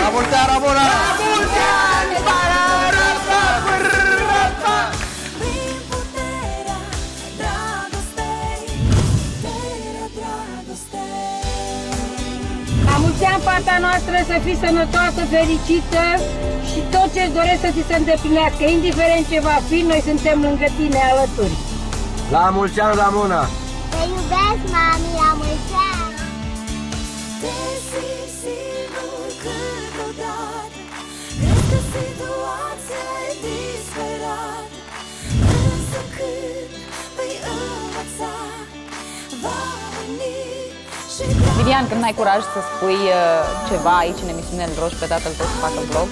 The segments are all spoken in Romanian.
La mulți ani, Ramona! La mulți ani! La mulți ani, fata noastră, să fii sănătoasă, fericită și tot ce-ți doresc să ți se îndeplinească. Indiferent ce va fi, noi suntem lângă tine, alături. La mulți ani, Ramona! Te iubesc, mami, la mulți ani! Te simți singur câteodată, crezi că situația e disperată, însă când vei învăța, va veni și Vivian, când n-ai curaj să spui ceva aici în emisiunea Roșu pe tatăl tău să facă vlog?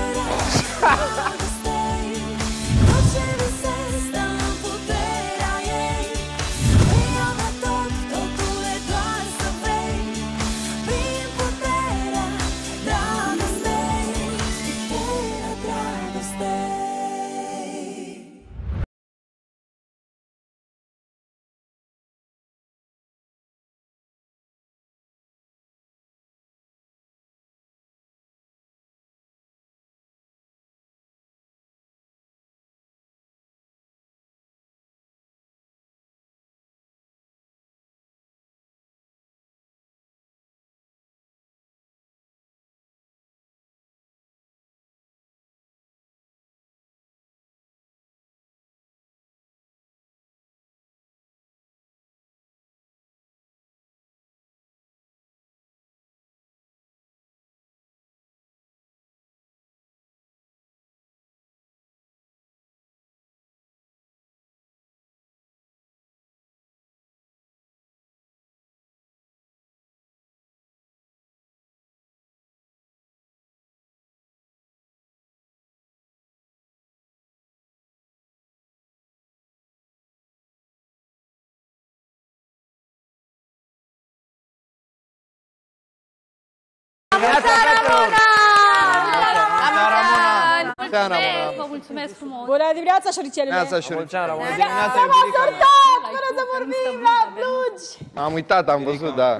Vă mulțumesc frumos! Bună dimineața, șoricelele! Neața, șoricelele! Bună dimineața, m-am sortat! Fără să vorbim la blugi! Am uitat, am văzut, da.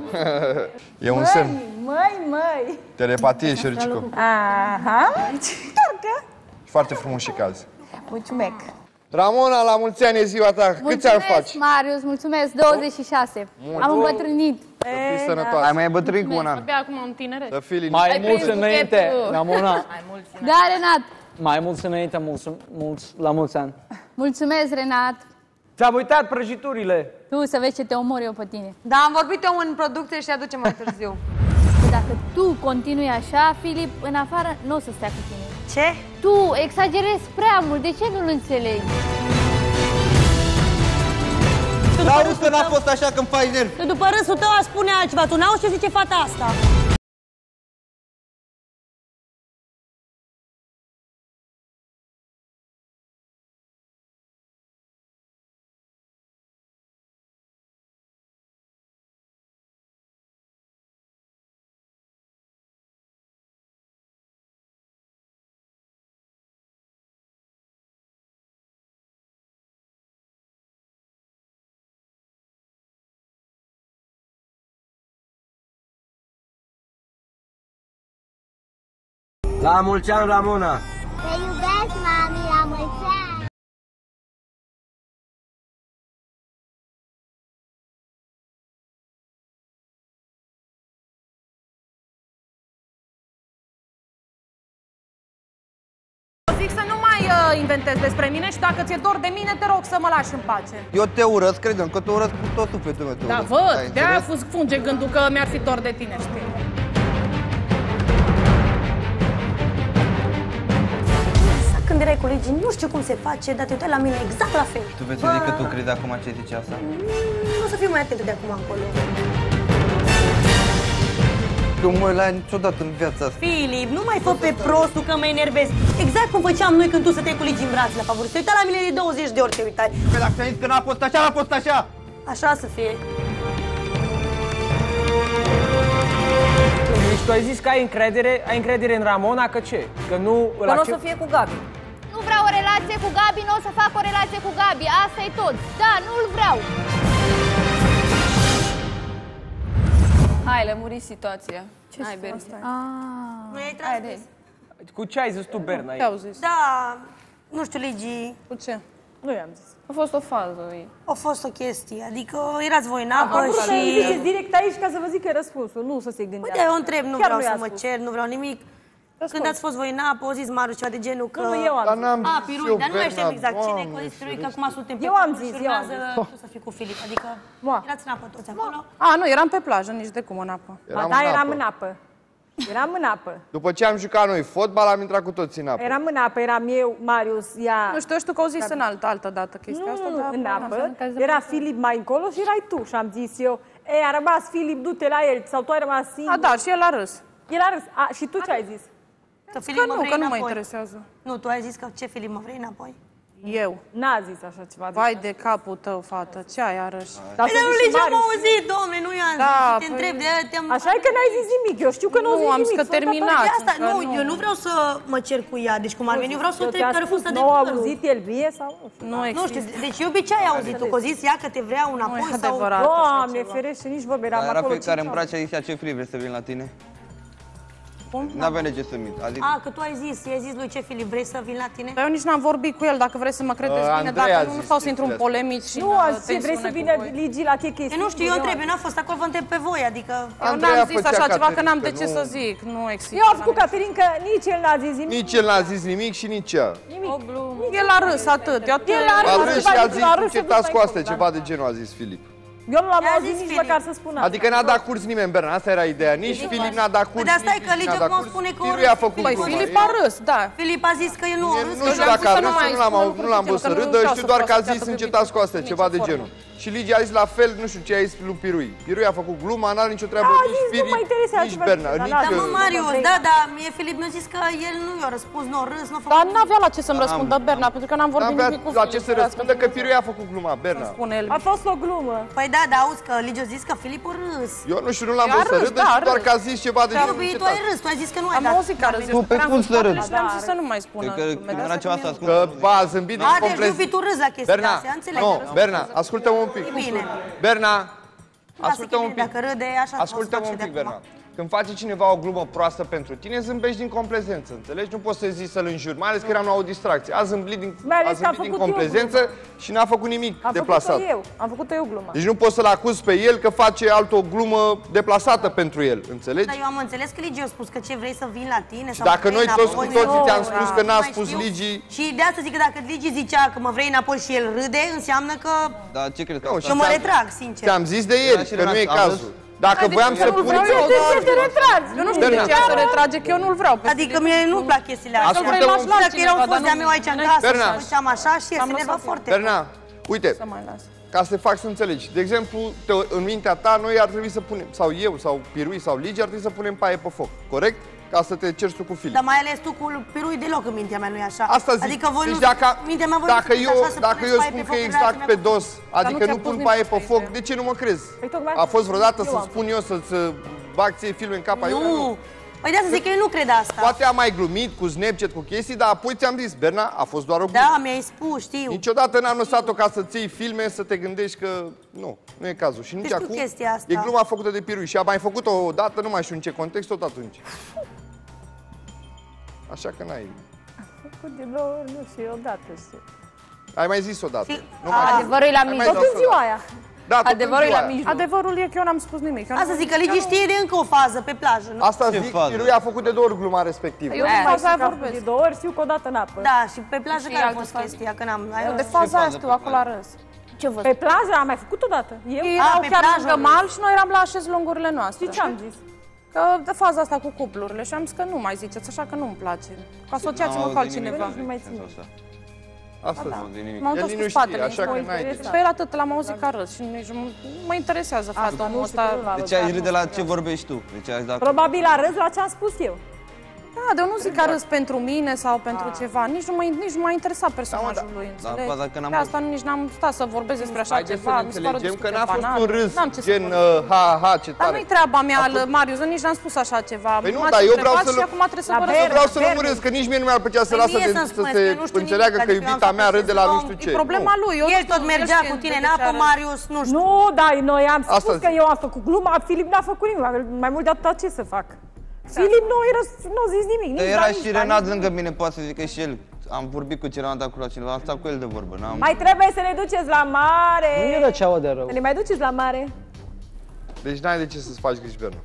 E un semn. Măi! Telepatie, șoricico. Aha! Torcă! Foarte frumos și caz. Mulțumesc! Ramona, la mulți ani e ziua ta. Câți ani faci? Marius, mulțumesc! 26! Am îmbătrânit! Să fii sănătoasă. Ai mai îmbătrânit cu un an. Abia acum am tineret. Să fii Mai mulți înainte, Ramona. Da, Renat! Mai mulți înainte, la mulți ani. Mulțumesc, Renat! Ți-am uitat prăjiturile. Tu să vezi ce te omor eu pe tine. Da, am vorbit eu în producție și te aducem mai târziu. Dacă tu continui așa, Filip, în afară nu o să stea cu tine. Ce? Tu exagerezi prea mult, de ce nu-l înțelegi? N-auzi că n-a fost așa când faci nervi. După râsul tău a spune altceva, tu n-auzi ce zice fata asta. La mulți ani, Ramona! Te iubesc, mami, la mulți ani! Zic să nu mai inventezi despre mine și dacă ți-e dor de mine, te rog să mă lași în pace. Eu te urăsc, credem că te urăsc cu tot sufletul meu. Da, văd, de-aia funge gândul că mi-ar fi dor de tine, știi? Când erai colegii, nu știu cum se face, dar te uitai la mine exact la fel. Tu vezi că tu crezi acum ce zice asta? O să fiu mai atentă de acum încolo. Eu mă la niciodată în viața asta. Filip, nu mai fă pe prostul că mă enervezi. Exact cum făceam noi când tu stăteai cu Ligi în brațe la favorit. Te uitai la mine de 20 de ori, te uitai. Păi dacă ți-am zis că n-a fost așa, n-a fost așa! Așa să fie. Deci tu ai zis că ai încredere în Ramona, că ce? Că nu... Că nu o să fie cu Gabi. Nu vreau o relație cu Gabi, nu o să fac o relație cu Gabi, asta e tot. Da, nu-l vreau. Hai, lămuri situația. Ce Hai, Berzi. Nu e ai transmis. Cu ce ai zis tu, Berna? Ce-au zis? Da, nu știu, Ligi. Cu ce? Nu i-am zis. A fost o fază. A fost o chestie, adică erați voi în apă Am vrut să-mi și... ziceți direct aici ca să vă zic că e răspunsul, nu să se gândească. Uite, eu întreb, nu Chiar vreau nu să i-a mă spus. cer, nu vreau nimic. Când ați fost voi în apă, au zis Marius ceva de genul că... Nu, eu am Dar zis. n-am A, zis Pirui, eu, dar nu mai știm Berna, exact cine Doamne, a zis Pirui, că acum suntem pe Eu am acolo zis, și eu am urmează tu să fii cu Filip, adică erați în apă toți acolo. A, nu, eram pe plajă, nici de cum în apă. Ba da, eram în apă. Eram în apă. După ce am jucat noi fotbal, am intrat cu toții în apă. Eram în apă, eram eu, Marius, ea... Nu știu că au zis în altă dată chestia asta, Nu, dar... în apă. Era Filip mai încolo și erai tu. Și am zis eu, a rămas Filip, du-te la el. Sau tu ai rămas singur. A, da, și el a râs. El a râs. Și tu ce ai zis? Că Filip mă vrei Că nu mă înapoi. interesează. Nu, tu ai zis că ce Filip mă vrei înapoi. Eu. N-a zis așa ceva. Vai de capul tău, fată, ce ai arăși? Dar Păi, dar nu Ligi, am auzit, domne, nu i-am Da, zis, te păi- întreb de aia, te-am... Așa e că n-ai zis nimic. Eu știu că nu, Nu, zis am zis nimic. că terminați. De asta, că nu, eu nu vreau să mă cer cu ea, deci cum ar veni, eu vreau să o întreb care a fost Nu a adevărul. auzit el vie sau nu știu. Nu Nu există. știu, deci eu ce ai auzit tu? Că o zis ea că te vrea înapoi Nu e sau... adevărat. Doamne, ferește, nici vorbe, eram Era acolo. pe care 5 îmi place, zicea ce Filip, vrei să vin la tine? Cum? N-avea de ce să mint. A zis, Că tu ai zis, i-ai zis lui ce Filip, vrei să vin la tine? Dar eu nici n-am vorbit cu el, dacă vreți să mă credeți bine, Andrei a dacă nu zis stau să intru în chestia asta. polemici și Nu, în azi ce, vrei să tensiune vină cu voi. Ligi la cheche? Eu nu știu, eu întreb, eu n-am fost acolo, vă întreb pe voi, adică... Eu Andreea n-am zis făcea așa ceva, că n-am de Caterinca, ce nu- să zic, nu există. Eu am făcut Caterin că nici el n-a zis nimic. Nici el n-a zis nimic și nici ea. El a râs atât, eu atât. El a A râs, râs se și a va- zis, a râs și încetați duc cu mai astea, încolo, ceva de genul, a zis Filip. Eu nu l-am I-a auzit zis nici Filip. măcar să spună. Adică n-a dat curs nimeni, Berna, asta era ideea. Nici Filip n-a dat curs, Păi de asta e nici că Ligi Ligia n-a dat acum curs. spune că o Pirui a râs făcut Păi gluma. Filip a râs, da. Filip a zis că eu nu o râs, Nu că știu eu dacă a să râs nu mai sau spun nu l-am văzut să că nu râdă, știu știu să doar că a facă zis pe încetați cu astea, nicio ceva de formă. genul. Și Ligi a zis la fel, nu știu ce a zis lui Pirui. Pirui a făcut gluma, n-are nicio treabă A nici zis, nu Filip, mă interesează nici ceva Berna, de genul, nici... dar Da, mă, Marius, da, mie Filip mi-a zis că el nu i-a răspuns, nu a râs, nu a făcut... Dar n-avea la ce să-mi răspundă Berna, pentru că n-am vorbit N-avea nimic cu la ce Filip. să răspundă că Pirui a făcut gluma, Berna. Spune el. A fost o glumă. Păi da, dar auzi că Ligia a zis că Filip a râs. Eu nu știu, nu l-am A văzut să râs, râdă, da, a știu doar râs. că a zis ceva de genul Tu ai râs, tu ai zis că nu ai Am dat. auzit că a râs. Tu pe Eram cum cu să spatele râzi? și le-am zis să nu mai spună. Cred că când era ceva să ascult. Că a zâmbit din A, deci complet. Iubi, tu râzi la chestia Berna, asta, înțeleg. nu, Berna, ascultă-mă un pic. E bine. Berna, Lasă ascultă-mă că un pic. dacă râde, așa Ascultă-mă un pic, Berna. Când face cineva o glumă proastă pentru tine, zâmbești din complezență, înțelegi? Nu poți să zici să-l înjuri, mai ales că eram la o distracție. A zâmbit din, Mai ales că am din făcut eu complezență și n-a făcut nimic Am deplasat. făcut-o eu. Am făcut-o eu gluma. Deci nu poți să-l acuzi pe el că face altă o glumă deplasată pentru el, înțelegi? Dar eu am înțeles că Ligia a spus că ce vrei să vin la tine sau Dacă vrei noi toți cu înapoi. toții ți-am spus că Nu n-a mai spus știu. Ligi... Și de asta zic că dacă Ligi zicea că mă vrei înapoi și el râde, înseamnă că Dar ce crezi? Nu, eu mă retrag, sincer. Ți-am zis de ieri și că nu e Renat, am cazul. Dacă voiam să pun... De ce te retragi? Eu nu știu de ce ea se retrage, că eu nu-l vreau. pe Adică Filip. mie nu-mi plac chestiile astea. Ascultă-mă un pic. Dacă era un fost de-a meu aici în casă Berna. și făceam așa și el Am se nerva lăsat foarte. Berna, uite, Să mai las. ca să te fac să înțelegi. De exemplu, în mintea ta, noi ar trebui să punem, sau eu, sau Pirui, sau Ligi, ar trebui să punem paie pe foc, corect? Ca să te ceri tu cu Filip. Dar mai ales tu cu Pirui deloc în mintea mea nu e așa. Asta zic. Adică voi deci nu... dacă, mintea mea voi dacă nu eu, așa să dacă puneți eu paie spun pe că foc e în exact relația pe mea cu dos, adică ți-a nu pus pun nimic paie pe pe foc, Facebook. de ce nu mă crezi? Păi tocmai A fost vreodată eu să am spun eu să-ți bag ție filme în cap aiurea? Nu. Păi de asta zic că eu nu cred asta. Poate am mai glumit cu Snapchat, cu chestii, dar apoi ți-am zis, Berna, a fost doar o glumă. Da, mi-ai spus, știu. Niciodată n-am lăsat-o ca să-ți iei filme, să te gândești că nu e cazul. Și nici știu acum chestia asta. e gluma făcută de Pirui și a mai făcut-o o dată, nu mai știu în ce context, tot atunci. Așa că n-ai. Cu de două ori, nu știu, odată știu. Ai mai zis o dată. Și- Nu mai Adevărul e la Ai mai mijloc. Tot zis în o ziua dată. aia. Da, tot în Adevărul e ziua la aia. mijloc. Adevărul e că eu n-am spus nimic. Asta zic că Ligi știe de încă o fază pe plajă, nu? Asta Ce zic, fază? Pirui a făcut de două ori gluma respectivă. Eu de Mai faza aia știu că a făcut vorbesc. de două ori, știu că odată în apă. Da, și pe plajă Și care a altă fost fază. chestia? Că n-am... Eu de faza aia știu, acolo a râs. Ce vă Pe plajă am mai făcut odată. Eu? Ei erau pe chiar plajă lângă a râs. mal și noi eram la așezlongurile noastre. Știi ce am zis? Că de faza asta cu cuplurile și am zis că nu mai ziceți așa că nu-mi place. Că asociați-mă cu altcineva. Nu mai țin. Asta zic. M-am El întors cu nu spatele. știe, așa că n-ai de ce. Pe el atât l-am auzit că a râs și nici nu mă interesează fata omul ăsta. De ce ai râde la ce vorbești tu? De ce ai dat... Probabil a râs la ce am spus eu. Da, de eu nu zic că a râs pentru mine sau pentru ceva. Nici nu m-a interesat personajul lui, înțelegi? faza că n-am De asta nici n-am stat să vorbesc despre așa Haideți să ceva. ne Mi se pare o înțelegem că discuție n-a fost banală. un râs, N-am ce să gen vorbesc. ha, ce Dar tare. nu-i treaba mea, nici nici n-am spus așa ceva. Păi nu, M-ați dar eu vreau întrebat să-l- și acum trebuie să La vă Berna, răspund. Vreau să Berna. lămuresc, că nici mie nu mi-ar plăcea să Păi lasă mie de, să-mi să spuneți se că eu nu știu înțeleagă nimic, că adică eu am iubita mea făcut râde la nu chestii, știu ce. E problema Nu. lui. Eu El nu tot știu, mergea el cu știe tine în de ce apă, a râs. Marius, nu știu. Nu, dar noi am spus Asta că zic. eu am făcut gluma, Filip n-a făcut nimic. Mai mult de atâta ce să fac? Filip nu a zis nimic. Dar era și Renat lângă mine, poate să zică și el. Am vorbit cu cineva, dat cu cineva, am stat cu el de vorbă. Mai trebuie să ne duceți la mare. Nu era ceaua de rău. Să ne mai duceți la mare. Deci n-ai de ce să-ți faci griji, Berna.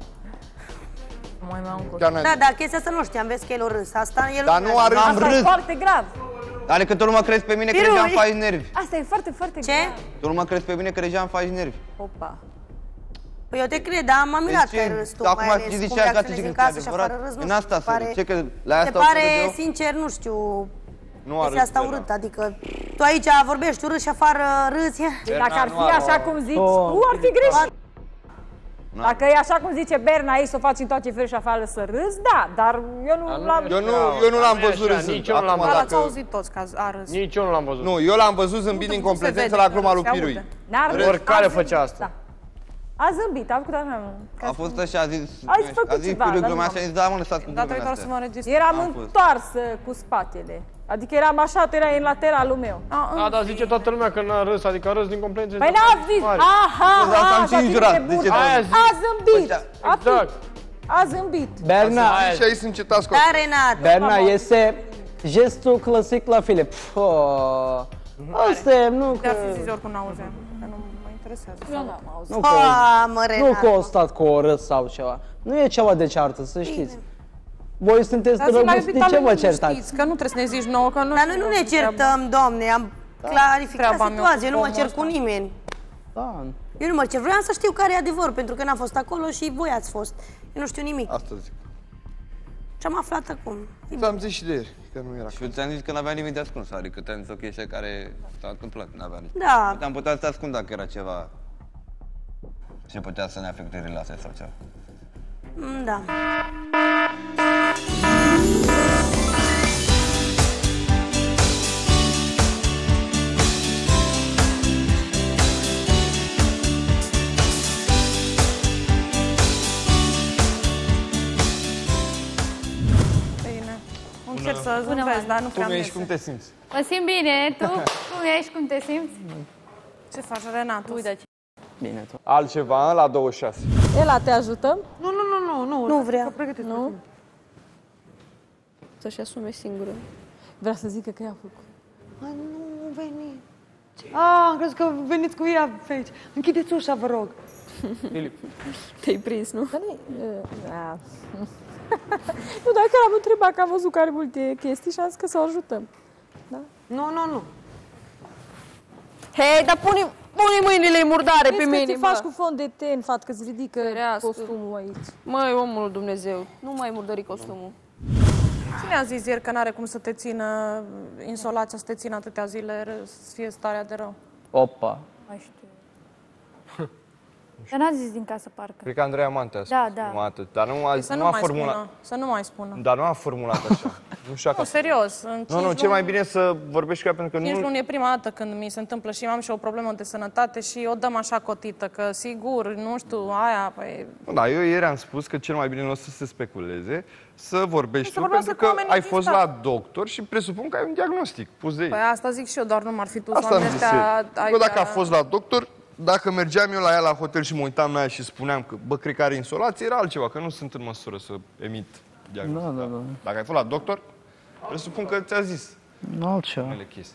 Da, chestia asta nu știam, vezi că el o râs. Asta el Dar nu a râs. Asta e foarte grav. Are că tu nu mă crezi pe mine că deja îmi faci nervi. Asta e foarte, foarte grav. Ce? Tu nu mă crezi pe mine că deja îmi faci nervi. Opa. Păi eu te cred, dar m-am mirat că ai râs tu, mai ales cum reacționezi în casă și afară râs, nu știu, se pare, sincer, nu știu, chestia asta urât, adică tu aici vorbești urât și afară râzi. Dacă ar fi așa cum zici, ar fi greșit. Dacă e așa cum zice Berna aici, să o faci în toate felul și afară să râzi, da, dar eu nu l-am... Eu nu l-am văzut râzând. Nici eu nu l-am văzut. Ați auzit toți că a râs. Nici eu nu l-am văzut. Nu, eu l-am văzut zâmbind din complezență la gluma lui Pirui. Oricare făcea asta. A zâmbit, a făcut așa. A fost așa, a zis Pirui glumea și a zis, da mă, lăsați cu glumele astea. Eram întoarsă cu spatele. Adică eram așa, tu erai în lateralul meu. Da, dar zice toată lumea că n-a râs, adică a râs din complezență. Păi n-a zis, aha, a zâmbit. Exact. A zâmbit. Berna, și aici sunt cetați cu... Da, Renat. Berna, este gestul clasic la Filip. Asta e, nu că... De-ar fi zis oricum n-auzeam, că nu mă interesează. Eu n-am auzit. Nu că o stat cu o râs sau ceva. Nu e ceva de ceartă, să știți. Voi sunteți drăguți, de ce vă certați? Că nu trebuie să ne zici nouă, că nu... Dar noi nu ne certăm, Doamne, am clarificat situația, nu mă cer cu nimeni. Eu nu mă cer, vreau să știu care e adevărul, pentru că n-am fost acolo și voi ați fost. Eu nu știu nimic. Asta zic. Și am aflat acum. Ți-am zis și de ieri, că nu era. Și eu ți-am zis că n-avea nimic de ascuns, adică ți-am zis o chestie care s-a întâmplat, n-avea nici. Da. Am putea să ascund dacă era ceva ce putea să ne afecte relația sau ceva. Da. Încerc să zâmbesc, dar nu prea Cum ești, cum te simți? Mă simt bine, tu? Cum ești, cum te simți? Ce faci, Renatu? Uite. Bine, tu. Altceva, la 26. Ela, te ajutăm? Nu vrea. Nu? Să-și asume singură. Vrea să zică că i-a făcut. Nu veni. Am crezut că veniți cu ea pe aici. Închideți ușa, vă rog. Filip. Te-ai prins, nu? Nu, dar chiar am întrebat că am văzut că are multe chestii și am zis că să o ajutăm. Da? Nu. Hei, dar pune mâinile murdare pe mine, Crezi că faci cu fond de ten, fat, că-ți ridică costumul aici. Măi, omul Dumnezeu, nu mai murdări costumul. Cine a zis ieri că n-are cum să te țină insolația, să te țină atâtea zile, să fie starea de rău? Opa. Mai știu. Dar n-a zis din casă, parcă. Cred că Andreea Mante a spus Da. atât, dar nu a formulat. Să nu mai spună. Dar nu a formulat așa. Nu știu dacă... Serios. Nu, ce mai bine să vorbești cu ea, pentru că 5 luni e prima dată când mi se întâmplă și am și o problemă de sănătate și o dăm așa cotită, că sigur, nu știu, aia, păi... Da, eu ieri am spus că cel mai bine nu o să se speculeze, să vorbești tu, pentru că ai fost la doctor și presupun că ai un diagnostic pus de ei. Păi asta zic și eu, doar nu m-ar fi tu Asta am zis eu. Dacă a fost la doctor, dacă mergeam eu la ea la hotel și mă uitam la ea și spuneam că, bă, cred că are insolație, era altceva, că nu sunt în măsură să emit diagnostic. Da. Dacă ai fost la doctor, presupun că ți-a zis altceva. unele chestii.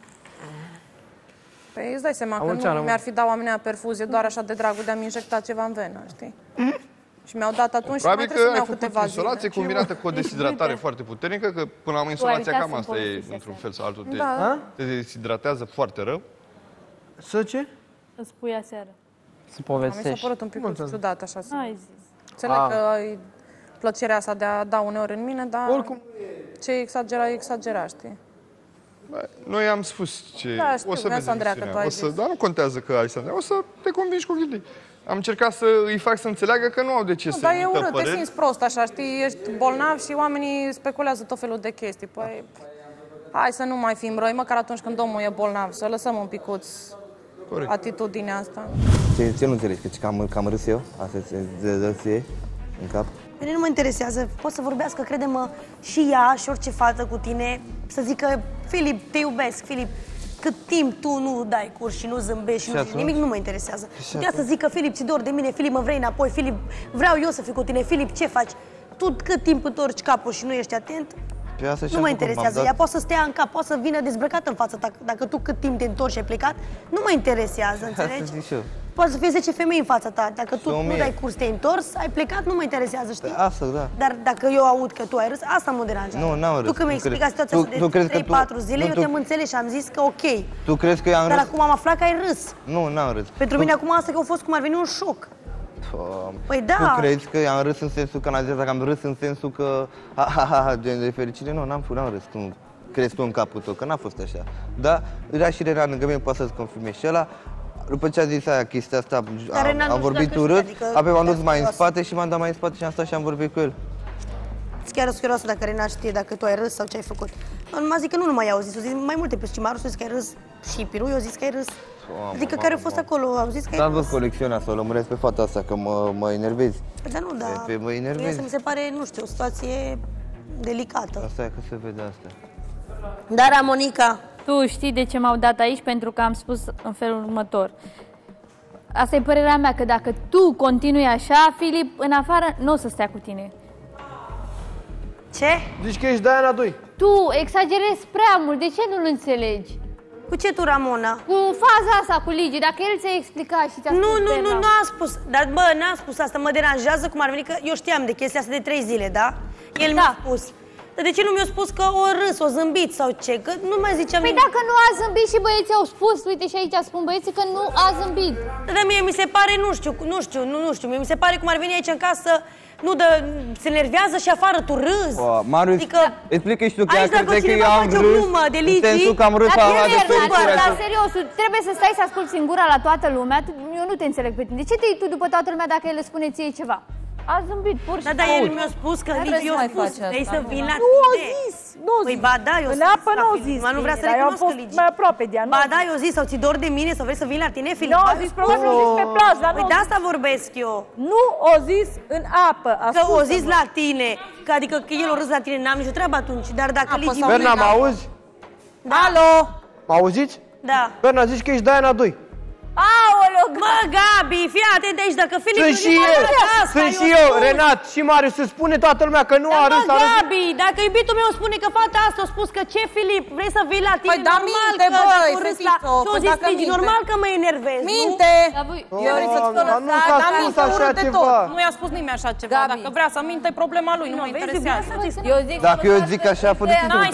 Păi îți dai seama că nu mi-ar fi dat oamenii perfuzie doar așa de dragul de a-mi injecta ceva în venă, știi? Și mi-au dat atunci probabil și mai trebuie să-mi iau că ai câteva făcut insolație zile. combinată cu o deshidratare foarte puternică, că până la urmă insolația cam asta e, într-un fel sau altul, te deshidratează foarte rău. Să ce? Să spui aseară. Să povestești. Mi s-a părut un pic ciudat așa. Ai zis. Înțeleg că ai plăcerea asta de a da uneori în mine, dar oricum ce exagera, știi? Noi am spus ce... Da, știu, o să vezi Andreea, că tu ai zis. Dar nu contează că ai să Andreea, o să te convingi cu gândii. Am încercat să îi fac să înțeleagă că nu au de ce să dar e emită urât, păreri. te simți prost așa, știi? Ești bolnav și oamenii speculează tot felul de chestii. Păi, hai să nu mai fim răi, măcar atunci când omul e bolnav, să lăsăm un picuț atitudinea asta. Ce nu înțelegi? Că cam râs eu? Asta se dă ție în cap? Pe mine nu mă interesează, pot să vorbească, crede-mă, și ea și orice fată cu tine, să zică, Filip, te iubesc, Filip, cât timp tu nu dai curs și nu zâmbești și nu zici nimic, nu mă interesează. Putea să zică, Filip, ți dor de mine, Filip, mă vrei înapoi, Filip, vreau eu să fiu cu tine, Filip, ce faci? tu cât timp întorci capul și nu ești atent, nu mă interesează. Ea poate să stea în cap, poate să vină dezbrăcată în față ta. Dacă tu cât timp te întorci și ai plecat, nu mă interesează, înțelegi? Poate să fie 10 femei în fața ta. Dacă tu nu dai curs, te-ai întors, ai plecat, nu mă interesează, știi? Asta, da. Dar dacă eu aud că tu ai râs, asta mă deranjează. Nu, n-am râs. Tu când mi-ai explicat situația asta de 3-4 zile, eu te-am înțeles și am zis că ok. Tu crezi că i-am râs? Dar acum am aflat că ai râs. Nu, n-am râs. Pentru mine acum asta că a fost cum ar veni un șoc. Păi da. Tu crezi că i-am râs în sensul că dacă am râs în sensul că gen de fericire? Nu, n-am râs. Tu crezi tu în capul tău, că n-a fost așa. Da? Era și Renan lângă mine, poate să-ți confirme și ăla. După ce a zis aia, chestia asta, am vorbit urât, apoi m-am dus mai în spate și m-am dat mai în spate și am stat și am vorbit cu el. Chiar sunt curioasă dacă Renan știe dacă tu ai râs sau ce ai făcut. M-a zis că nu numai i-au zis, au zis mai multe pe Cimaru, au zis că ai râs și Piru, i-au zis că ai râs. Adică care a fost acolo, au zis că ai râs. N-am văzut colecțiunea să o lămuresc pe fata asta, că mă enervezi. Dar nu, da. Mă enervezi. Mi se pare, nu știu, o situație delicată. Asta e că se vede asta. Da, Ramonica. Tu știi de ce m-au dat aici? Pentru că am spus în felul următor. Asta e părerea mea, că dacă tu continui așa, Filip, în afară, nu o să stea cu tine. Ce? Zici că ești Diana 2. Tu exagerezi prea mult, de ce nu-l înțelegi? Cu ce tu, Ramona? Cu faza asta cu Ligi, dacă el ți-a explicat și ți-a spus Nu a spus, dar bă, n-a spus asta, mă deranjează cum ar veni, că eu știam de chestia asta de 3 zile, da? El mi-a spus. Dar de ce nu mi-a spus că o râs, o zâmbit sau ce? Că nu mai ziceam nimic. Păi dacă nu a zâmbit și băieții au spus, uite și aici spun băieții că nu a zâmbit. Dar mie mi se pare, nu știu, mie mi se pare cum ar veni aici în casă, se nervează și afară tu râzi. Marius, adică, explică și tu că ea crede că eu am râs, în sensul că am râs la dar serios, trebuie să stai să asculti singura la toată lumea, eu nu te înțeleg pe tine. De ce te iei tu după toată lumea dacă el îți spune ție ceva? A zâmbit, pur și simplu. Da, dar el mi-a spus că eu spus, vrei să vin la tine. Nu o zis, nu o zis. Păi ba da, eu în apă nu o zis. Nu vrea să recunosc Ligi. Mai aproape de ea. Ba da, eu zis, sau ți dor de mine, sau vrei să vin la tine, Filip? Nu o zis, probabil o zis pe plajă, dar nu. Păi de asta vorbesc eu. Nu o zis în apă. Că o zis la tine, că adică că el o râs la tine, n-am nicio treabă atunci, dar dacă Ligi... Berna, mă auzi? Alo? Mă auziți? Da. Berna, zici că ești Diana 2. Aoleu, mă, Gabi, fii atent aici, dacă Filip... Sunt și eu, Renat și Marius, se spune toată lumea că nu a râs. Mă, Gabi, dacă iubitul meu spune că fata asta a spus că ce, Filip, vrei să vii la tine, păi, normal că băi, fetițo, și-o zis Ligi, normal că mă enervez, minte! Eu vrei să-ți spun nu s-a spus așa ceva. Nu i-a spus nimeni așa ceva, dacă vrea să minte, problema lui, nu mă interesează. Dacă eu zic așa, fă de ce nu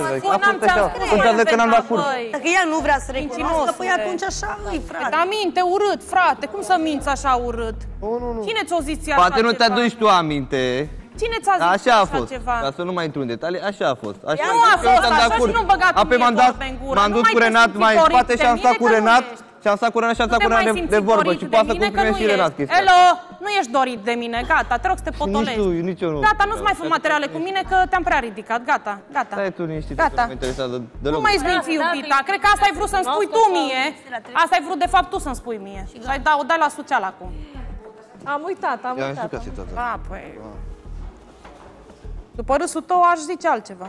că n-am dat curs. Dacă ea nu vrea să recunoască, păi atunci așa îi, frate. Dar minte urât, frate, cum să minți așa urât? Nu. Cine ți-o zis ție așa Poate nu ceva? te aduci tu aminte. Cine ți-a zis așa a fost. ceva? Ca să nu mai intru în detalii, așa a fost. Așa nu a fost așa și nu băgat mie vorbe în gură. M-am dus cu Renat mai în spate și am stat cu Renat. Și am stat cu Renat și am stat cu Renat de vorbă. Și poate să confirme și Renat chestia. Elo, nu ești dorit de mine, gata, te rog să te potolești. Nici eu nu. Gata, nu-ți mai fă materiale cu mine că te-am prea ridicat, gata. Stai tu liniștit, că nu mă interesează deloc. Nu mai zminți, iubita, cred că asta ai vrut să-mi spui tu mie. Asta ai vrut de fapt tu să-mi spui mie. Și o dai la suceal acum. Am uitat. Da, păi... După râsul tău aș zice altceva.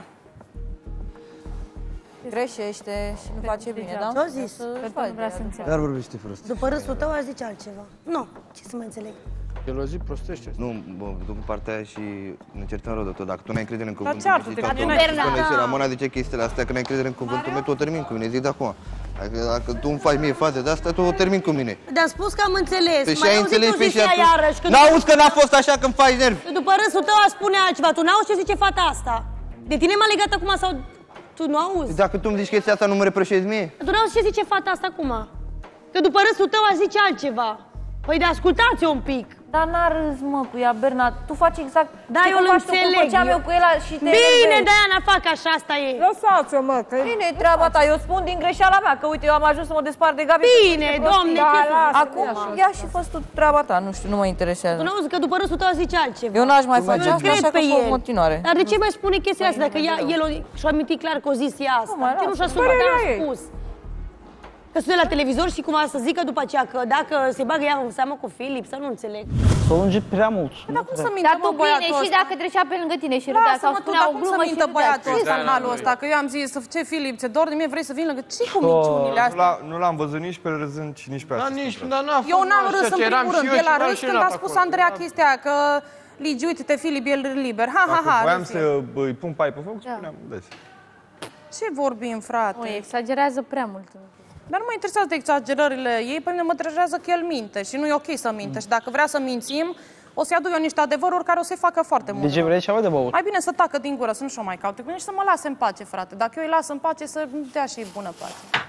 Greșește și nu face bine, da? Ce-o zis? Dar vorbește prost. După râsul tău aș zice altceva. Nu, ce să mai înțeleg? El o zi prostește. Nu, duc în partea aia și ne certăm rău, doctor. Dacă tu n-ai încredere în cuvântul meu și toată și Ramona zice chestiile astea, că n-ai încredere în cuvântul meu, tu o termin cu mine, zic de acum. Dacă tu îmi faci mie faze de asta, tu o termin cu mine. Dar am spus că am înțeles. Și ai înțeles pe și atunci. N-auzi că n-a fost așa când faci nervi. După râsul tău aș spune altceva. Tu n-auzi ce zice fata asta? De tine m-a legat acum sau... Tu nu auzi? Dacă tu îmi zici chestia asta, nu mă reproșezi mie? Tu n-auzi ce zice fata asta acum? Că după râsul tău aș zice altceva. Păi de ascultați-o un pic. Dar n-a râs, mă, cu ea, Berna. Tu faci exact eu îl înțeleg. Făceam eu cu el și te bine, Diana, fac așa, asta e. Lăsați-o, mă, că... Bine, e treaba ta. Eu spun din greșeala mea, că uite, eu am ajuns să mă despart de Gabi. Bine, doamne, acum ia și fost tu treaba ta, nu știu, nu mă interesează. Tu n-auzi că după râsul tău zice altceva. Eu n-aș mai face asta, așa că fac în continuare. Dar de ce mai spune chestia asta? Dacă el și-a amintit clar că o zis ea asta. Ce nu și-a asumat, că a spus. Că sună la televizor și cumva să zică după aceea că dacă se bagă ea în seamă cu Filip, să nu înțeleg. S-a lungit prea mult. Dar cum să mintă, mă, băiatul ăsta? Și dacă trecea pe lângă tine și râdea sau spunea o glumă și râdea. Băiatul ăsta în halul ăsta? Că eu am zis, ce Filip, ți-e dor de mine, vrei să vin lângă... Ce-i cu minciunile astea? Nu l-am văzut nici pe el râzând și nici pe asta. Eu n-am râs în primul rând. El a râs când a spus Andreea chestia că Ligi, uite-te, Filip, el liber. Ha, ha, ha. Voiam să îi pun pai pe foc, spuneam, vezi. Ce vorbim, frate? O, exagerează prea mult. Dar nu mă interesează de exagerările ei, pe mine mă interesează că el minte și nu e ok să minte. Și dacă vrea să mințim, o să-i aduc eu niște adevăruri care o să-i facă foarte mult. Deci vrei ceva de băut? Mai bine să tacă din gură, să nu-și o mai caute cu mine și să mă lase în pace, frate. Dacă eu îi las în pace, să dea și bună pace.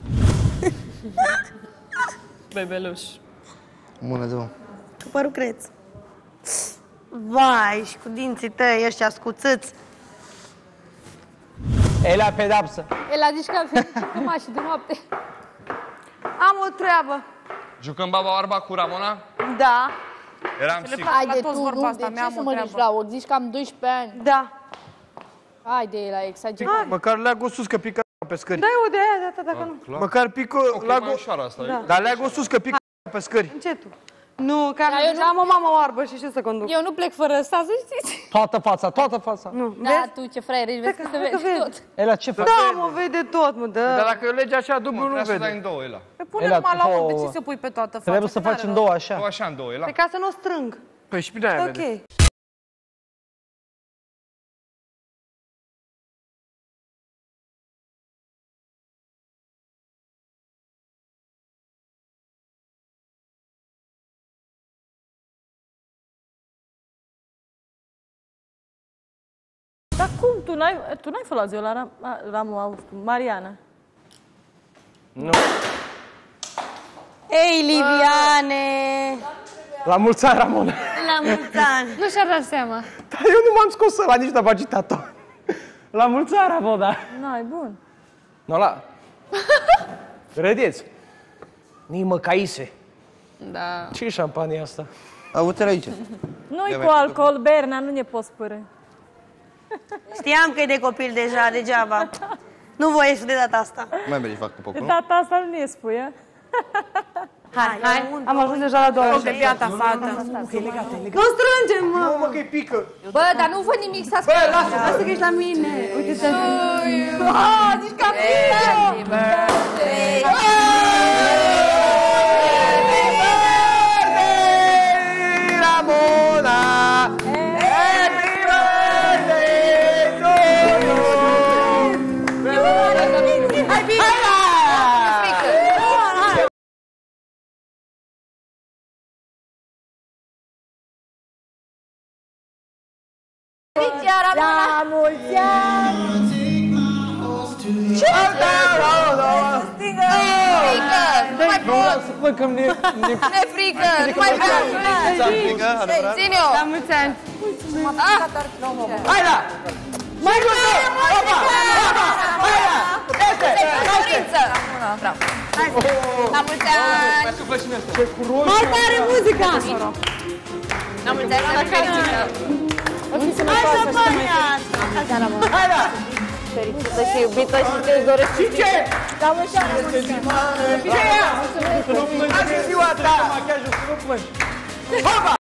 Bebeluș. Bună ziua. Cu părul creț. Vai, și cu dinții tăi ăștia scuțâți. Elea pedapsă. El a zis că am făcut mașini de noapte. Am o treabă. Jucăm Baba Oarba cu Ramona? Da. Eram sigur. Haide tu, nu, de ce să mă duci la o? Zici că am 12 ani. Da. Haide, la exagerat. Măcar leagă-o sus că pică pe scări. Dai o de aia, data, dacă nu. Măcar pică, dar leagă-o sus că pică pe scări. Încetul. Nu, că am o mamă oarbă și ce să conduc. Eu nu plec fără asta, să știți. Toată fața, toată fața. Nu, da, tu ce fraier ești, vezi că se vede tot. Ela ce faci? Da, mă vede tot, mă, da. Dar dacă legi așa dublu, nu vede. Trebuie să dai în două, Ela. Pe pune numai la ochi, de ce se pui pe toată fața? Trebuie să faci în două așa. Tu așa în două, Ela. Pe ca să nu o strâng. Păi și bine aia vede. Ok. Dar cum? Tu n-ai fost la ziua la Ramu, Mariana? Nu. Ei, Liviane! La mulți ani, Ramona. La mulți ani! Nu și-ar da seama. Dar eu nu m-am scos ăla, nici n-am agitat-o. La mulți ani, Ramona. N-ai, bun. Nu, la... Râdeți. Nici mă caise. Da. Ce-i șampania asta? Auzi-l aici. Nu-i cu alcool, Berna, nu ne poți spără. Știam că e de copil deja, degeaba. Nu voi de data asta. Mai mergi, fac cu De pocul, data asta nu ne spui, a? Hai, am ajuns deja la 20. De biata fată. Nu strângem, mă! Nu, mă, că-i pică. Bă, dar nu văd nimic, s-a spus. Bă, lasă că ești la mine. Uite-te. Ah, zici că am Ramona! Happy birthday to you! Hai, bine! La mulți ani! Ce? Frică! Nu mai pot! Să plăcăm ne frică! Nu mai pot! Ține-o! La mulți ani! Hai, da! Mai multe! Opa! Hai, da! Este! Florință! La mulți ani! Mai tare muzica! La mulți ani, la fericită! Hai să Hai, da! Fericită și iubită și ce-ți doresc. Și ce? La mulți ani! Ce e ea? Azi e ziua ta! Machiajul să nu plângi. Hopa!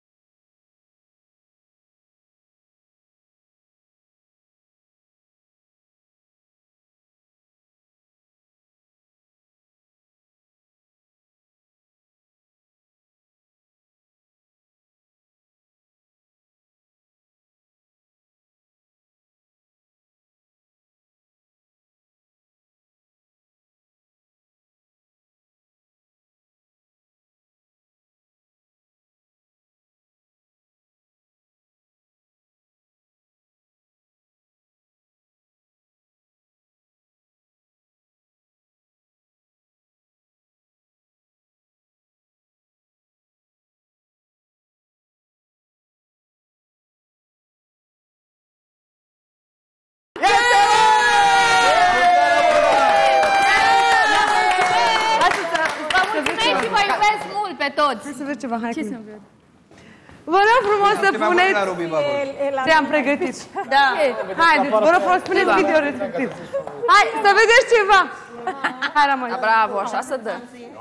Pe toți. Hai să vezi ceva, hai. Ce să vezi? Vă rog frumos să puneți... Ce am pregătit. Da. Haideți, vă rog frumos să puneți video respectiv. Hai, să vedeți ceva. Hai, Ramon. Bravo, așa să dă.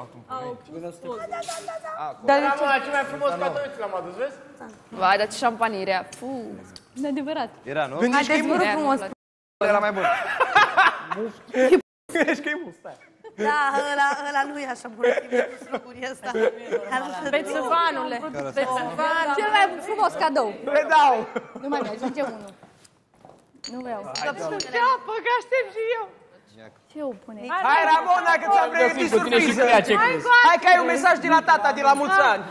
Dar de ce? Ce mai frumos ca toți l-am adus, vezi? Vai, dar ce șampanie rea. De adevărat. Era, nu? Haideți, vă rog frumos. Era mai bun. Gândești că e mult, stai. Da, ăla nu e așa bun. Lucrurile ăsta. Bețuvanule. Cel mai frumos cadou. Le dau! Nu mai mai, ajunge unul. Nu vreau. Ceapă, că aștept și eu. Ce o pune? Hai, Ramona, că ți-am pregătit surpriză. Hai că ai un mesaj de la tata de la mulți ani.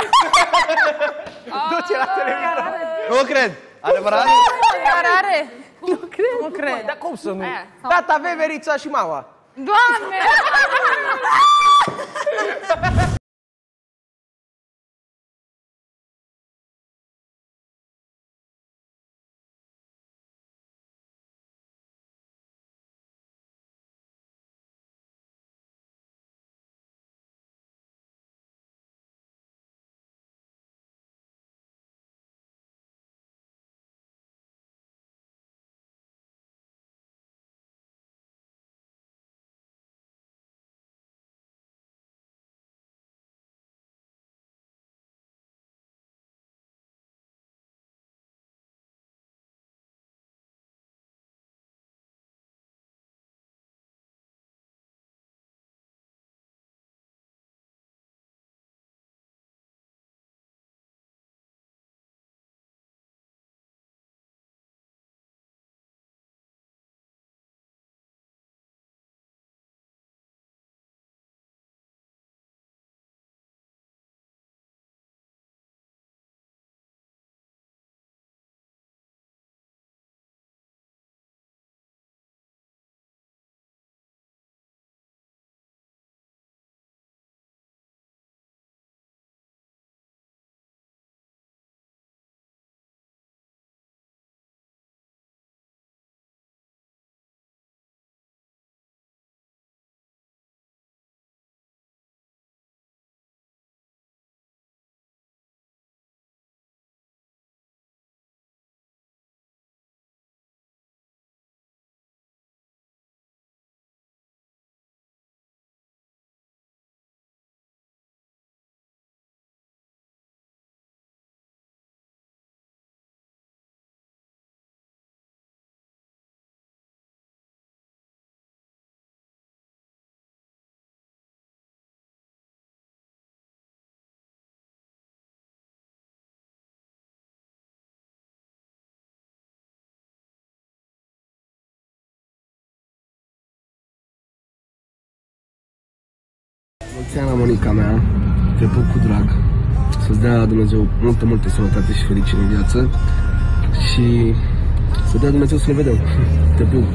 Du-te la televizor. Nu cred. Adevărat? Care are? Nu cred. Dar cum să nu? Tata, veverița și mama. Doamne! Mulți ani la Monica mea, te pup cu drag, să-ți dea Dumnezeu multă sănătate și fericire în viață și să dea Dumnezeu să ne vedem. Te pup!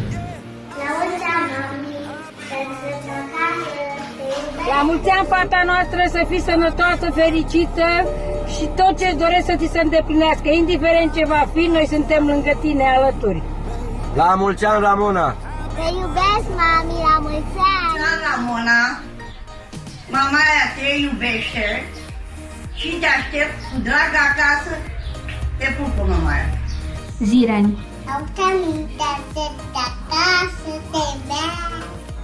La mulți ani, fata noastră, să fii sănătoasă, fericită și tot ce-ți doresc să ți se îndeplinească. Indiferent ce va fi, noi suntem lângă tine, alături. La mulți ani, Ramona! Te iubesc, mami, la mulți ani! Da, Ramona, mama aia te iubește și te aștept cu drag acasă. Te pupă, mama aia. Zirani. Au-te aminte de acasă, te iubesc!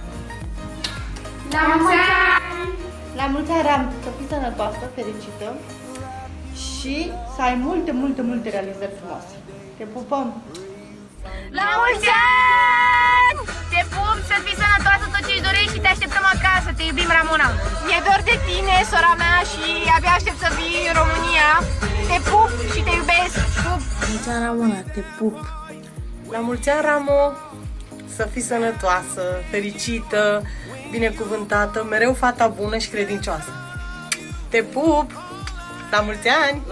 La mulți ani! La mulți ani, Ram, să fii sănătoasă, fericită și să ai multe realizări frumoase. Te pupăm! La mulți ani! Te pup, să fii sănătoasă, tot ce-ți dorești și te așteptăm acasă. Te iubim, Ramona! Mi-e dor de tine, sora mea, și abia aștept să vii în România. Te pup și te iubesc! Pup! La mulți ani, Ramona, te pup! La mulți ani, Ramo, să fii sănătoasă, fericită, binecuvântată, mereu fata bună și credincioasă. Te pup! La mulți ani!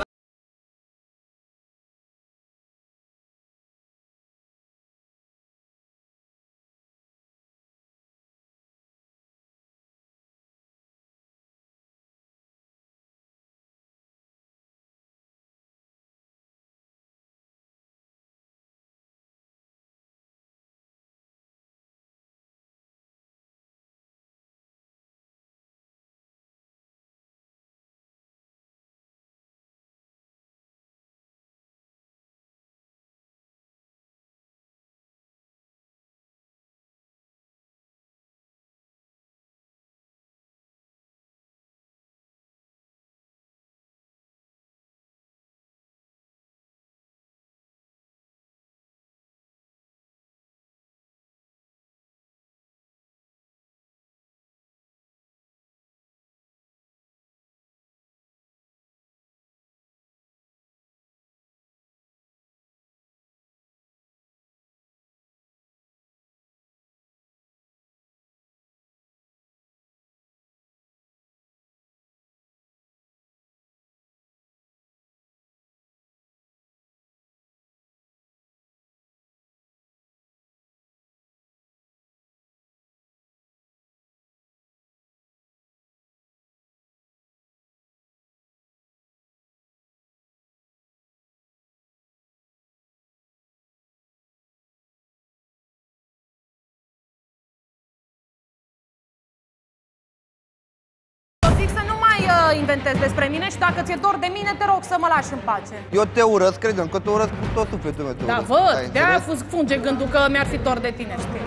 inventezi despre mine și dacă ți-e dor de mine, te rog să mă lași în pace. Eu te urăsc, credem că te urăsc cu tot sufletul meu. Da, văd, de-aia funge gândul că mi-ar fi dor de tine, știi?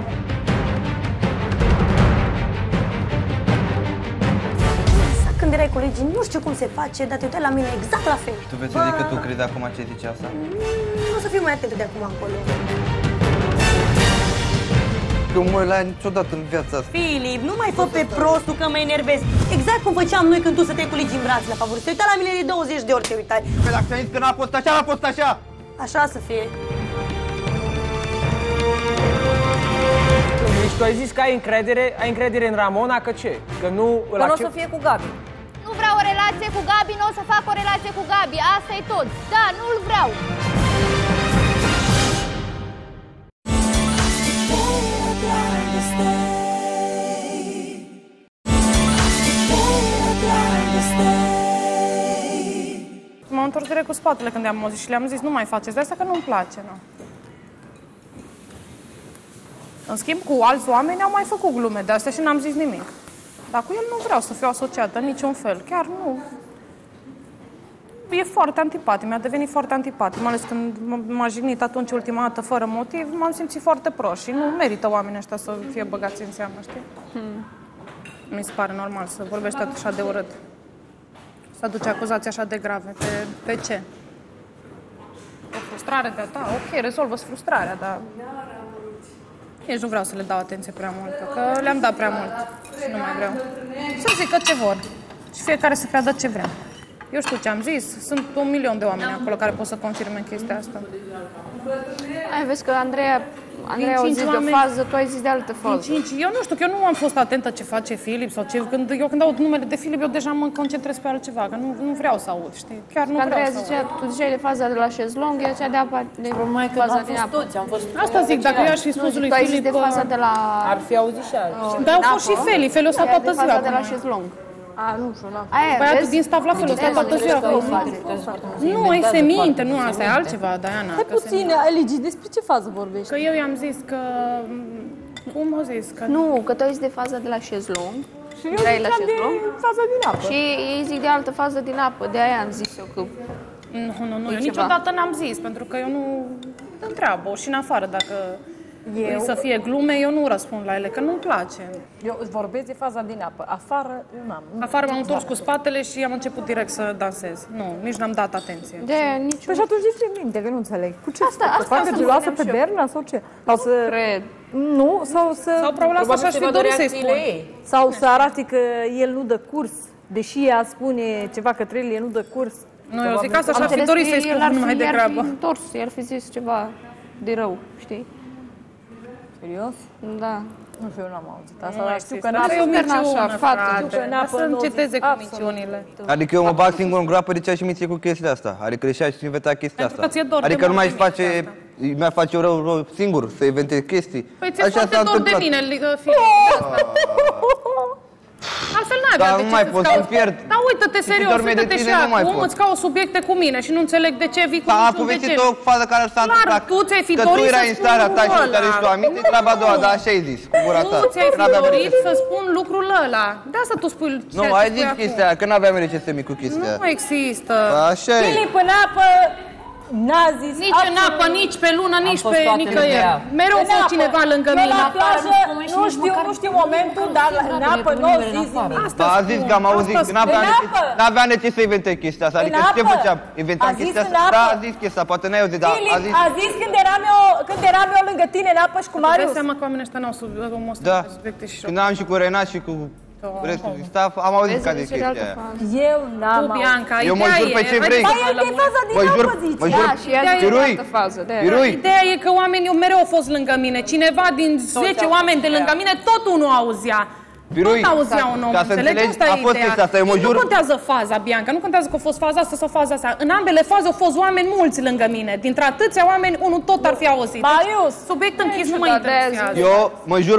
Când erai colegi, nu știu cum se face, dar te uitai la mine exact la fel. Tu vezi că tu crezi acum ce zice asta? Nu o să fiu mai atentă de acum încolo. Nu mă la niciodată în viața asta. Filip, nu mai fă pe prostul că mă enervezi. Exact cum făceam noi când tu stăteai cu Ligi în brațe la favorit. Te uitai la mine de 20 de ori, te uitai. Păi dacă ți-am zis că n-a fost așa, n-a fost așa. Așa să fie. Deci tu ai zis că ai încredere în Ramona, că ce? Că nu o să fie cu Gabi. Nu vreau o relație cu Gabi, nu o să fac o relație cu Gabi, asta e tot. Da, nu-l vreau. M-am întors direct cu spatele când i-am auzit și le-am zis nu mai faceți de asta că nu-mi place, nu. În schimb, cu alți oameni au mai făcut glume de astea și n-am zis nimic. Dar cu el nu vreau să fiu asociată în niciun fel, chiar nu. E foarte antipatic, mi-a devenit foarte antipatic, mai ales când m-a jignit atunci ultima dată fără motiv, m-am simțit foarte prost și nu merită oamenii ăștia să fie băgați în seamă, știi? Mi se pare normal să vorbești așa de urât. Să aduce acuzații așa de grave. Pe ce? O frustrare de-a ta? Ok, rezolvă-ți frustrarea, dar... Nici nu vreau să le dau atenție prea mult, că le-am dat prea mult și nu mai vreau. Să zică ce vor și fiecare să creadă ce vrea. Eu știu ce am zis, sunt 1.000.000 de oameni acolo care pot să confirme chestia asta. Ai vezi că Andreea a zis de o fază, tu ai zis de altă fază. Eu nu știu, că eu nu am fost atentă ce face Filip sau ce... Când aud numele de Filip, eu deja mă concentrez pe altceva, că nu vreau să aud, știi? Chiar nu vreau să aud. Tu ziceai de faza de la șezlong, ea zicea de apa, de faza din apă. Asta zic, dacă eu aș fi spus lui Filip... de faza de la... Ar fi auzit și alții. Dar au fost și Feli, Feli o stat toată ziua. De faza de la șezlong. Nu știu, n-am. Băiatul din staff la fel, o stat toată ziua acolo. Nu, e seminte, nu, asta e altceva, Diana. Hai puțin, Eligi, despre ce fază vorbești? Că eu i-am zis că... Cum o zis? Nu, că tu ai zis de faza de la șezlong. Și eu ziceam de faza din apă. Și ei zic de altă fază din apă, de aia am zis eu că... Nu, eu niciodată n-am zis, pentru că eu nu întreabă, și în afară, dacă... să fie glume, eu nu răspund la ele, că nu-mi place. Eu îți vorbesc de faza din apă. Afară, n-am. Afară m-am întors cu spatele și am început direct să dansez. Nu, nici n-am dat atenție. Păi și atunci zici minte, că nu înțeleg. Cu ce? Să facă geloasă pe Berna sau ce? Sau să... Cred. Nu, sau să... Sau probabil asta și-aș fi dorit să-i spun. Sau să arate că el nu dă curs, deși ea spune ceva către el, el nu dă curs. Nu, eu zic asta și-aș fi dorit să-i spun mai degrabă. El ar fi zis ceva de rău, știi? Serios? Da. Nu știu, eu n-am auzit asta, dar știu că n-a minciună, frate. Să înceteze cu minciunile. Adică eu mă bag singur în groapă de ce aș minți cu chestia asta. Adică deși aș inventa chestia asta. Pentru că ți-e dor de adică nu mai mine face, mi-ar face eu rău singur să inventez chestii. Păi ți-e foarte dor de mine, Filip. Altfel n-avea de ce mai pot să-mi pierd. Dar uită-te serios, uită-te și acum, îți cauți subiecte cu mine și nu înțeleg de ce vii cu niciun de ce. Am povestit o fază care s-a întâmplat. Tu ți-ai fi dorit să spun ăla. Că tu erai în starea ta și care ești tu aminte, treaba a doua, dar așa ai zis, cu gura ta. Tu ți-ai fi dorit să spun lucrul ăla. De asta tu spui ce. Nu, ai zis chestia aia, că n-aveam ce să mi cu chestia. Nu există. Așa e. Filip în apă n-a zis nici în apă, nici pe lună, nici pe nicăieri. Mereu fost cineva lângă mine. La plajă, nu știu momentul, dar în apă nu au zis nimic. Da, a zis că am auzit, n-aveam de ce să inventez chestia asta. Adică ce făceam? Inventam chestia asta? Da, a zis chestia, poate n-ai auzit, dar a zis. A zis când eram eu lângă tine în apă și cu Marius. Dă seama că oamenii ăștia n-au subiecte și când am și cu Renat și cu restul din staff, am auzit ca de chestia aia. Eu n-am auzit. Bianca, eu mă jur pe ce vrei. Păi e faza din apă, zici. Mă jur, Pirui. Ideea e că oamenii mereu au fost lângă mine. Cineva din 10 oameni de lângă mine, tot unul auzea. Pirui, tot auzea un om, înțelegi? Asta e ideea. Nu contează faza, Bianca, nu contează că a fost faza asta sau faza asta. În ambele faze au fost oameni mulți lângă mine. Dintre atâția oameni, unul tot ar fi auzit. Marius, subiect închis, nu mă interesează. Eu mă jur pe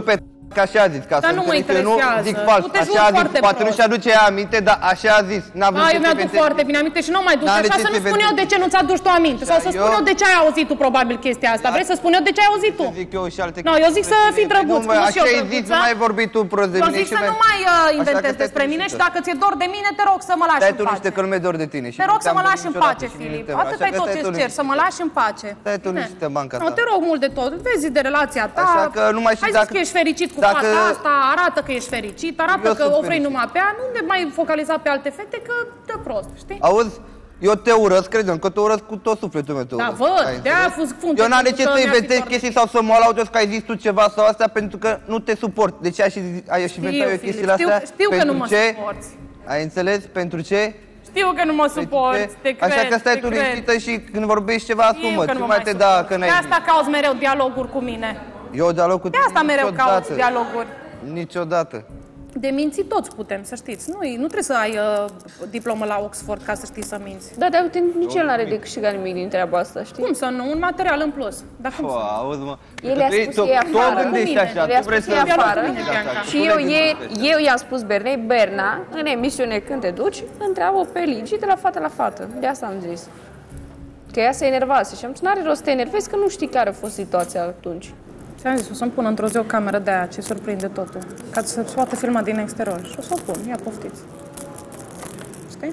Ca așa a zis, ca să nu mă înțelegi, eu nu interesează. zic fals. Tu te Așa a juri zis, foarte poate nu prost. și-aduce aminte, dar așa a zis. N-a vrut Eu mi-aduc foarte bine aminte și nu mai duc. N-are Așa ce să nu se spun vede. eu de ce nu ți-aduci tu aminte. Sau să spun eu de ce ai auzit tu probabil chestia asta. Vrei să spun eu de ce ai auzit tu? Zic eu și alte Nu, eu zic să fii drăguț, cum și eu Așa ai zis, nu mai vorbi tu prost de Eu mine. zic să nu mai inventezi despre mine și dacă ți-e dor de mine, te rog să mă lași Stai în tu pace. niște că nu mi-e dor de tine. Te rog să mă lași în pace, Filip. Atât ai tot ce-ți cer, să mă lași în pace. Stai tu niște banca Nu, ta. te rog mult de tot. Vezi de relația ta. Așa că nu mai știu Hai zis dacă- că ești fericit cu dacă- fata asta, arată că ești fericit, arată Eu că sunt o vrei fericit. numai pe ea, nu te mai focaliza pe alte fete, că dă prost, știi? Auzi? Eu te urăsc, credem că te urăsc cu tot sufletul meu. Da, văd, de-aia funte. Eu n-am de ce să inventez chestii sau să mă laud eu că ai zis tu ceva sau asta pentru că nu te suport. De ce ai inventat eu chestiile astea? Știu că nu mă ce? suporți. Ai înțeles? Pentru ce? Știu că nu mă suporți, te cred, Așa că stai te tu cred. liniștită și când vorbești ceva, Știu asumă. că Ce nu mai mă te mai da suporți. că n-ai De zis? asta cauți mereu dialoguri cu mine. Eu dialog cu De asta mereu niciodată. cauți dialoguri. Niciodată. De minții toți putem, să știți. Nu trebuie să ai diplomă la Oxford ca să știi să minți. Da, dar uite, nici el n-are de câștigat nimic din treaba asta, știi? Cum să nu? Un material în plus. Dar cum să nu? Auzi, mă. El i-a spus că e Tu afară. gândești așa, El i-a tu vrei spus că e să... afară. Bianca. Și eu i-am spus Bernei, Berna, în emisiune când te duci, întreabă pe Ligi de la fată la fată. De asta am zis. Că ea se enervase și am zis, n-are rost să te enervezi că nu știi care a fost situația atunci. Ți-am zis, o să-mi pun într-o zi o cameră de aia ce surprinde totul. Ca să se poată filma din exterior. Și o să o pun. Ia poftiți. Știi?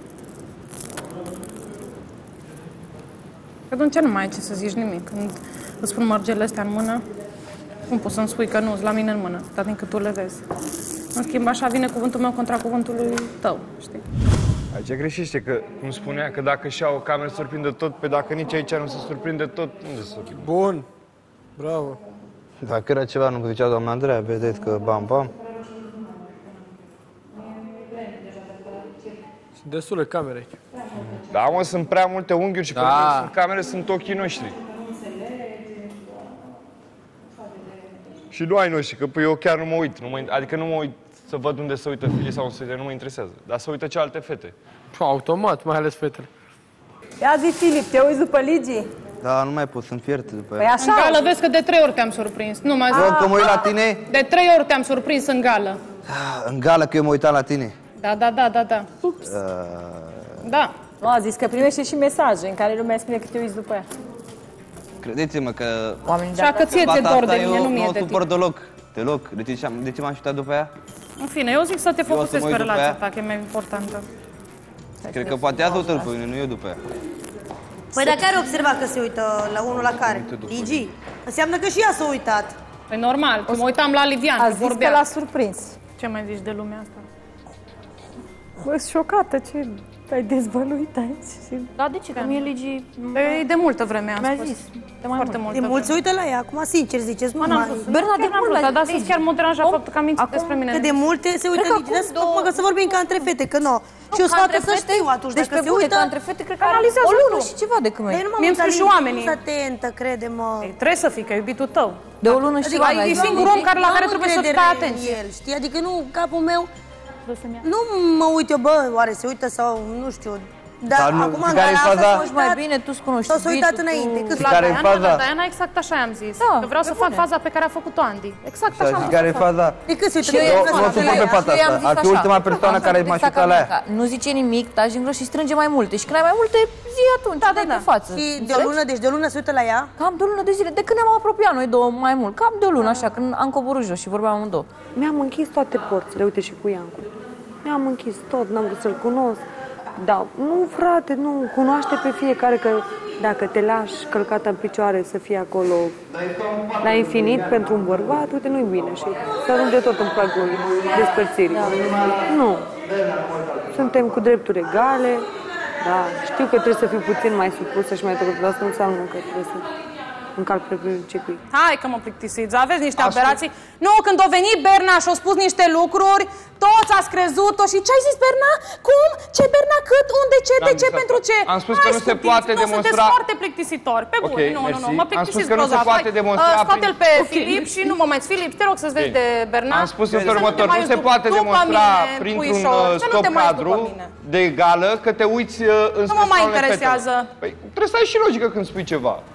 Că atunci nu mai ai ce să zici nimic. Când îți pun mărgele astea în mână, cum poți să-mi spui că nu, la mine în mână, dar din cât tu le vezi. În schimb, așa vine cuvântul meu contra cuvântului tău, știi? Aici greșește, că cum spunea, că dacă și-a o cameră surprinde tot, pe dacă nici aici nu se surprinde tot, unde se surprinde? Bun. Bravo. Dacă era ceva, nu zicea doamna Andreea, vedeți că bam, bam. Sunt destule camere aici. Da, mă, sunt prea multe unghiuri și pe lângă sunt camere, sunt ochii noștri. Și nu ai noștri, că eu chiar nu mă uit. Adică nu mă uit să văd unde se uită Fili sau unde se uită, nu mă interesează. Dar să uită cealaltă fete. Automat, mai ales fetele. Ia zi, Filip, te uiți după Ligi? Da, nu mai pot, sunt fiert după Păi ea. așa. În gală vezi că de 3 ori te-am surprins. Nu mai Rog că mă uit la tine? De 3 ori te-am surprins în gală. În gală că eu mă uitam la tine. Da. Da. Nu, a zis că primește și mesaje în care lumea spune că te uiți după ea. Credeți-mă că... Așa că ție ți-e dor de mine, nu mie de tine. suport deloc. Deloc. De ce m-am așteptat după ea? În fine, eu zic să te Eu o să focusezi mă pe uit după relația ea. ta, că e mai importantă. Cred că poate ea să uită după mine, nu eu după ea. Păi dacă care observa că se uită la unul la care? Ligi? Înseamnă că și ea s-a uitat. Păi normal, că mă uitam la Livian, A că zis vorbea. că l-a surprins. Ce mai zici de lumea asta? Bă, sunt șocată ce ai dezvăluit aici. Da, de ce? Că mie Ligi... E de multă vreme, am Mi-a spus. zis. De foarte multă De mult se uită la ea, acum sincer ziceți, nu mai... Berna, de mult, dar asta chiar mă deranja faptul că am mințit despre mine. Că de multe se uită Ligi, dar acum că să vorbim ca între fete, că nu. Și eu sfată să știu atunci, deci dacă pe se bune, uită... ca între fete, cred că Analizează o lună tu. și ceva de când Păi nu m-am Mie îmi uitat, spun și Ligi, oamenii. nu-s atentă, crede-mă. Trebuie să fii, că e iubitul tău. De o lună și ceva. Adică e singurul om la care trebuie să stai atent. El, știi? Adică nu, capul meu... Nu mă uit eu, bă, oare se uită sau, nu știu... Dar nu, acum în care e gara faza? asta Cunoști mai bine, tu-ți cunoști s-au uitat iubitul, înainte. tu- Cât Care e faza? La Diana exact așa am zis. Da, Că vreau să pe fac bune. faza pe care a făcut-o Andy. Exact Și așa a am zis vrut care să e fac. faza? De cât se uită? Și eu Eu i-am mă zis supun pe așa. fata Și eu i-am asta. zis Ar fi așa. ultima persoană care m-a Exact șutat la ea. ca Nu zice nimic, taci în gros și strânge mai multe. Și când ai mai multe, zi atunci, dai pe față. Și de o lună, deci de o lună se uită la ea? Cam de o lună de zile, de când ne-am apropiat noi două mai mult. Cam de o lună, așa, când am coborât jos și vorbeam amândouă. Mi-am închis toate porțile, uite și cu Iancu. Mi-am închis tot, n-am vrut să-l cunosc. Da, nu frate, nu, cunoaște pe fiecare că dacă te lași călcată în picioare să fie acolo la infinit pentru un bărbat, uite, nu-i bine și să ajunge tot în pragul despărțirii. Nu. Suntem cu drepturi egale, da, știu că trebuie să fiu puțin mai supusă și mai tăcută, dar asta nu înseamnă că trebuie să încalc principii. Hai că mă plictisiți, aveți niște aberații. Nu, când a venit Berna și a spus niște lucruri, toți ați crezut-o și ce ai zis, Berna? Cum? Ce, Berna, cât? Unde? Ce? De ce? Pentru ce? Am spus că nu se poate demonstra... demonstra... sunteți foarte plictisitori. Pe bune, nu, mă Am spus plictisiți că nu se grozav. poate Hai, demonstra... scoate-l pe Filip și nu moment. Filip, te rog să-ți vezi de Berna. Am spus în felul următor, nu se poate demonstra printr-un stop cadru de egală că te uiți în Nu mă mai interesează. Păi trebuie să ai și logică când spui ceva.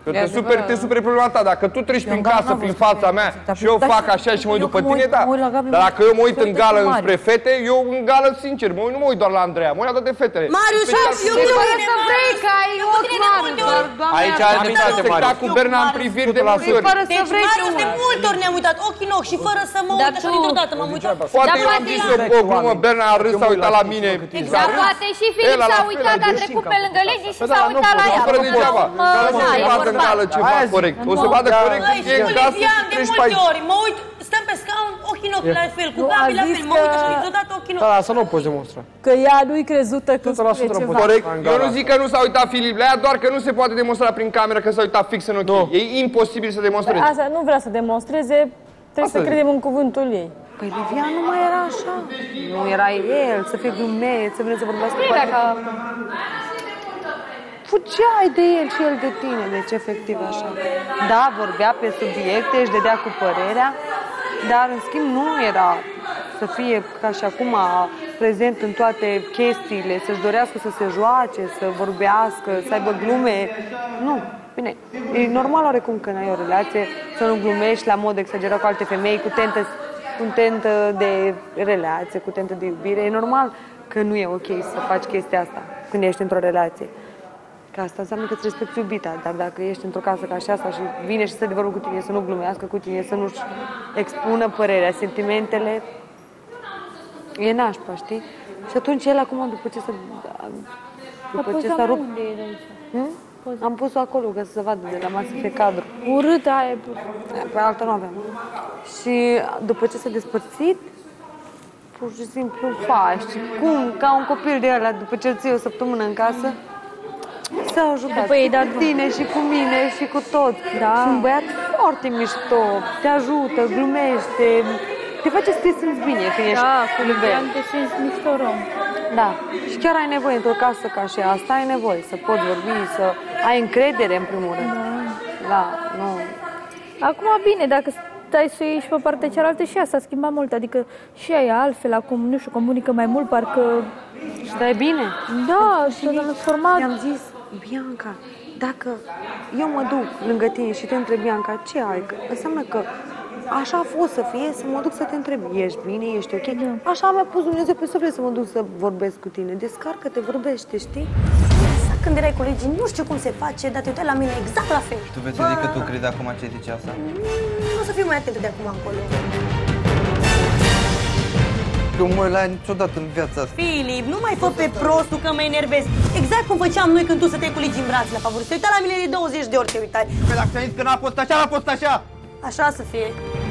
Te superi problema ta. Dacă tu treci prin casă, prin fața mea și eu fac așa și mă uit după tine, da. Dar dacă eu mă uit în gală înspre fete, eu în gală, sincer, nu mă uit doar la Andreea, mă uit la toate fetele. Marius, eu nu să vrei că ai ochi mari. Aici am intersectat cu Berna în priviri de multe ori. Deci, Marius, de multe ori ne-am uitat ochi în ochi și fără să mă uit așa dintr-o dată m-am uitat. Poate eu am zis o glumă, Berna a râs, s-a uitat la mine. Exact, poate și Filip s-a uitat, a trecut pe lângă Legi și s-a uitat la ea. Fără degeaba. Dar nu se vadă în gală ceva corect. O să vadă corect că e în casă și treci pe aici. Mă uit, stăm pe scaun, ochii în ochi la fel, cu Gabi la fel, mă uit așa dintr-o ochii în ochi. Da, asta nu o poți demonstra. Că ea nu-i crezută că spune ceva. Corect. Eu nu zic că nu s-a uitat Filip la ea, doar că nu se poate demonstra prin cameră că s-a uitat fix în ochi. E imposibil să demonstreze. Asta nu vrea să demonstreze, trebuie să credem în cuvântul ei. Păi Livian nu mai era așa. Nu era el, să fie glumeț, să vină să vorbească cu fugeai de el și el de tine, deci efectiv așa. Da, vorbea pe subiecte, își dădea cu părerea, dar în schimb nu era să fie ca și acum prezent în toate chestiile, să-și dorească să se joace, să vorbească, să aibă glume. Nu. Bine, e normal oarecum când ai o relație să nu glumești la mod exagerat cu alte femei, cu tentă de relație, cu tentă de iubire. E normal că nu e ok să faci chestia asta când ești într-o relație. Că asta înseamnă că îți respecti iubita, dar dacă ești într-o casă ca și asta și vine și să de vorbă cu tine, să nu glumească cu tine, să nu-și expună părerea, sentimentele, e nașpa, știi? Și atunci el acum, după ce s-a rupt... Am pus-o acolo ca să se vadă de la masă pe cadru. Urâtă aia. Pe altă nu aveam. Și după ce s-a despărțit, pur și simplu faci. Cum, ca un copil de ăla, după ce îl ții o săptămână în casă, s-au jucat cu tine și cu mine și cu tot. Da. Și un băiat foarte mișto, te ajută, glumește, te face să te simți bine când ești lângă el. Te simți mișto rom. Da. Și chiar ai nevoie într-o casă ca și asta, ai nevoie să poți vorbi, să ai încredere în primul rând. Da, nu. Acum bine, dacă stai să iei și pe partea cealaltă și ea s-a schimbat mult, adică și ea e altfel acum, nu știu, comunică mai mult, parcă... Și stai bine? Da, și s-a transformat. I-am zis, Bianca, dacă eu mă duc lângă tine și te întreb, Bianca, ce ai? Înseamnă că așa a fost să fie, să mă duc să te întreb, ești bine, ești ok? Așa mi-a pus Dumnezeu pe suflet să mă duc să vorbesc cu tine. Descarcă-te, vorbește, știi? Când erai colegii, nu știu cum se face, dar te uitai la mine exact la fel. Tu vezi adică tu crezi acum ce zice asta? Nu o să fiu mai atentă de acum încolo. Nu mă la niciodată în viața asta. Filip, nu mai fă pe prostul că mă enervezi. Exact cum făceam noi când tu să te culegi în brațe la favorit. Te uitai la mine de 20 de ori, te uitai. Păi dacă ți-am zis că n-a fost așa, n-a fost așa. Așa să fie.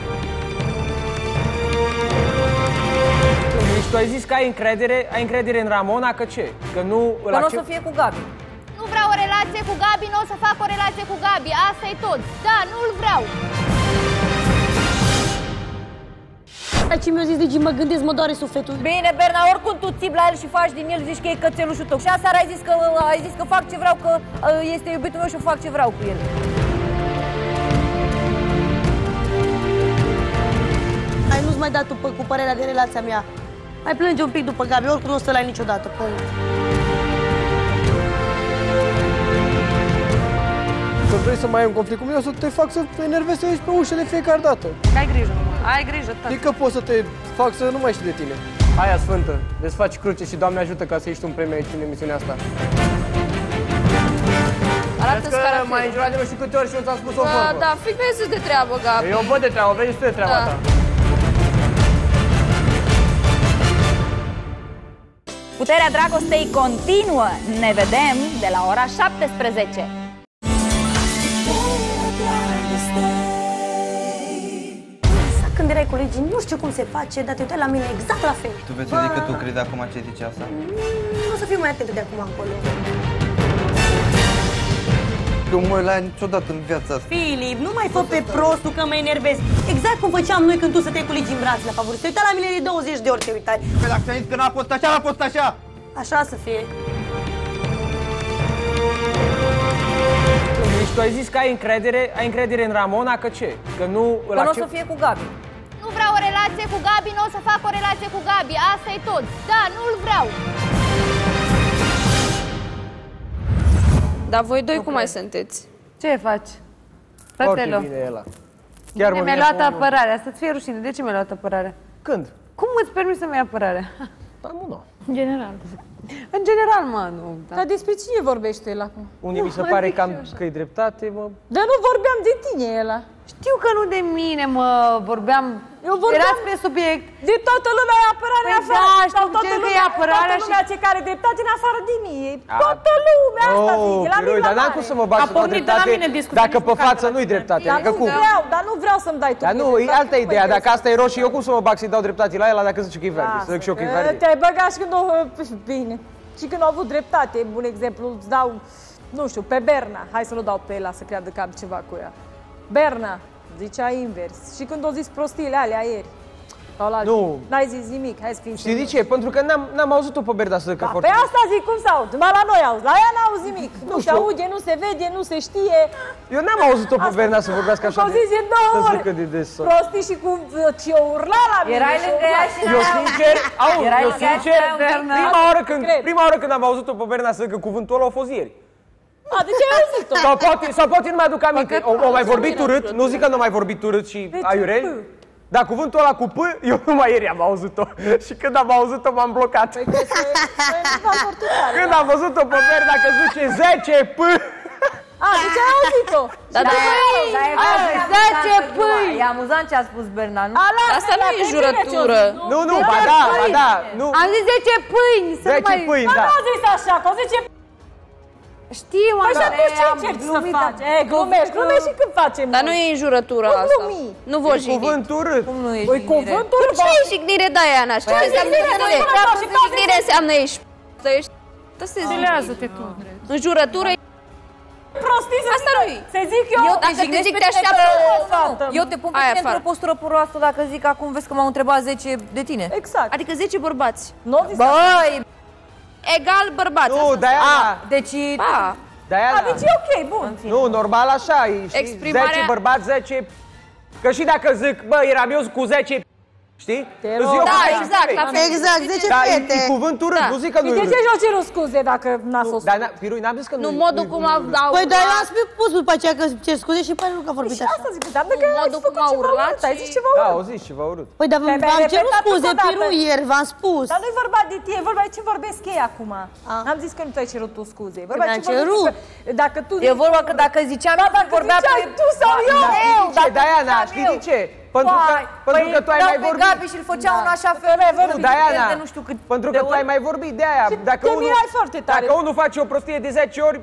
Deci tu ai zis că ai încredere în Ramona, că ce? Că nu o să fie cu Gabi. Nu vreau o relație cu Gabi, nu o să fac o relație cu Gabi, asta e tot. Da, nu-l vreau. Ce mi-a zis, deci mă gândesc, mă doare sufletul. Bine, Berna, oricum tu țipi la el și faci din el, zici că e cățelușul tău. Și aseară ai zis că fac ce vreau, că este iubitul meu și fac ce vreau cu el. Hai, nu-ți mai da tu cu părerea de relația mea. Mai plânge un pic după Gabi, oricum nu o să l-ai niciodată, punct. Să vrei să mai ai un conflict cu mine, o să te fac să te enervezi să ieși pe ușă de fiecare dată. Ai grijă, ai grijă, tău. Știi că pot să te fac să nu mai știi de tine. Aia Sfântă, desfaci cruce și Doamne ajută ca să ieși tu un premiu aici în emisiunea asta. Arată-ți că mai înjurat de nu știu câte ori și eu ți-am spus o vorbă. Da, vezi de treabă, Gabi. Eu văd de treabă, vezi tu de treaba ta. Puterea dragostei continuă. Ne vedem de la ora 17. Când erai colegii, nu știu cum se face, dar te uitai la mine exact la fel. Tu vezi adică tu crezi acum ce zice asta? Nu o să fiu mai atentă de acum încolo. Nu mă la niciodată în viața asta. Filip, nu mai fă pe prostul că mă enervezi. Exact cum făceam noi când tu să te culegi în brațe la favorit. Te uitai la mine de 20 de ori, te uitai. Păi dacă ți-am zis că n-a fost așa, n-a fost așa. Așa să fie. Deci tu ai zis că ai încredere în Ramona, că ce? Că nu o să fie cu Gabi. Nu vreau o relație cu Gabi, nu o să fac o relație cu Gabi, asta e tot. Da, nu-l vreau. Dar voi doi cum mai sunteți? Ce faci? Fratelo. Orice vine ăla. Chiar mă mi-ai luat apărarea. Să-ți fie rușine. De ce mi-ai luat apărarea? Când? Cum îți permiți să-mi iei apărarea? În general. În general, mă, nu. Da. Dar despre cine vorbește el acum? Unii mi se pare că e dreptate, mă. Dar nu vorbeam de tine, ăla. Știu că nu de mine, mă, vorbeam... Eu vorbeam erați pe subiect. De toată lumea e apărarea păi afară. Da, știu, toată lumea ce care dreptate în afară de mine. Toată lumea asta zice, la mine. Dar n-am cum să mă bag să dau dreptate dacă pe față nu-i dreptate. Dar nu vreau să-mi dai tu. Dar nu, e alta ideea. Dacă asta e roșie, eu cum să mă bag să-i dau dreptate la el dacă zice că e verde? Să zic și eu că e verde. Te-ai băgat și când o... Bine. Și când au avut dreptate, un exemplu, îți dau, nu știu, pe Berna. Hai să nu dau pe ela să creadă că am ceva cu ea. Berna, zicea invers. Și când o zis prostiile alea ieri. Nu. N-ai zis nimic, hai să fim Știi de ce? Pentru că n-am auzit-o pe Berna să zică foarte... Pe asta zic, cum să aud? Numai la noi auzi, la ea n-auzi nimic. Nu se aude, nu se vede, nu se știe. Eu n-am auzit-o pe Berna să vorbească așa de... zis două ori. Prostii și cum ce urla la mine. Erai lângă ea și eu sincer, prima oară când am auzit-o pe Berna să zică cuvântul ăla a fost ieri. De ce ai auzit-o? Sau poate nu mi-aduc aminte. O mai vorbit urât? Nu zic că nu mai vorbit urât și aiureli? Dar cuvântul ăla cu P, eu numai ieri am auzit-o. Și când am auzit-o, m-am blocat. Când am văzut-o pe Berna că zice 10 P. De ce ai auzit-o? Da, 10 pâi! E amuzant ce a spus Berna, nu? Asta nu e jurătură. Nu, ba da. Am zis 10 pâini. 10 pâini, da. Nu a zis așa, că o zice... Știu, păi și atunci ce încerci să faci? Glumești și când facem. Dar nu e înjurătura asta. Nu vă jigniți. Cuvânt urât. Cum nu e jignire? Cuvânt urât. Ce e jignire, Diana? Știi ce înseamnă jignire? Jignire înseamnă ești... Înțelează-te tu. Înjurătură e... Prostii asta nu e. Să zic eu... Dacă te zic te așteaptă... Eu te pun pe tine într-o postură proastă dacă zic acum vezi că m-au întrebat 10 de tine. Exact. Adică 10 bărbați. Băi! Egal bărbați. Nu, Diana. Deci... Diana. Deci e ok, bun. Nu, normal așa, știi? 10 bărbați, 10... Că și dacă zic, bă, eram eu cu 10... Știi? Da, exact. Exact, 10 da, fete. E cuvântul urât, nu zic că nu e urât. De ce și-o cerut scuze dacă n-a fost? Dar, Pirui, n-am zis că nu. Nu, modul cum au... Păi, dar eu am spus după aceea că cer scuze și pare că a vorbit așa. Și asta zic, dar că ai făcut ceva urât, ai zis ceva urât. Da, au zis ceva urât. Păi, dar v-am cerut scuze, Pirui, ieri, v-am spus. Dar nu-i vorba de tine, e vorba de ce vorbesc ei acum. N-am zis că nu ți-ai cerut tu scuze. E vorba de ce cerut. Dacă tu... E vorba că dacă ziceam, vorbea pe... tu sau eu. Diana, știi de ce? Pentru că tu ai mai vorbit. Gabi și îl făceau în așa fel. Nu, Diana, pentru că tu ai mai vorbit de aia. Dacă unul face o prostie de 10 ori,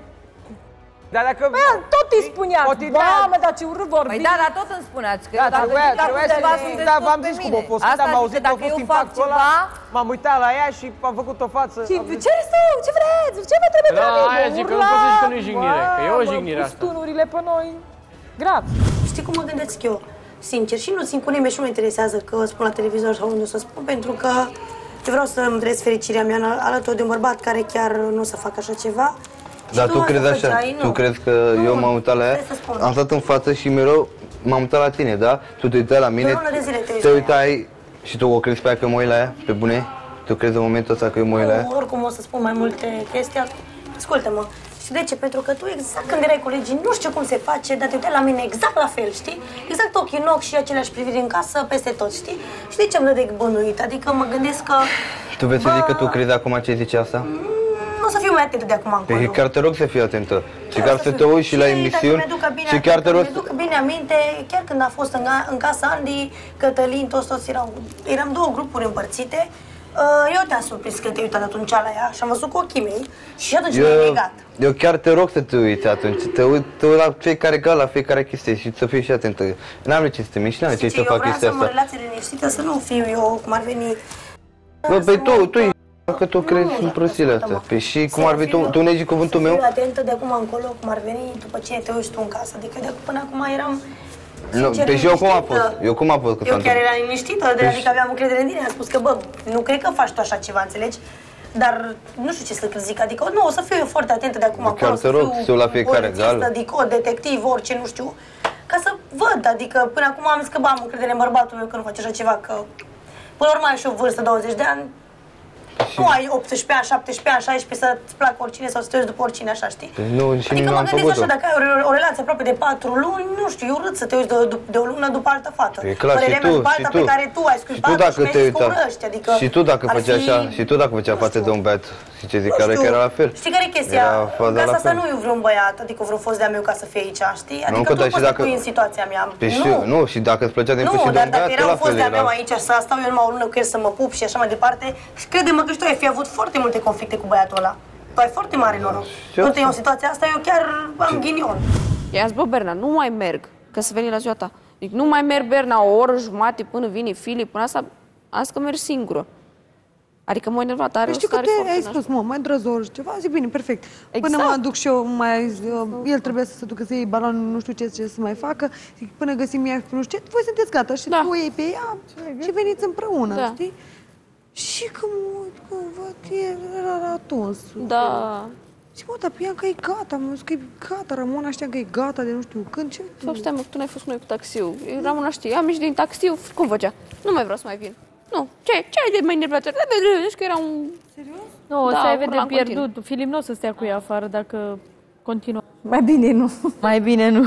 dar dacă... Tot îi spuneați, mamă, dar ce urât vorbi. Păi da, dar tot îmi spuneați. Da, trebuia să... Da, v-am zis cum a fost. Când am auzit că a fost impactul ăla, m-am uitat la ea și am făcut o față. Ce vreți? Ce vreți? Ce vă trebuie de la mine? Aia zic că nu poți să zici că nu e jignire, că e o jignire asta. Stunurile pe noi. Grav. Știi cum mă gândesc eu? Sincer, și nu țin cu nimeni și nu mă interesează că spun la televizor sau unde o să spun, pentru că eu vreau să îmi trăiesc fericirea mea alături de un bărbat care chiar nu o să facă așa ceva. Dar tu crezi așa? Tu crezi că eu m-am uitat la ea? Am stat în față și mereu m-am uitat la tine, da? Tu te uitai la mine, te uitai și tu o crezi pe aia că mă uit la ea? Pe bune? Tu crezi în momentul ăsta că eu mă uit la ea? Oricum o să spun mai multe chestii. Ascultă-mă. Și de ce? Pentru că tu exact când erai colegii, nu știu cum se face, dar te uitai la mine exact la fel, știi? Exact ochii în ochi și aceleași priviri în casă, peste tot, știi? Și de ce îmi dă de bănuit? Adică mă gândesc că... Tu vrei să zici că tu crezi acum ce zice asta? Nu o să fiu mai atentă de acum încolo. Păi chiar te rog să fii atentă. Și chiar să te uiți și la emisiuni. Și chiar te rog... Mi-aduc bine aminte, chiar când a fost în casa Andy, Cătălin, toți erau... Eram două grupuri împărțite. Eu te-am surprins când te-ai uitat atunci la ea și am văzut cu ochii mei și atunci m-ai legat. Eu chiar te rog să te uiți atunci, te uit la fiecare gal, la fiecare chestie și să fii și atentă. N-am ce să te miști, n-am ce să fac chestia asta. Eu vreau să am o relație liniștită, să nu fiu eu cum ar veni. Bă, păi tu ești că tu crezi în prostiile astea. Păi și cum ar veni, tu negi cuvântul meu? Să fiu atentă de acum încolo, cum ar veni, după ce te uiți tu în casă. Adică de până acum eram... Pe și eu cum a fost? Eu cum a fost? Eu chiar eram liniștită, adică aveam încredere în tine, am spus că bă, nu cred că faci tu așa ceva, înțelegi? Dar nu știu ce să zic, adică nu, o să fiu eu foarte atentă de acum acolo, să fiu la fiecare gal. Adică detectiv, orice, nu știu, ca să văd, adică până acum am zis că am încredere în bărbatul meu că nu face așa ceva, că până la urmă ai și o vârstă, 20 de ani. nu ai 18 ani, 17 ani, 16 să-ți placă oricine sau să te uiți după oricine, așa, știi? Nu, și adică nu mă am gândesc făcut-o. așa, dacă ai o relație aproape de 4 luni, nu știu, e urât să te uiți de o lună după altă fată. E clar, și tu, după alta pe care tu ai scuipat și mi-ai zis că urăști, adică... Și tu dacă făceai așa, și tu dacă făceai față de un băiat, și ce zic, care era la fel. Știi care e chestia? În casa asta nu e vreun băiat, adică vreun fost de-a meu ca să fie aici, știi? Adică tu poți să pui în situația mea. Nu, și dacă îți plăcea din și de un băiat, băiat, dacă era un fost de-a meu aici, să stau eu numai o lună cu el, să mă pup și așa mai departe, crede-mă că și tu ai fi avut foarte multe conflicte cu băiatul ăla. Tu ai foarte mare noroc. Uite, eu în situația asta, eu chiar am ghinion. I-a zis, bă, Berna, nu mai merg, că să veni la ziua ta. Zic, nu mai merg, Berna, o oră jumate până vine Filip, până asta, am zis că merg singură. Adică m-a enervat, are o stare foarte. Știi că ai spus, mă, mai drăzor și ceva, zic, bine, perfect. Exact. Până mă duc și eu, el trebuie să se ducă să iei balonul, nu știu ce să mai facă, zic, până găsim ea, nu știu ce, voi sunteți gata și tu iei pe ea și veniți împreună, știi? Și că mă uit, că văd, era atons. Da. Și mă, dar Bianca e gata, mă zic că e gata, Ramona știa că e gata de nu știu când, ce... Fapt, stai, mă, tu n-ai fost cu noi cu taxiul. Ramona știe, am ieșit din taxiu, cum făcea? Nu mai vreau să mai vin. Nu, ce ai de mai nervat? Deci că era un... Serios? Nu, o să ai vede pierdut. Filip nu o să stea cu ea afară dacă continuă. Mai bine nu. Mai bine nu.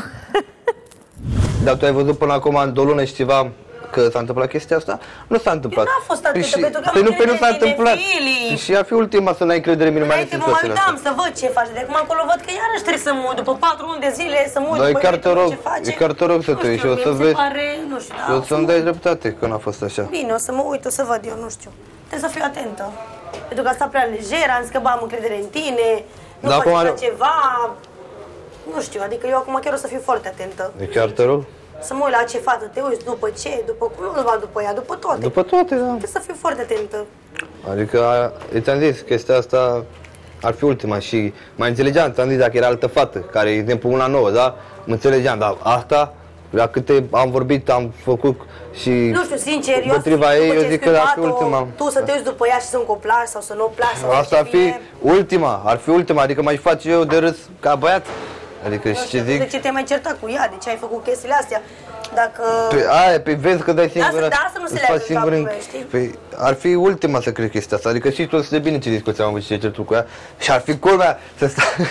Dar tu ai văzut până acum de o lună și ceva că s-a întâmplat chestia asta? Nu s-a întâmplat. N-a fost atât, pentru că am nu s-a întâmplat. Și ar fi ultima să n-ai credere minimale în situațiile astea. Mă uitam să văd ce face. De acum încolo văd că iarăși trebuie să mă uit. După 4 luni de zile să mă uit. Dar chiar te rog să te uiți și o să vezi. Nu știu, o să-mi dai dreptate că n-a fost așa. Bine, o să mă uit, o să văd eu, nu știu. Trebuie să fiu atentă. Pentru că asta prea lejer, am zis că am încredere în tine, nu faci așa ceva. Nu știu, adică eu acum chiar o să fiu foarte atentă. Chiar te rog? Să mă uit la ce fată te uiți, după ce, după cum, nu doar după ea, după toate. După toate, da. Trebuie să fiu foarte atentă. Adică, ți-am zis, chestia asta ar fi ultima și mai înțelegeam, ți-am zis, dacă era altă fată, care, de exemplu, una nouă, da? Mă înțelegeam, dar asta, la câte am vorbit, am făcut și... Nu știu, sincer, eu zic că ar fi ultima. Tu să te uiți după ea și să-mi coplaci sau să nu o placi. Asta ar fi ultima, adică mai fac eu de râs ca băiat. Adică și ce zic? De ce te-ai mai certat cu ea? De ce ai făcut chestiile astea? Dacă... Păi vezi că dai singură. Da, asta nu se leagă în capul meu, știi? Păi ar fi ultima să cred chestia asta. Adică și tu să de bine ce discuții am avut și ce certuri cu ea. Și ar fi culmea să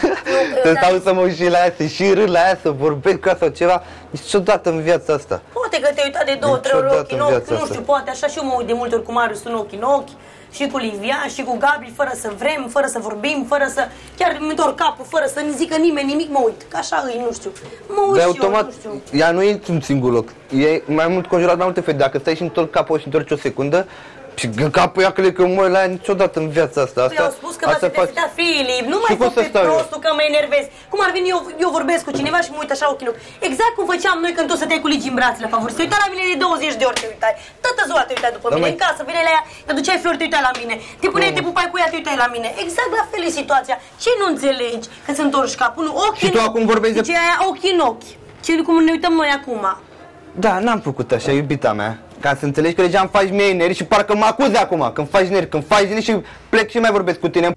stau să mă uit și la ea, să și râd la ea, să vorbesc cu ea sau ceva. Niciodată în viața asta. Poate că te-ai uitat de 2-3 ori ochi în ochi, nu știu, poate așa și eu mă uit de multe ori cu Marius în ochi în ochi. Și cu Livian, și cu Gabi, fără să vrem, fără să vorbim, fără să... Chiar îmi întorc capul, fără să ne zică nimeni nimic, mă uit. Că așa îi, nu știu. Mă uit și automat, eu, nu știu. Ea nu e într-un singur loc. E mai mult conjurat mai multe fete. Dacă stai și întorci capul și întorci o secundă, și în capul ea cred că mă la ea niciodată în viața asta. Eu au spus că va să te Filip, nu mai fă pe prostul că mă enervezi. Cum ar veni eu vorbesc cu cineva și mă uit așa ochii în ochi. Exact cum făceam noi când tu stăteai cu Ligi în brațe la favori. Te uitai la mine de 20 de ori, te uitai. Toată ziua te uitai după mine, în casă, veneai la ea, te duceai flori, te uitai la mine. Te puneai, te pupai cu ea, te uitai la mine. Exact la fel e situația. Ce nu înțelegi când se întorci capul? Nu, ochii în ochi. Deci aia ochii în ochi. Ce cum ne uităm noi acum. Da, n-am făcut așa, iubita mea. Ca să înțelegi că deja îmi faci mie neri și parcă mă acuzi acum, când faci neri, și plec și mai vorbesc cu tine.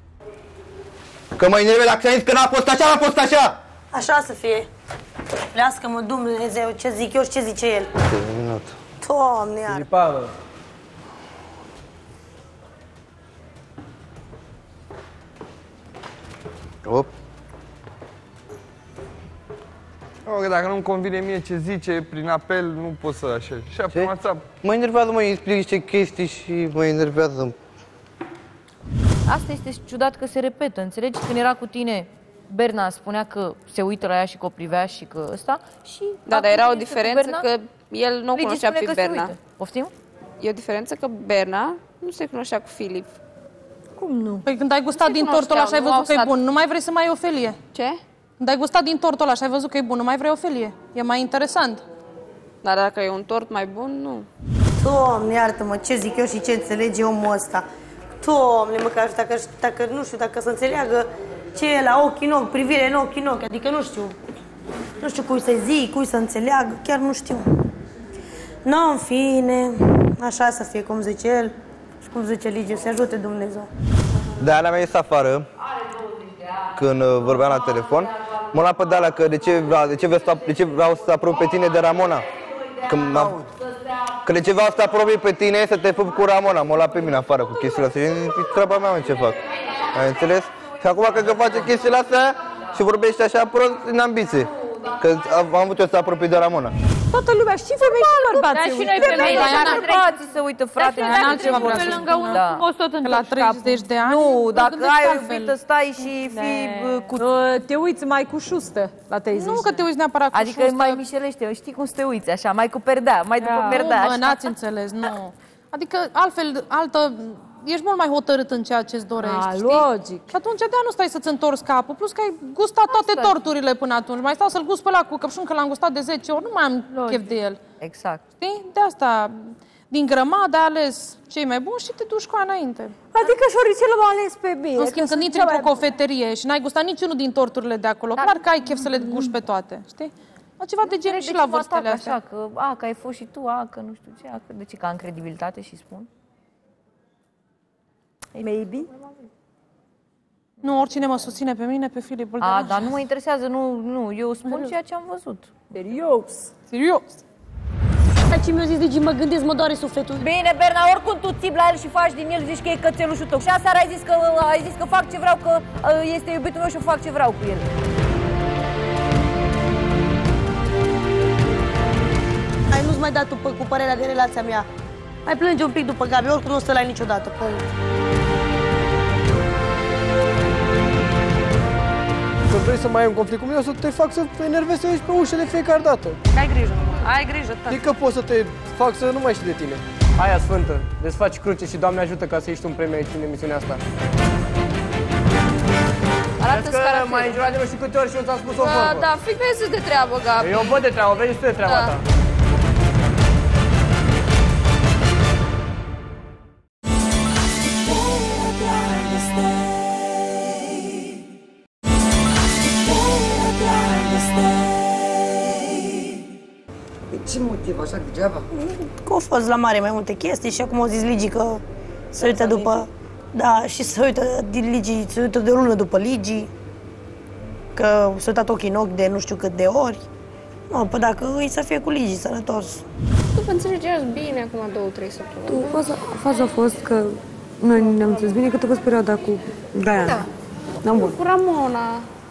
Că mă enervezi dacă ți-am zis că n-a fost așa, n-a fost așa! Așa să fie. Lească-mă Dumnezeu, ce zic eu și ce zice el. Doamne, iar. Op. Dacă nu-mi convine mie ce zice, prin apel nu pot să așa. Și pe WhatsApp. Mă enervează, mă explic niște chestii și mă enervează. Asta este ciudat că se repetă, înțelegi? Când era cu tine, Berna spunea că se uită la ea și că o privea și că ăsta și... Da, dar era o diferență că el nu o cunoștea pe Berna. Poftim? E o diferență că Berna nu se cunoștea cu Filip. Cum nu? Păi când ai gustat din tortul ăla și ai văzut că e bun, nu mai vrei să mai ai o felie? Ce? Când ai gustat din tortul ăla și ai văzut că e bun, nu mai vrei o felie? E mai interesant. Dar dacă e un tort mai bun, nu. Doamne, iartă-mă, ce zic eu și ce înțelege omul ăsta. Doamne, măcar dacă nu știu, dacă să înțeleagă ce e la ochi în ochi, privire în ochi în ochi, adică nu știu cui să zic, cui să înțeleagă, chiar nu știu. Nu, în fine, așa să fie, cum zice el și cum zice Ligiu, să ajute Dumnezeu. De aia mi-a ieșit afară, când vorbeam la telefon, mă lua pe de-alea că de ce vreau să aprob pe tine de Ramona. Când ceva să te apropie pe tine, să te pup cu Ramona, mă lua pe mine afară cu chestiile astea. E treaba mea, ce fac. Ai înțeles? Și acum cred că face chestiile astea și vorbește așa prost în ambiție. Că am avut eu să apropii de Ramona. Toată lumea, și femei și bărbați. Dar și noi femei, bărbații să uită, frate. Pe lângă un frumos tot în la 30 de ani. Nu, dacă ai o iubită, stai și fii cu... Te uiți mai cu șustă la 30. Nu că te uiți neapărat cu șustă. Adică mai mișelește, știi cum să te uiți, așa, mai cu perdea, mai după perdea. Nu, mă, n-ați înțeles, nu. Adică altfel, ești mult mai hotărât în ceea ce-ți dorești, știi? Logic. Și atunci de-aia nu stai să-ți întorci capul, plus că ai gustat toate torturile până atunci. Mai stau să-l gust pe ăla cu căpșun, că l-am gustat de 10 ori, nu mai am chef de el. Exact. Știi? De asta, din grămadă ai ales cei mai buni și te duci cu înainte. Adică șoricelul m-a ales pe mine. În schimb, când intri într-o cofetărie și n-ai gustat niciunul din torturile de acolo, clar că ai chef să le guști pe toate, știi? Ceva de genul și la vârstele astea. Așa, că ai fost și tu, că nu știu ce, de ce, că am credibilitate și spun. Maybe. Nu, oricine mă susține pe mine, pe Filip Băldean. Dar nu mă interesează, nu, eu spun ceea ce am văzut. Serios. Ce mi-a zis Digi, mă gândesc, mă doare sufletul. Bine, Berna, oricum tu țipi la el și faci din el, zici că e cățelușul tău. Și aseară ai zis că fac ce vreau, că este iubitul meu și eu fac ce vreau cu el. Ai nu-ți mai dat tu cu părerea de relația mea. Mai plânge un pic după Gabi, oricum nu o să l-ai niciodată. Când vrei să mai ai un conflict cu mine, o să te fac să te enervezi aici pe ușele fiecare dată. Ai grijă, tată. Adică pot să te fac să nu mai știi de tine. Aia Sfântă, desfaci cruce și Doamne ajută ca să ieși tu un premiu aici în emisiunea asta. Arată-ți caracterul. Mai înjurat de nu știu câte ori și eu ți-am spus o vorbă. Da, fii vezi de treabă, Gabi. Eu văd de treabă, vezi tu de treaba ta. Ce motiv așa degeaba? Că au fost la mare mai multe chestii și acum au zis Ligi că se uită după... Da, și se uită din Ligi, se uită de o lună după Ligi. Că s-a uitat ochii în ochi de nu știu cât de ori. Nu, păi dacă îi să fie cu Ligi sănătos. Tu vă înțelegeați bine acum 2-3 săptămâni. Faza a fost că noi ne-am înțeles bine cât a fost perioada cu Diana. Da. Cu Ramona.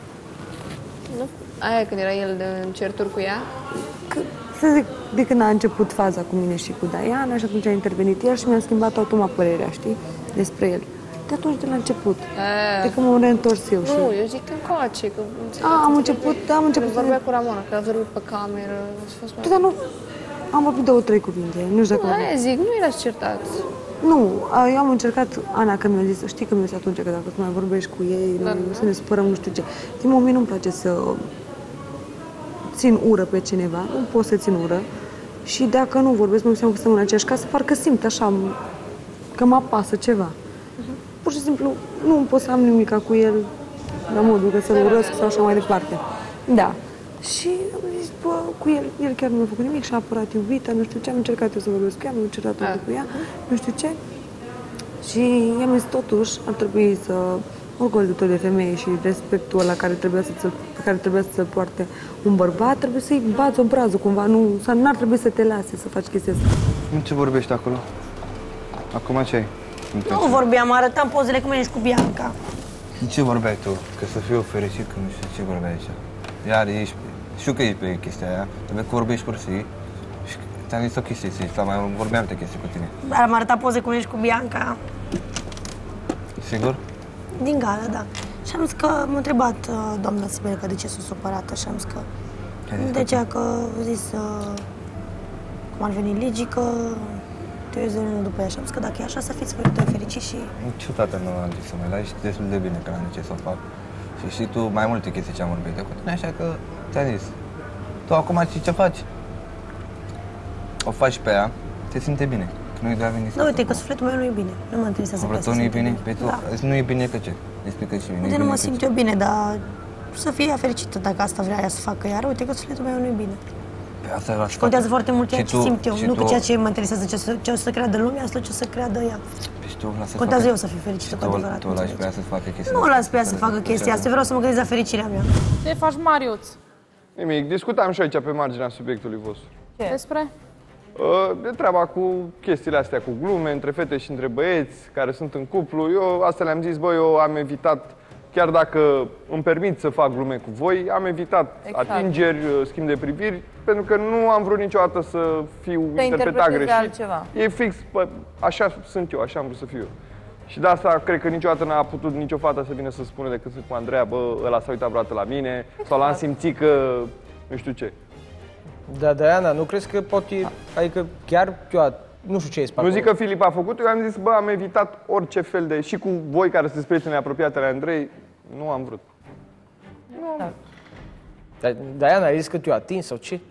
Nu? Aia când era el în certuri cu ea? Să zic, de când a început faza cu mine și cu Diana și atunci a intervenit el și mi-a schimbat automat părerea, știi, despre el. De atunci, de la început. De când m-am reîntors eu. Nu, eu zic încoace, că... Am început... Vorbea cu Ramona, că a vorbit pe cameră, a fost mai... Dar nu... Am vorbit 2-3 cuvinte, nu știu dacă... Aia zic, nu erați certați. Nu, eu am încercat, Ana, că mi-a zis, știi că mi-a zis atunci că dacă tu mai vorbești cu ei, să ne supărăm, nu știu ce. Din moment nu-mi place să țin ură pe cineva, nu pot să țin ură. Și dacă nu vorbesc, mă seama că stăm în aceeași casă, parcă simt așa că mă apasă ceva. Pur și simplu nu pot să am nimica cu el, la modul că să-l urăsc sau așa mai departe. Da. Și am zis, bă, cu el chiar nu mi-a făcut nimic și a apărat iubita, nu știu ce, am încercat eu să vorbesc cu ea, am încercat cu ea, nu știu ce. Și i-am zis, totuși, ar trebui să, orgoliu de femeie și respectul ăla care trebuia să-l poarte un bărbat, trebuie să-i bați obrazul cumva, n-ar trebui să te lase să faci chestia asta. Ce vorbești acolo? Acum ce ai? Nu vorbeam, arătam pozele cum ești cu Bianca. Ce vorbeai tu? Că să fiu fericit, că nu știu ce vorbeai aici. Iar ești, știu că ești pe chestia aia, trebuie că vorbești cu și ți-am zis o chestie, sau mai vorbeam alte chestii cu tine. Dar am arătat poze cum ești cu Bianca. Sigur? Din gală, da. Și am zis că m-a întrebat doamna Sibelica de ce sunt supărată și am zis că... De ce că a zis cum ar veni Ligi, că te uiți de lună după ea și am zis că dacă e așa să fiți fericiți și... Niciodată nu am zis să mă lași, știi destul de bine că n-am de ce să o fac. Și știi tu mai multe chestii ce am vorbit cu tine, așa că ți-am zis. Tu acum știi ce faci? O faci pe ea, te simte bine. Că nu-i doar veni să... Da, uite că sufletul meu nu e bine. Nu mă interesează pe asta. Nu e bine? Pe tu, nu e bine că ce? Explică și mine. Uite, nu mă simt eu bine, dar să fie fericită dacă asta vrea ea să facă. Iar uite că sufletul meu nu e bine. Și contează foarte mult ceea ce simt eu, nu cu ceea ce mă interesează, ce o să creadă lumea, sau ce o să creadă ea. Contează eu să fiu fericită cu adevărat. Tu o lași pe ea să facă chestia asta? Nu o las pe ea să facă chestia asta, vreau să mă gândesc la fericirea mea. Ce faci, Mariuț? Nimic, discutam și aici pe marginea subiectului vostru. Despre? De treaba cu chestiile astea, cu glume între fete și între băieți care sunt în cuplu. Eu asta le-am zis, bă, eu am evitat, chiar dacă îmi permit să fac glume cu voi, am evitat atingeri, schimb de priviri, pentru că nu am vrut niciodată să fiu interpretat greșit. Altceva. E fix, bă, așa sunt eu, așa am vrut să fiu eu. Și de asta cred că niciodată n-a putut nicio fată să vină să spună decât cu Andreea, bă, ăla s-a uitat vreodată la mine, sau l-am simțit că nu știu ce. Da, Diana, nu crezi că poate, adică chiar eu, nu știu ce e spate. Nu zic că Filip a făcut, eu am zis, bă, am evitat orice fel de, și cu voi care sunteți prieteni apropiate ale Andrei, nu am vrut. Da. Dar Diana, ai zis că te-o atins sau ce?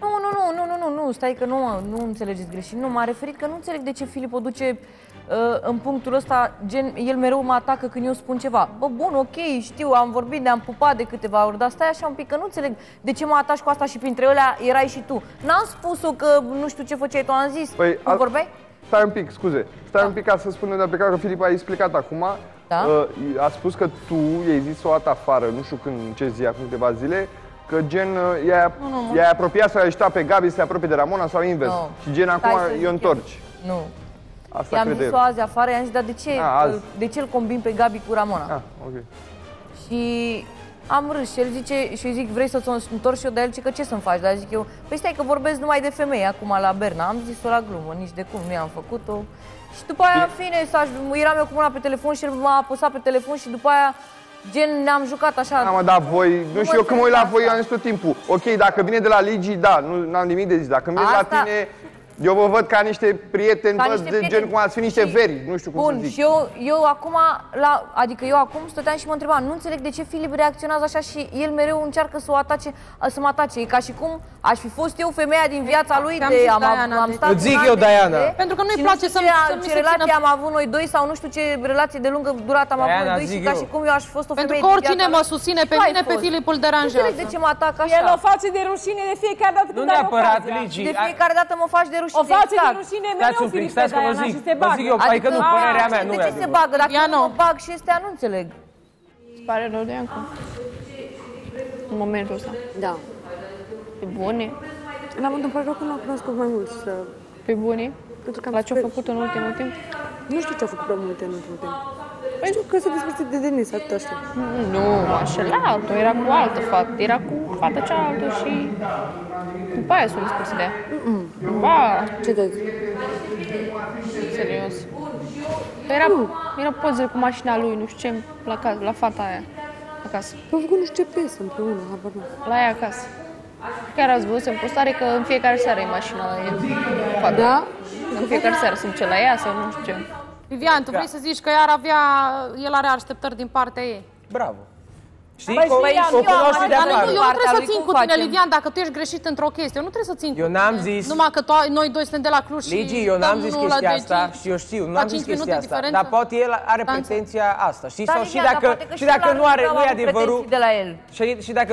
Nu, stai că nu înțelegeți greșit. Nu, m-a referit că nu înțeleg de ce Filip o duce în punctul ăsta, gen, el mereu mă atacă când eu spun ceva. Bă, bun, ok, știu, am vorbit, ne-am pupat de câteva ori, dar stai așa un pic, că nu înțeleg de ce mă ataci cu asta și printre ălea erai și tu. N-am spus-o că nu știu ce făceai tu, am zis. Păi, nu vorbeai? Stai un pic, scuze. Stai un pic ca să spunem de plecat, că Filip a explicat acum. Da? A spus că tu i-ai zis o dată afară, nu știu când, ce zi, acum câteva zile, că gen i-ai apropiat sau i-ai ajutat pe Gabi să se apropie de Ramona sau invers. No. Și gen acum i-o întorci. Nu. Asta i-am zis-o azi afară, i-am zis, dar de ce îl combin pe Gabi cu Ramona? Ok. Și am râs și el zice, și eu zic, vrei să-ți întorci și eu, dar el zice că ce să-mi faci? Dar zic eu, păi stai că vorbesc numai de femei acum la Berna, am zis-o la glumă, nici de cum nu i-am făcut-o. Și după aia, în fine, eram eu cu mâna pe telefon și el m-a apăsat pe telefon și după aia, gen, ne-am jucat așa. Da, mă, dar voi, nu știu, eu când mă uit la voi, eu am zis tot timpul, ok, dacă vine de la Ligi, da, nu am nimic de zis, dacă vine la tine, eu vă văd ca niște prieteni, gen cum ați fi niște veri, nu știu cum să zic. Bun, și eu acum, adică eu acum stăteam și mă întrebam, nu înțeleg de ce Filip reacționează așa și el mereu încearcă să mă atace. E ca și cum aș fi fost eu femeia din viața lui, am stat. Îți zic eu, Diana. Pentru că nu-i place să ce relație am avut noi doi sau nu știu ce relație de lungă durată am avut noi doi și ca și cum eu aș fi fost o femeie din viața lui. Pentru că oricine mă susține pe mine, pe Filip îl deranjează. Nu înțeleg de ce mă atacă așa. El o face de rușine de fiecare dată când are ocazia. De fiecare dată mă faci de rușine. O face de rușine mereu Filip pe Diana și se bagă. Vă zic eu, adică nu, părerea mea, nu e de ce se bagă? Dacă nu mă bag și astea, nu înțeleg. Îți pare rău de Iancu? În momentul ăsta. Da. Pe bune? La modul îmi pare rău că nu am cunoscut mai mult să... Pe bune? La ce-a făcut în ultimul timp? Nu știu ce-a făcut prea multe în ultimul timp. Păi știu că s-a despărțit de Denis, atâta știu. Nu, așa era cu altă fată, era cu fata cealaltă și... După aia s-a despărțit de ea. Ba! Ce te-ai? Serios. Era pozele cu mașina lui, nu știu ce, la fata aia, acasă. Au făcut nu știu ce piesă împreună, habar nu. La ea acasă. Chiar ați văzut în postare că în fiecare seară e mașina la el. Fata. Da? În fiecare seară sunt ce la ea sau nu știu ce. Vivian, tu vrei să zici că el are așteptări din partea ei? Bravo. Știi? Eu nu trebuie să țin cu tine, facem? Livian, dacă tu ești greșit într-o chestie. Eu nu trebuie să țin cu tine. Eu n-am zis... Numai că noi doi suntem de la Cluj și... Ligi, eu n-am zis chestia asta și eu știu, nu am zis chestia asta. Dar poate el are pretenția asta, știi? Sau și dacă nu e adevărul... Și dacă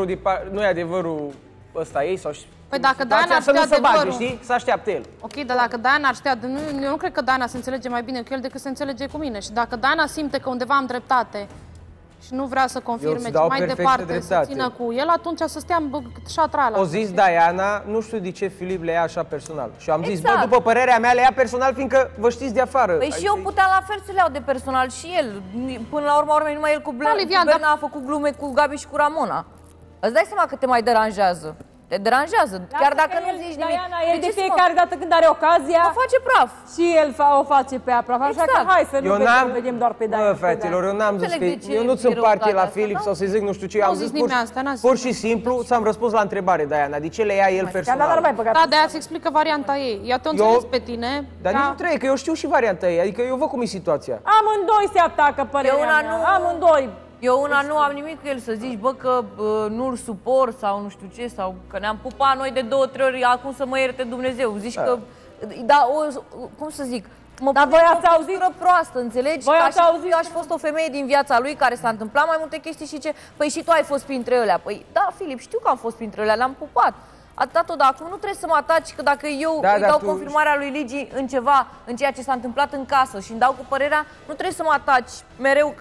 nu e adevărul ăsta ei sau... Păi dacă Diana ar ști adevărul... Știi? Să așteaptă el. Ok, dar dacă Diana ar ști adevărul... Eu nu cred că Diana se înțelege mai bine cu el decât se înțelege cu mine. Și dacă Diana simte că undeva am dreptate și nu vrea să confirme, ci mai departe să țină cu el, atunci să stea în șatrala. O zis Diana, nu știu de ce Filip le ia așa personal. Și eu am zis, bă, după părerea mea, le ia personal, fiindcă vă știți de afară. Păi și eu puteam la fel să le iau de personal și el. Până la urmă, numai el cu Berna a făcut glume cu Gabi și cu Ramona. Îți dai seama că te mai deranjează. Te deranjează, chiar dacă nu zici nimic. Diana, el de fiecare dată când are ocazia... O face praf. Și el o face pe praf, așa că hai să nu vedem doar pe Diana. Bă, fraților, eu n-am zis că... Eu nu țin parte la Filip sau să-i zic nu știu ce. Am zis pur și simplu ți-am răspuns la întrebare, Diana. De ce le ia el personal? Da, de-aia îți explică varianta ei. Eu te înțeles pe tine. Dar nici nu trebuie, că eu știu și varianta ei. Adică eu văd cum e situația. Amândoi se atacă, părerea mea. Amândoi. Eu nu am nimic cu el să zici, bă, că nu-l suport sau nu știu ce, sau că ne-am pupat noi de 2-3 ori, acum să mă ierte Dumnezeu. Zici că, da, cum să zic, dar voi ați auzit proastă, înțelegi? Voi ați auzit? Eu aș fost o femeie din viața lui care s-a întâmplat mai multe chestii și ce, păi și tu ai fost printre ele. Păi da, Filip, știu că am fost printre ele, le-am pupat. Atâta tot, dar acum nu trebuie să mă ataci, că dacă eu îi dau confirmarea lui Ligi în ceva, în ceea ce s-a întâmplat în casă și îmi dau cu părerea, nu trebuie să mă ataci mereu că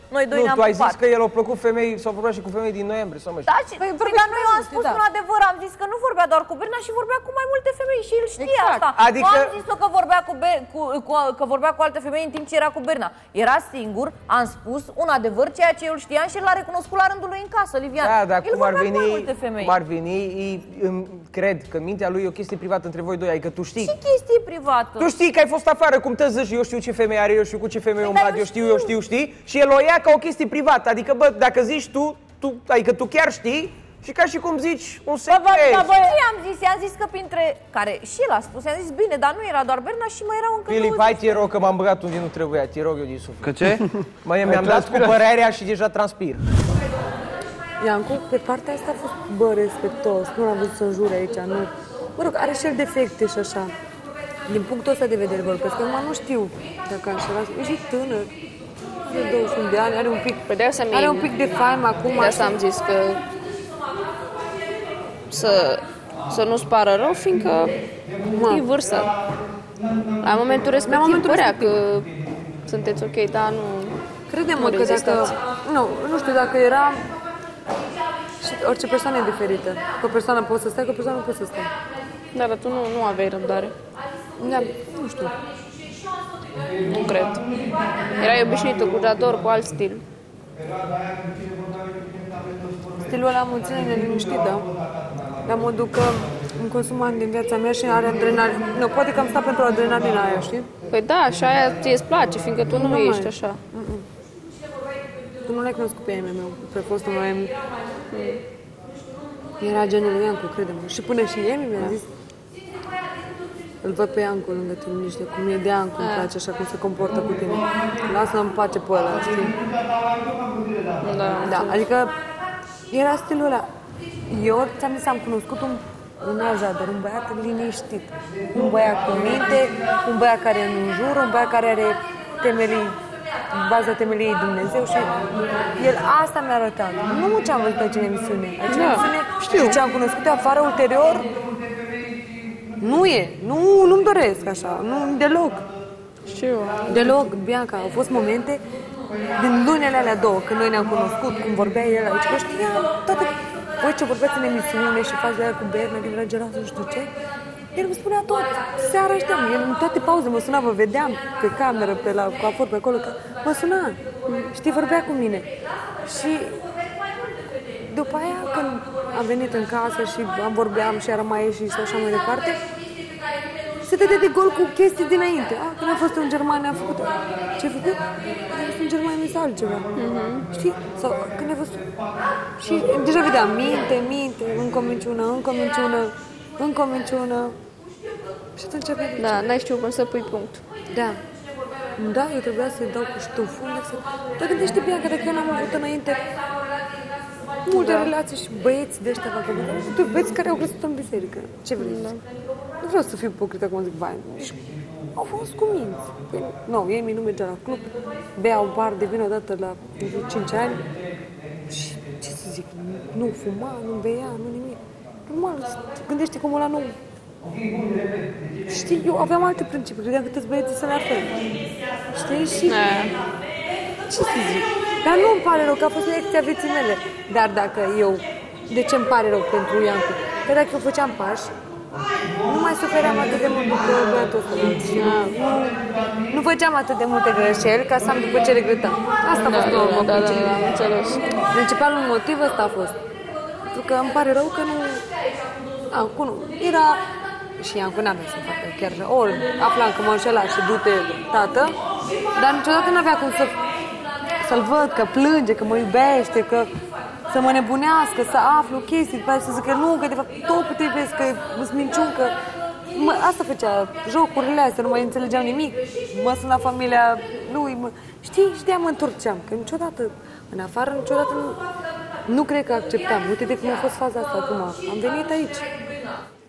noi doi ne-am pupat. Nu, tu ai zis că el a plăcut femei, s-au vorbit și cu femei din noiembrie, sau mă știu. Da, dar noi am spus un adevăr, am zis că nu vorbea doar cu Berna și vorbea cu mai multe femei și el știa asta. Adică... Nu am zis-o că vorbea cu alte femei în timp ce era cu Berna. Era singur, am spus un adevăr, ceea ce eu știam și el l-a recunoscut la rândul lui în casă, Livian. Da, dar el cum ar veni, cred că în mintea lui e o chestie privată între voi doi, adică tu știi. Ce chestie privată? Tu știi că ai fost afară, cum te zici, eu știu ce femeie are, eu știu cu ce femeie umblat, eu știu, știi? Și el o ia ca o chestie privată, adică, bă, dacă zici adică tu chiar știi, și ca și cum zici un secret. Ce i-am zis? I-am zis că printre care și el a spus, i-am zis bine, dar nu era doar Berna și mai erau încă Filip, hai, te rog că m-am băgat unde nu trebuia, te rog eu din suflet. Că ce? Mi-am dat cu părerea și deja transpir. Iancu, pe partea asta a fost, bă, respectos, nu l-am văzut să înjure aici, nu. Mă rog, are și el defecte și așa. Din punctul ăsta de vedere vorbesc, că acum nu știu dacă așa era, e și tânăr, are 21 de ani, are un pic de faimă acum. De asta am zis că să nu-ți pară rău, fiindcă e vârsta. La momentul respectiv părea că sunteți ok, dar nu... Crede-mă că dacă... Nu știu, dacă era... Și orice persoană e diferită. Că o persoană poate să stea, că o persoană nu poate să stea. Dar tu nu aveai răbdare. Da, nu știu. Nu cred. Erai obișnuită cu Jador, cu alt stil. Stilul ăla mă ține neliniștit, da. La modul că îmi consum ani din viața mea și are adrenalină. Nu, poate că am stat pentru adrenalina aia, știi? Păi da, și aia ție-ți place, fiindcă tu nu ești așa. Tu nu l-ai cunoscut pe Emi meu, pe fostul meu Emi. Era genul lui Iancu, crede-mă. Și până și Emi mi-a zis, îl văd pe Iancu lângă tine, niște cum e de Iancu, îmi place așa cum se comportă cu tine. Lasă-mă în pace pe ăla, știi? Da, adică era stilul ăla. Eu ți-am zis, am cunoscut un Jador, un băiat liniștit, un băiat cu minte, un băiat care e în jur, un băiat care are temelii, baza temeliei Dumnezeu și el asta mi-a arătat. Nu ce-am văzut pe cine emisiune. Știu. Ce am cunoscut afară ulterior, nu-mi doresc așa, nu deloc. Știu. Deloc, Bianca, au fost momente din lunile alea două, când noi ne-am cunoscut, cum vorbea el aici, că știa toate, voi ce vorbeați în emisiune și faci de aia cu Berna, când era geloasă, nu știu ce, el îmi spunea tot, seara știam, el în toate pauze mă suna, vă vedeam pe cameră, pe la coafor, pe acolo, că mă suna, știi, vorbea cu mine. Și după aia, când am venit în casă și vorbeam și era mai ieșit și așa mai departe, se dădea de gol cu chestii dinainte. Când a fost în Germania, a făcut... Ce-ai făcut? A fost în Germania sau altceva. Știi? Sau când a fost... Și deja vedeam minte, încă o minciună. Și atunci a venit. Da, n-ai știut cum să pui punct. Da. Da, eu trebuia să-i dau cu știu fund. Dar gândește, Bianca, dacă eu n-am avut înainte multe relații și băieți de ăștia băieți care au crescut în biserică. Ce vrei? Nu vreau să fiu ipocrită, cum zic, vai. Au fost cu minți. Păi, nu, Emi nu mergea la club, bea un par de vin odată la 5 ani și, ce să zic, nu fuma, nu bea, nu nimic. Normal, gândește cum ăla nu... Știi, eu aveam alte principii, credeam că toți băieții să le fel. Știi? Și... Ce să zic? Dar nu îmi pare rău, că a fost lecția vieții mele. Dar dacă eu... De ce îmi pare rău pentru Iancu? Că dacă eu făceam pași, nu mai sufeream atât de mult după băiatul ăsta. Nu făceam atât de multe greșeli ca să am după ce regretam. Asta a fost principalul motiv ăsta a fost. Pentru că îmi pare rău că nu... Era... Și Iancu n-a mers să facă chiar așa. Ori aflam că mă înșela și du-te, tată, dar niciodată n-avea cum să-l văd că plânge, că mă iubește, că să mă nebunească, să aflu chestii, după aceea să zic că nu, că de fapt tot te iubesc, că îți minciun, că... Asta făcea, jocurile astea, nu mai înțelegeam nimic. Mă suna familia lui, știi, și de-aia mă întorceam, că niciodată, în afară, niciodată nu cred că acceptam. Uite de cum a fost faza asta acum, am venit aici.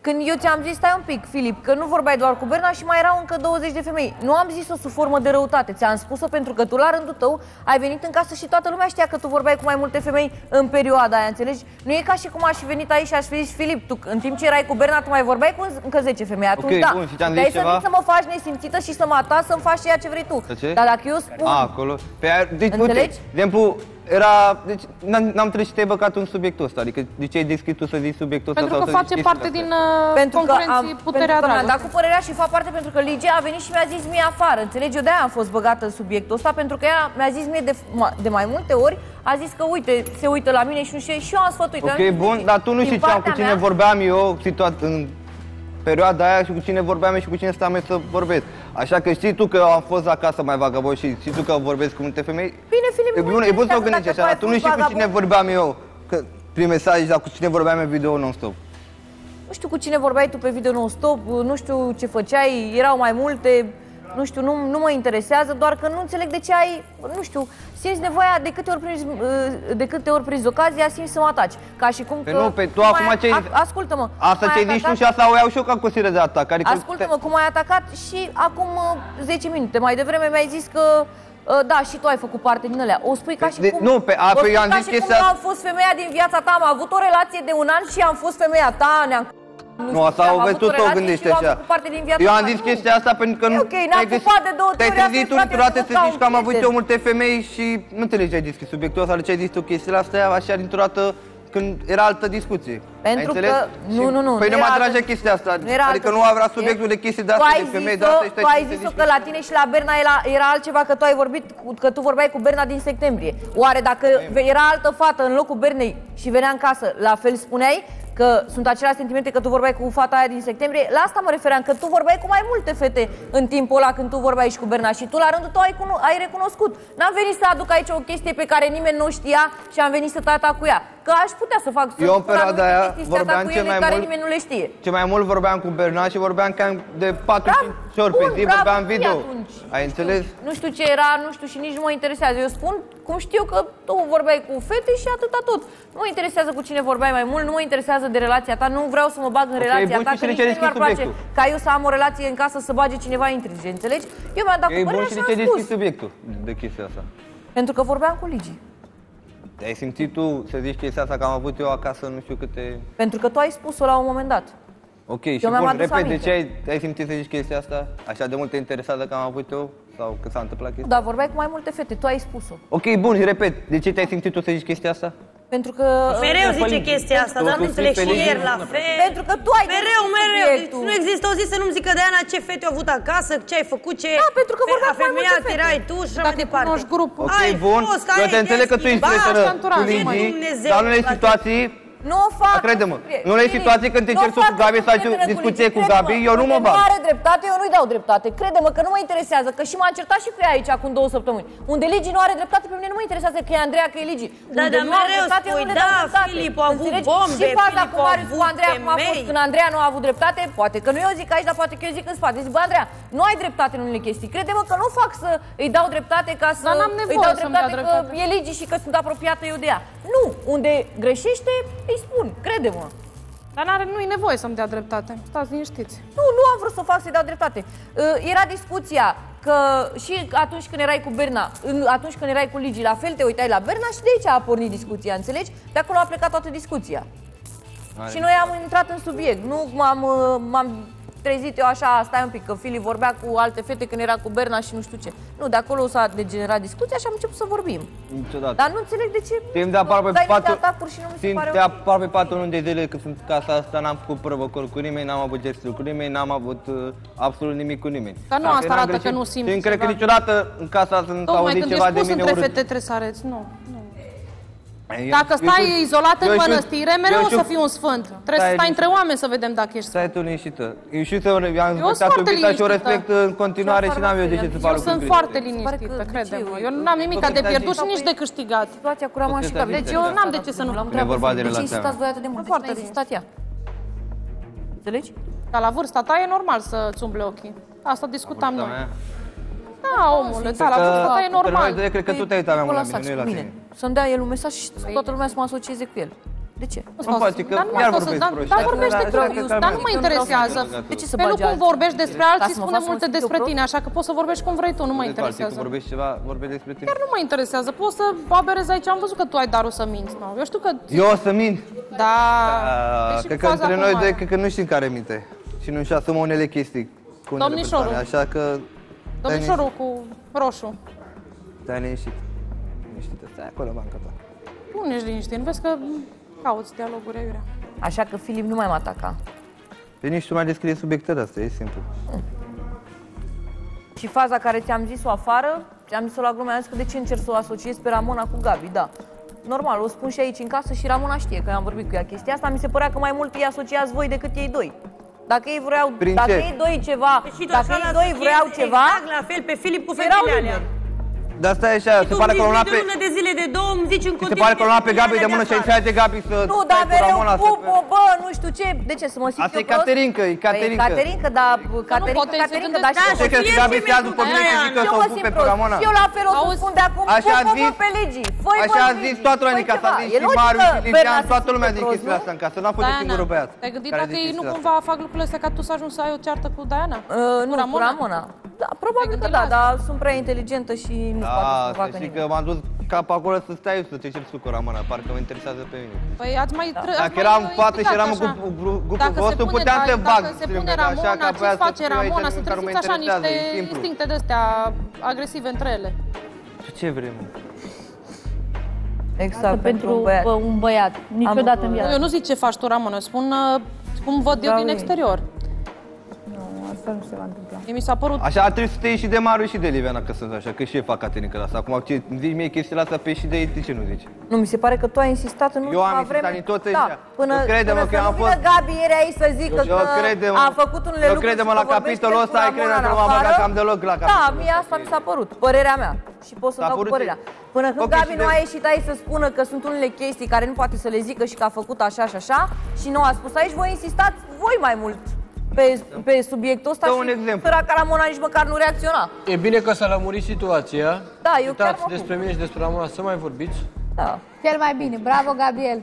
Când eu ți-am zis, stai un pic, Filip, că nu vorbeai doar cu Berna și mai erau încă 20 de femei. Nu am zis-o sub formă de răutate, ți-am spus-o pentru că tu la rândul tău ai venit în casă și toată lumea știa că tu vorbeai cu mai multe femei în perioada aia, înțelegi? Nu e ca și cum aș fi venit aici și aș fi zis, Filip, tu în timp ce erai cu Berna, tu mai vorbeai cu încă 10 femei. Atunci okay, da, bun, și ți-am puteai zis ceva? să mă faci nesimțită și să mă ataci, să-mi faci ceea ce vrei tu. Dar dacă eu spun... acolo. Deci, uite, de exemplu, era, deci n-am trebuit să te-ai băgat în subiectul ăsta, adică de ce ai deschis tu să zici subiectul ăsta? Pentru că face parte din concurenții Puterea Dragă. Mi-am dat cu părerea și fac parte pentru că Ligia a venit și mi-a zis mie afară, înțelegi? Eu de-aia am fost băgată în subiectul ăsta, pentru că ea mi-a zis mie de mai multe ori, a zis că uite, se uită la mine și nu știu, și eu am sfătuit. Ok, bun, dar tu nu știi cu cine vorbeam eu în perioada aia și cu cine vorbeam și cu cine stăm să vorbesc. Așa că știi tu că am fost acasă mai vagabond și știi tu că vorbesc cu multe femei? Bine, Filip, e bun să o gândești așa, dar tu nu știi cu cine vorbeam eu, că prin mesaj, dar cu cine vorbeam în video non-stop. Nu știu cu cine vorbeai tu pe video non-stop, nu știu ce făceai, erau mai multe, nu știu, nu mă interesează, doar că nu înțeleg de ce ai, nu știu, simți nevoia de câte ori prinzi ocazia, simți să mă ataci. Ca și cum că... Nu, pe tu acum ce-ai... Ascultă-mă. Asta ce-ai zis tu și asta o iau și eu ca consider de atac. Ascultă-mă cum ai atacat și acum 10 minute mai devreme mi-ai zis că da, și tu ai făcut parte din alea. O spui ca și cum... Nu, eu am zis chestia... am fost femeia din viața ta, am avut o relație de un an și am fost femeia ta, ne-am... Nu, asta o vezi tu, o gândești așa. Eu am zis chestia asta pentru că nu... Ok, ne-am pupat de 2 ori, te-ai trezit într-o să zici că am avut eu multe femei și nu înțelegi ce ai zis subiectul ăsta, de ce ai zis tu chestiile astea așa dintr-o dată când era altă discuție. Pentru că... Nu. Păi nu mă atrage chestia asta, adică nu avea subiectul de chestii de astea de femei, de astea. Tu ai zis-o că la tine și la Berna era altceva, că tu ai vorbit, că tu vorbeai cu Berna din septembrie. Oare dacă era altă fată în locul Bernei și venea în casă, la fel spuneai? Că sunt aceleași sentimente că tu vorbeai cu fata aia din septembrie? La asta mă refeream, că tu vorbeai cu mai multe fete în timpul ăla când tu vorbeai și cu Berna și tu la rândul tău ai recunoscut. N-am venit să aduc aici o chestie pe care nimeni nu știa și am venit să te atac cu ea. Că aș putea să fac eu în perioada aia vorbeam cel mai mult, nimeni nu le știe. Ce mai mult vorbeam cu Berna și vorbeam cam de 4-5 ori pe zi, vorbeam video. Ai înțeles? Nu știu ce era, nu știu și nici nu mă interesează. Eu spun cum știu că tu vorbeai cu fete și atâta tot. Nu mă interesează cu cine vorbeai mai mult, nu mă interesează de relația ta, nu vreau să mă bag în relația ta, că nici nu mi-ar place ca eu să am o relație în casă să bage cineva intrige, înțelegi? Eu mi-am dat cu părerea și am spus. E bun și de ce deschis subiectul de chestia asta? Pentru că vorbeam cu Ligi. Te-ai simțit tu să zici chestia asta că am avut eu acasă nu știu câte... Pentru că tu ai spus-o la un moment dat. Ok, și bun, repede, de ce ai simțit să zici chestia asta? Așa de mult te interesează că am avut eu? Sau că s-a întâmplat chestia? Da, vorbeai cu mai multe fete, tu ai spus-o. Ok, bun, repet, de ce te-ai simțit tu să zici chestia asta? Pentru că... Mereu zice chestia asta, dar nu înțeleg și ieri la fel. Pentru că tu ai mereu. Nu există o zi să nu-mi zică Diana ce fete au avut acasă, ce ai făcut, ce... Da, pentru că vorbeam cu mai multe fete. Erai tu și așa mai departe. Ok, bun, eu te înțeleg că tu ești prietenă cu Ligi, dar în unele situații... Nu o fac. Crede-mă, în unele situații când te încerci cu Gabi să ai discuție cu Gabi, eu nu mă bag. Nu are dreptate, eu nu-i dau dreptate. Crede-mă că nu mă interesează, că și m-am certat și cu ea aici acum 2 săptămâni. Unde Ligi nu are dreptate, pe mine nu mă interesează că e Andreea, că e Ligi. Da, dar mereu spui, da, Filip a avut bombe, și faza cu Marius, cu Andreea, cum a fost când Andreea nu a avut dreptate, poate că nu eu zic aici, dar poate că eu zic în spate. Zic, bă, Andreea, nu ai dreptate în unele chestii. Crede-mă că nu fac să îi dau dreptate ca să îi dau dreptate că e Ligi și că sunt apropiată eu de ea. Nu, unde greșește, îi spun, crede-mă. Dar nu-i nevoie să-mi dea dreptate. Stați liniștiți. Nu am vrut să fac să-i dau dreptate. Era discuția că și atunci când erai cu Berna, atunci când erai cu Ligi, la fel te uitai la Berna și de aici a pornit discuția, înțelegi? De acolo a plecat toată discuția. Și noi am intrat în subiect. Nu m-am trezit eu așa, stai un pic, că Filip vorbea cu alte fete când era cu Berna și nu știu ce. Nu, de acolo s-a degenerat discuția și am început să vorbim. Niciodată. Dar nu înțeleg de ce timp de aproape 4 luni de zile când sunt casa asta, n-am făcut provocări cu nimeni, n-am avut gesturi cu nimeni, n-am avut absolut nimic cu nimeni. Dar nu asta arată că nu simți ceva. Cred că niciodată în casa asta nu auzit ceva de mine urât. Între fete trebuie să arăți, nu. Dacă stai izolat în mănăstire, mereu o să fii un sfânt. Trebuie să stai între oameni să vedem dacă ești sfânt. Stai tu liniștită. Eu și eu am respectat și o respect în continuare și n-am eu de ce să fac lucruri. Eu sunt foarte liniștită, crede-mă. Eu nu am nimic de pierdut și nici de câștigat. Situația cu Rama și Gabi. Deci eu n-am de ce să nu l-am treabă. De ce insistați voi atât de mult? Foarte insistat ea. Înțelegi? Dar la vârsta ta e normal să-ți umble ochii. Asta discutam noi. Da, omule, da, la vârsta ta e normal. Cred că tu te-ai uitat mai mult la mine, nu e la tine. Să-mi dea el un mesaj și toată lumea să mă asocieze cu el. De ce? Dar nu mă interesează. De ce să Pe nu bagi cum vorbești despre alții, Lasă-mă, spune fac să mă multe simt eu despre prost? tine, așa că poți să vorbești cum vrei tu, nu mă interesează. Că vorbești ceva, vorbești despre tine. Chiar nu mă interesează, poți să aberezi aici, am văzut că tu ai darul să minți, nu? Eu știu că... Eu o să mint? Da... Cred că între noi doi, cred că nu știm care minte. Și nu-și asumă unele chestii cu unele Domnișorul. persoane, așa că... Domnișorul cu roșu. Stai liniștit. Liniștită, stai acolo, banca ta. Nu ești liniștit, nu vezi că cauți dialoguri aiurea. Așa că Filip nu mai mă ataca. Pe nici tu mai descrie subiectele astea, e simplu. Și faza care ți-am zis-o afară, ți-am zis-o la glumă, am zis că de ce încerc să o asociez pe Ramona cu Gabi, da. Normal, o spun și aici în casă și Ramona știe că eu am vorbit cu ea chestia asta, mi se părea că mai mult îi asociați voi decât ei doi. Dacă ei vreau, dacă ei doi ceva, dacă ei doi vreau ceva, exact la fel pe Filip cu femeile alea. Dar stai așa, se pare că l-a pe... lună de zile de două, îmi zici în continuu... Se pare că l-a pe Gabi de mână și ai zis de Gabi să... nu, dar mereu pup-o, bă, nu știu ce, de ce, să mă simt asta eu e Caterinca, e Caterinca. Caterinca, dar Caterinca, dar și eu... că Gabi se ia după mine că zic că să o pupe pe Ramona. Eu la fel o să spun de acum, pup-o pe legii. Așa a zis toată Ranica, s-a zis și Marius, și Licean, toată lumea din chestiile astea în casă, n-a fost singurul băiat. Te-ai gândit dacă ei nu cumva fac lucrurile astea ca tu să ajungi să ai o ceartă cu Diana? Nu, cu Ramona. Da, probabil că da, dar sunt prea inteligentă și nu poate să facă nimic. Că m-am dus cap acolo să stai să te ceri cu Ramona, parcă mă interesează pe mine. Păi ați mai dacă eram în față și eram în grupul vostru, puteam să bag. Dacă se pune Ramona, ce face Ramona? Să treziți așa niște instincte de-astea agresive între ele. Ce vrem? Exact, pentru un băiat. Niciodată în viață. Eu nu zic ce faci tu, Ramona, spun cum văd eu din exterior. Asta nu se va întâmpla. Mi s-a părut... Așa ar trebui să te iei și de Marius și de Liviana, că sunt așa, că și ei fac Caterinca asta. Acum ce zici mie chestiile astea pe și de ei, de ce nu zici? Nu, mi se pare că tu ai insistat în ultima vreme. Eu am insistat din toți ăștia. Până că am fost... Gabi ieri aici să zică că a făcut unele lucruri. Crede-mă la capitolul ăsta, ai crede că nu m-am băgat cam deloc la capitolul. Da, mie asta mi s-a părut, părerea mea. Și pot să dau cu părerea. Până când Gabi nu a ieșit aici să spună că sunt unele chestii care nu poate să le zică și că a făcut așa și așa și nu a spus aici, voi insistați voi mai mult pe subiectul ăsta și săraca Ramona nici măcar nu reacționa. E bine că s-a lămurit situația. Da, eu chiar mă despre mine și despre Ramona să mai vorbiți. Da. Cel mai bine. Bravo, Gabriel.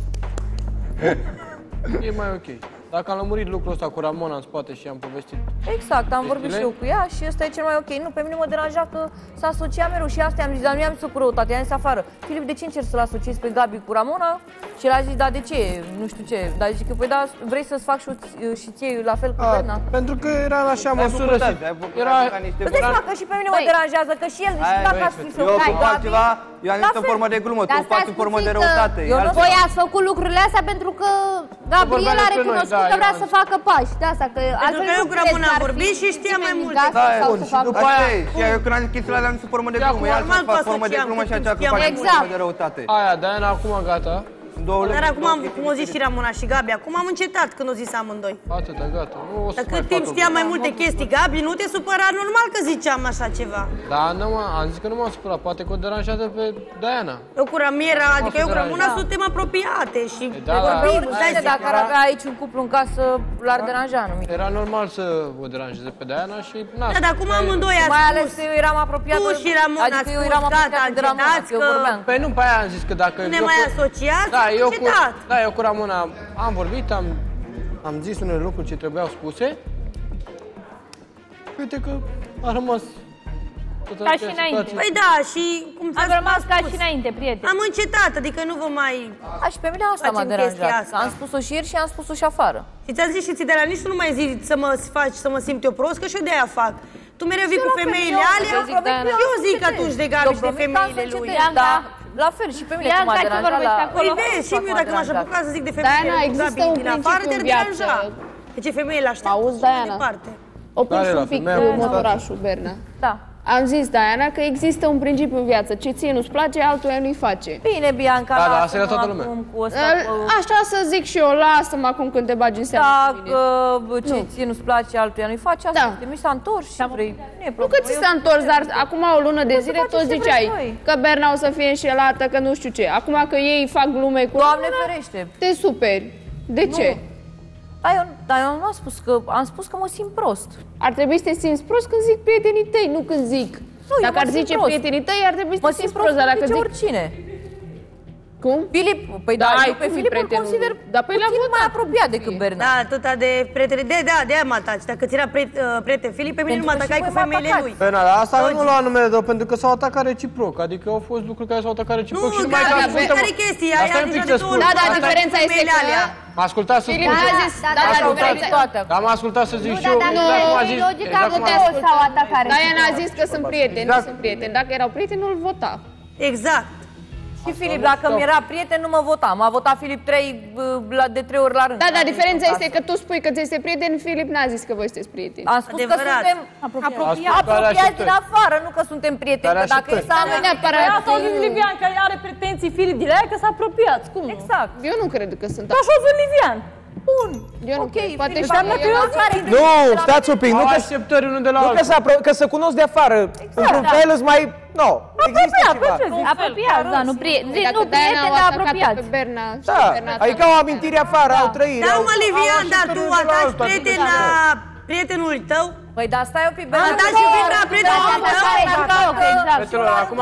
E mai ok. Dacă am lămurit lucrul ăsta cu Ramona în spate și am povestit. Exact, am vorbit și eu cu ea și ăsta e cel mai ok. Nu, pe mine mă deranja că s-a asociat mereu și asta am zis, dar nu i-am zis cu răutate, i-am zis afară. Filip, de ce încerci să-l asociezi pe Gabi cu Ramona? Și el a zis, da, de ce? Nu știu ce. Dar zic eu, păi da, vrei să-ți fac și ție la fel cu Berna? Pentru că era în așa măsură. Îți dai seama că și pe mine mă deranjează, că și el zice, dacă ați scris eu cu Gabi. Eu am zis în formă de glumă, tu faci în formă de răutate. Voi ați făcut lucrurile astea pentru că Gabriel a recunoscut că vrea să facă pași. De asta, că altfel eu cu Ramona am vorbit și știa mai multe. Da, și după aia, eu când am zis chestiile alea, am zis formă de glumă. Ea să fac formă de glumă și aceea că fac formă de răutate. Aia, Diana, acum gata. Dar acum, cum o zis și Ramona și Gabi, acum am încetat când o zis amândoi. Atâta, gata. Dar cât timp știam mai multe chestii, Gabi, nu te supăra, normal că ziceam așa ceva. Da, nu, am zis că nu m-am supărat, poate că o deranjează pe Diana. Eu cu Ramira, adică eu cu Ramona suntem apropiate și vorbim. Dacă ar avea aici un cuplu în casă, l-ar deranja, nu? Era normal să o deranjeze pe Diana și n-a. Da, dar acum amândoi a spus. Mai ales că eu eram apropiată. Tu și Ramona adică eu eram apropiată de Ramona, că eu vorbeam. Păi nu, pe aia am zis că dacă ne mai asociați. Eu cu Ramona am vorbit, am zis unele lucruri ce trebuiau spuse. Uite că a rămas ca și înainte. Păi da, și cum am rămas ca și înainte, prieteni. Am încetat, adică nu vă mai... Și pe mine asta m-a deranjat. Am spus-o și ieri și am spus-o și afară. Și ți-am zis și ți de la nici nu mai zici să mă faci, să mă simt eu prost, că și eu de-aia fac. Tu mereu vii cu femeile alea, eu zic atunci de Gabi și de femeile lui. Da, la fel și pe mine ce m-a deranjat la... Păi vezi, și eu dacă m-aș apuca să zic de femeile lui Gabi din afară, te-ar deranja. De ce femeile așteaptă? Auzi, Diana, oprești un pic motorașul, Berna. Da. Am zis, Diana, că există un principiu în viață. Ce ție nu-ți place, altuia nu-i face. Bine, Bianca, da, asta era toată lumea. Așa să zic și eu, lasă-mă acum când te bagi în seamă. Dacă ce ție nu-ți place, altuia nu-i face, asta mi s-a întors și vrei. Nu că ți s-a întors, dar acum o lună de zile tot ziceai că Berna o să fie înșelată, că nu știu ce. Acum că ei fac glume cu... Doamne ferește! Te superi. De ce? Dar eu nu am spus că... Am spus că mă simt prost. Ar trebui să te simți prost când zic prietenii tăi, nu când zic. Nu, dacă ar zice prietenii tăi, ar trebui să te simți prost, dar dacă zic... oricine. Cum? Filip, păi da, eu pe Filip îl consider puțin mai apropiat decât Berna. Da, atâta de prieteni. De-aia mă ataci. Dacă ți era prieten Filip, pe mine nu mă atacai cu femeile lui. Păi na, asta nu lua numele de pentru că s-au atacat reciproc. Adică au fost lucruri care s-au atacat reciproc. Nu, care e chestia? Da, diferența este că... M-a ascultat să spun. Da, m-a ascultat să zic și eu. Diana a zis că sunt prieteni, nu sunt prieteni. Dacă erau prieteni, nu-l vota. Exact. Și Filip, dacă mi-era prieten, nu mă vota. M-a votat Filip de 3 ori la rând. Da, dar diferența este că tu spui că ți este prieten, Filip n-a zis că voi sunteți prieteni. Am spus că suntem apropiați din afară, nu că suntem prieteni. Că dacă e să am neapărat... Asta a zis Livian, că are pretenții Filip de la ea, că s-a apropiat. Cum? Exact. Eu nu cred că sunt așa. Așa Livian. Bun. Eu nu cred. Poate și nu, stați un pic, nu că așteptări unul de la altul. Că să cunosc de afară. Într-un fel îți mai... Nu, există ceva. Apropiat, da, nu prieteni, dar apropiat. Da, adică au amintiri afară, au trăiri. Da, mă, Livian, dar tu ataci prietenul tău? Păi da, stai un pic, Berna. Ataci și Berna prietenul tău? Petrol, acum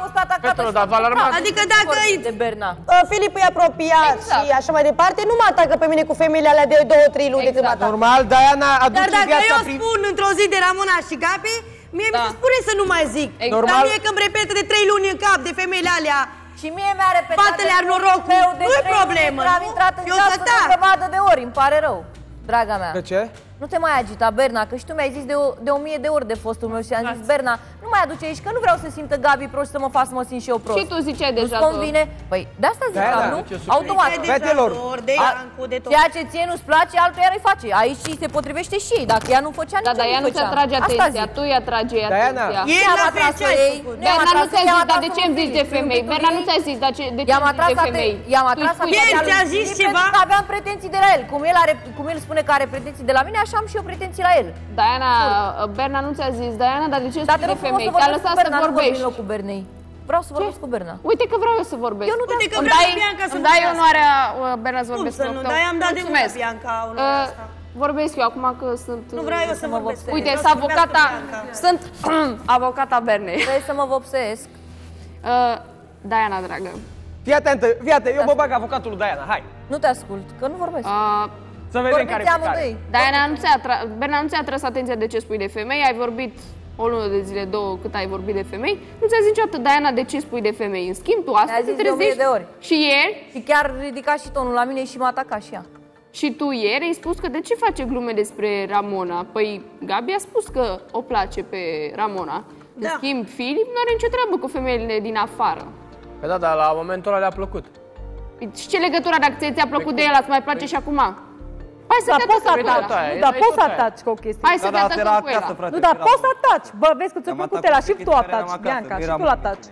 dar v-a alarmat. Adică dacă Filip e apropiat și așa mai departe, nu mă atacă pe mine cu femeile alea de 2-3 luni de când mă atacă. Normal, Diana aduce viața Dar dacă eu spun într-o zi de Ramona și Gabi, mie mi se spune să nu mai zic. Dar mie că îmi repetă de 3 luni în cap de femeile alea. Și mie mi-a repetat Fatele ar norocul, nu-i problemă. Am intrat în casă de o grămadă de ori, îmi pare rău, draga mea. De ce? Nu te mai agita, Berna, că și tu mi-ai zis de 1000 de ori de fostul meu și am zis, Berna, nu mai aduce aici, că nu vreau să simtă Gabi prost și să mă fac să mă simt și eu prost. Și tu ziceai deja. Nu-ți convine? Păi, de asta ziceam, nu? Automat. Fetelor, ceea ce ție nu-ți place, altul iar îi face. Aici și se potrivește și ei. Dacă ea nu făcea, nici dar ea nu ți atrage atenția, tu îi atragi atenția. Ei la fel ce ai făcut. Berna nu ți-a zis, dar de ce îmi zici de femei? Berna nu ți-a zis, dar de ce îmi zici de femei? I-am atras atenția. ți-a zis ceva? Că aveam pretenții de la el. Cum el spune că are pretenții de la mine, așa am și eu pretenții la el. Diana, Berna nu ți-a zis, Diana, dar de ce spui de femei? Te-a lăsat să vorbești. Nu cu Bernei. Vreau să vorbesc cu Berna. Uite că vreau eu să vorbesc. Eu nu Uite că vreau Bianca să îmi dai onoarea, Berna, să vorbesc. Cum să nu? Dar i-am dat de mult Bianca onoarea asta. Vorbesc eu acum că sunt... Nu vreau eu să vorbesc. Uite, sunt avocata Bernei. Vrei să mă vopsesc? Diana, dragă. Fii atentă, eu mă bag avocatul lui Diana, hai. Nu te ascult, că nu vorbesc. Să vedem care e care. Berna, nu ți-a atras atenția de ce spui de femei, ai vorbit o lună de zile, 2, cât ai vorbit de femei, nu ți-a zis niciodată, Diana, de ce spui de femei. În schimb, tu astăzi te trezești de ori. Și ieri... Și chiar ridica și tonul la mine și m-a atacat și ea. Și tu ieri ai spus că de ce face glume despre Ramona? Păi Gabi a spus că o place pe Ramona. În schimb, Filip nu are nicio treabă cu femeile din afară. Păi da, dar la momentul ăla le-a plăcut. Și ce legătură dacă ți-a plăcut de el, îți mai place și acum? Hai să te ataci. Dar poți să ataci cu o chestie. Hai să te atacăm cu ela. Nu, dar poți să ataci. Bă, vezi că ți-a plăcut ela și tu ataci, Bianca, și tu l-ataci.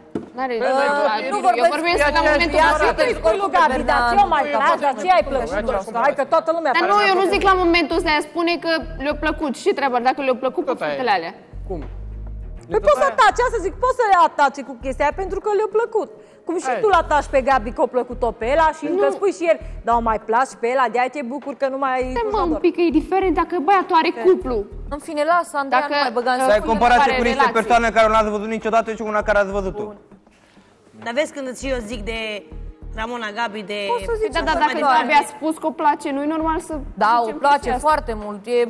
Eu vorbesc la momentul ăsta. Lui Gabi, dar ce-o mai ataci, dar ce ai plăcut? Hai că toată lumea... Dar nu, eu nu zic la momentul ăsta, ea spune că le-a plăcut. Și treaba, dacă le-a plăcut cu fetele alea. Cum? Păi poți să ataci, asta zic, poți să le ataci cu chestia aia pentru că le-a plăcut. Cum și tu l-ataci pe Gabi că o plăcut-o pe ela și încă spui și ieri, dar o mai place pe ela, de-aia te bucur că nu mai... Stai un pic, că e diferent dacă băiatul are cuplu. În fine, lasă, Andreea, nu mai băga în să ai comparație cu niște persoane care nu l-ați văzut niciodată și cu una care ați văzut-o. Dar vezi când și eu zic de Ramona, Gabi, de... Da, dar dacă Gabi a spus că o place, nu-i normal să... Da, o place foarte mult, e...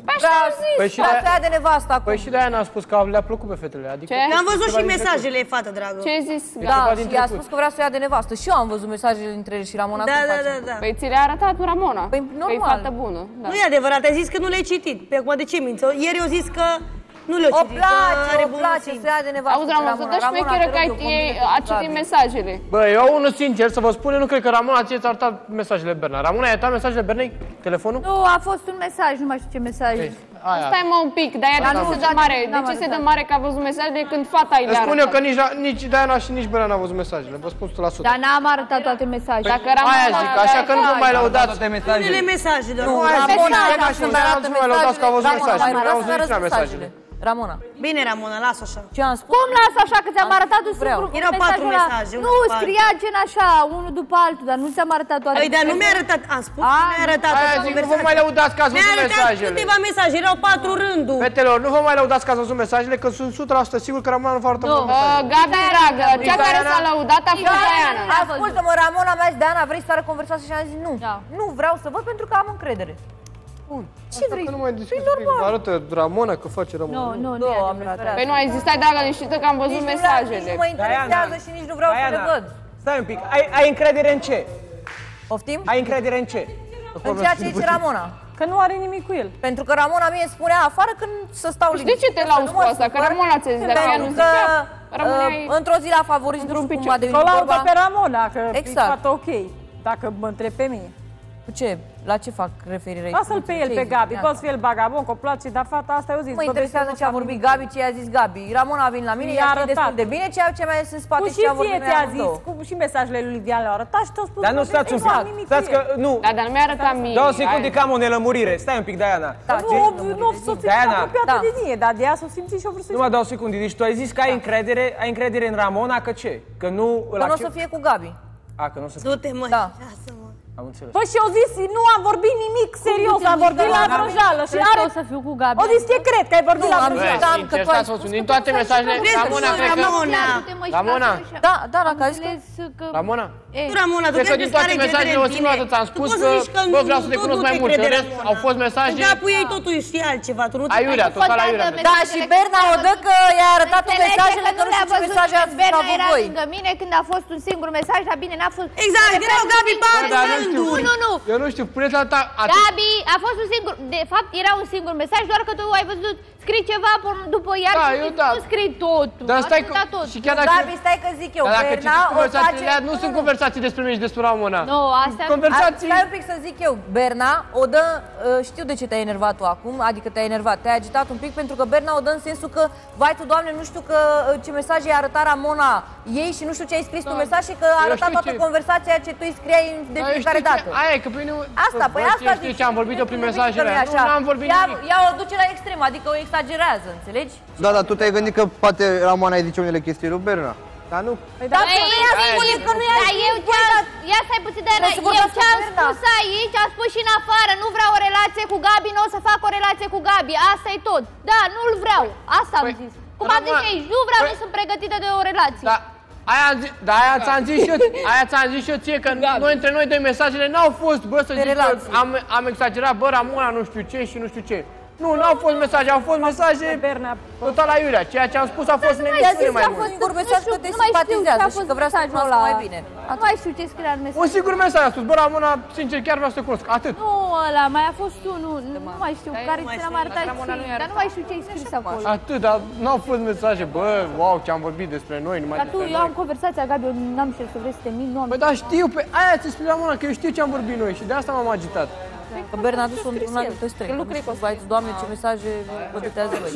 Păi și de nevasta acum. Păi și de-aia n-a spus că le-a plăcut pe fetele, adică... Am văzut și mesajele, fată dragă. Ce ai zis? Da, și a spus că vrea să o ia de nevastă. Și eu am văzut mesajele dintre el și Ramona. Da. Păi ți le-a arătat Ramona. Păi normal. E fată bună. Nu e adevărat, ai zis că nu le-ai citit. Pe acum de ce minți? Ieri eu zis că... Nu le-o citit, o place, să ia de nevastă. Auzi, Ramona, să dă șmecheră că a citit mesajele. Bă, eu unul sincer să vă spun, eu nu cred că Ramona ți-a arătat mesajele Berna. Ramona, i-a arătat mesajele Bernei? Telefonul? Nu, a fost un mesaj, nu mai știu ce mesaj. Stai mă un pic, dar de ce se dă mare? De ce se dă mare că a văzut mesajele când fata îi le-a arătat? Spun eu că nici Diana și nici Berna n-au văzut mesajele, vă spun 100%. Dar n-am arătat toate mesajele. Aia zic, așa că nu vă mai lăudați. Unele mesaje doar. Nu, Ramona, și Diana nu mai lăudați că au văzut mesajele, nu au văzut niciuna mesajele. Ramona. Bine, Ramona, las așa. Ce am spus? Cum las așa că ți-am arătat un singur mesaj? Erau 4 mesaje. Nu, scria gen așa, unul după altul, dar nu ți-am arătat toate. Păi, dar nu mi-a arătat, am spus, nu mi-a arătat. Aia zic, nu vă mai lăudați că ați văzut mesajele. Mi-a arătat câteva mesaje, erau 4 rânduri. Fetelor, nu vă mai lăudați ca să văzut mesajele, că sunt 100% sigur că Ramona nu va arăta mesaje. Gabi, dragă, cea care s-a lăudat a fost Diana. Ascultă-mă, Ramona mea și Diana, vrei să stară conversație și am zis nu. Nu vreau să văd pentru că am încredere. Bun. Ce vrei? Că nu mai discuți, arătă Ramona că face Ramona. Nu am neapărat. Păi nu ai zis, stai, dragă, liniștită că am văzut mesajele. Nici nu mă interesează și nici nu vreau să le văd. Stai un pic, ai încredere în ce? Poftim? Ai încredere în ce? În ceea ce zice Ramona. Că nu are nimic cu el. Pentru că Ramona mie spunea afară când să stau liniște. De ce te lauzi cu asta? Că Ramona ți-a zis, dacă ea nu zicea, într-o zi la favorit, nu știu cum a devenit vorba. Că laudă pe Ramona, că exact. e foarte ok. Dacă mă întreb pe mine. Cu ce? La ce fac referire? Lasă-l pe el, pe Gabi. Poți fi el bagabon, că o place, dar fata asta eu zic. Mă interesează ce a vorbit Gabi, ce i-a zis Gabi. Ramona a venit la mine, i-a spus destul de bine ceea ce mai este în spate și ce a vorbit ți-a zis, și mesajele lui Livian le-au arătat și te-au spus. Dar nu stați un pic. Stați că nu. Dar nu mi-a arătat mie. 2 secunde că am o nelămurire. Stai un pic, Diana. Nu s-o simți apropiată de mine, dar de ea s-o simți și o vrut să-i Nu mă 2 secunde. Deci tu ai zis că ai încredere în Ramona, că ce? Că nu o să fie cu Gabi. Că nu o să fie. Du-te, măi, lasă-mă. Am înțeles. Păi și eu zis, nu am vorbit nimic serios, am vorbit la vrăjală și are... o să fiu cu Gabi. O zis, ce cred că ai vorbit la vrăjală? Din toate mesajele, Ramona, cred că... Ramona? Da, dacă a zis că... Ramona? Tu, Ramona, tu cred că din toate mesajele o singură dată ți-am spus că bă, vreau să te cunosc mai mult. În rest, au fost mesaje... În capul ei totul e altceva, tu nu te... Aiurea, total aiurea. Da, și Berna o dă că i-a arătat în mesajele că nu știu ce mesaje ați avut era voi. lângă mine când a fost un singur mesaj, dar bine, n-a fost... Exact, erau Gabi Nu. Eu nu știu, puneți la ta... Gabi, a fost un singur... De fapt, era un singur mesaj, doar că tu ai văzut, scrii ceva după iar și nu scrii totul. Dar stai că... Și chiar dacă... Gabi, stai că zic eu, Berna o face... Nu sunt conversații despre mine și despre Ramona. Nu, astea... Conversații... Stai un pic să zic eu, Berna o dă... Știu de ce te-ai enervat tu acum, adică te-ai enervat, te-ai agitat un pic, pentru că Berna o dă în sensul că, vai tu, Doamne, nu știu că ce mesaj i-a arătat Ramona ei și nu știu ce ai scris tu mesaj și că a arătat toată conversația ce tu îi scriai de fiecare dată. Aia e, că pe mine... Asta, păi asta zic. Știi ce am vorbit eu prin mesajele aia? Nu am vorbit nimic. Ea o duce la extrem, adică o exagerează, înțelegi? Da, dar tu te-ai gândit că poate Ramona îi zice unele chestii lui Berna? Dar nu... Dar că nu i-a Ia stai puțin de eu ce-am spus aici, am spus și în afară, nu vreau o relație cu Gabi, nu o să fac o relație cu Gabi, asta e tot. Da, nu-l vreau, asta am zis. Cum am zis aici, nu vreau, nu sunt pregătită de o relație. Aia ți-am zis și eu ție, că noi între noi doi mesajele n-au fost, bă, să zic că am exagerat, bă, Ramona nu știu ce și nu știu ce. Nu, n-au fost mesaje, au fost mesaje total aiurea. Ceea ce am spus a fost nemisiune mai mult. Un singur mesaj că te simpatizează și că vrea să te cunoască mai bine. Nu mai știu ce scria în mesaj. Un singur mesaj a spus, bă, Ramona, sincer, chiar vreau să te cunosc, atât. Nu, ăla, mai a fost unul, nu mai știu, care ți l-am arătat ție, dar nu mai știu ce ai scris acolo. Atât, dar n-au fost mesaje, bă, wow, ce am vorbit despre noi, numai despre noi. Dar tu, eu am conversația, Gabi, eu n-am știut să vrei să te mint, nu am... Păi, dar știu, pe aia ți spune Ramona, că eu știu ce am vorbit noi și de asta m-am agitat. Că Berna a dus într-un alt extrem. Nu cred că vai, Doamne, ce mesaje vă dătează voi.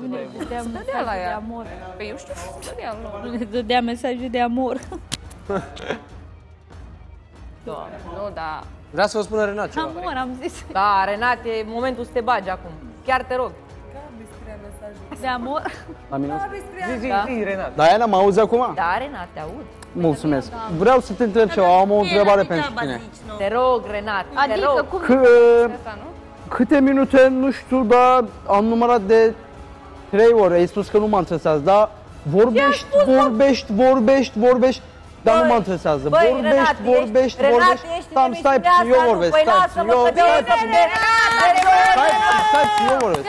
Stădea la ea. Păi eu știu, stădea la ea. Dădea mesaje de amor. Nu, da. Vrea să vă spună Renat ceva. Amor, am zis. Da, Renat, e momentul să te bagi acum. Chiar te rog. De amor? La minus? Zi, Renat. Diana, mă auzi acum? Da, Renat, te aud. Mulțumesc. Vreau să te întreb ceva, am o întrebare pentru tine. Te rog, Renat, te rog. Cum? Câte minute, nu știu, dar am numărat de 3 ore. Ai spus că nu mă interesează, dar vorbești, dar nu mă interesează. Vorbești. Stai, eu vorbesc, stai, eu vorbesc.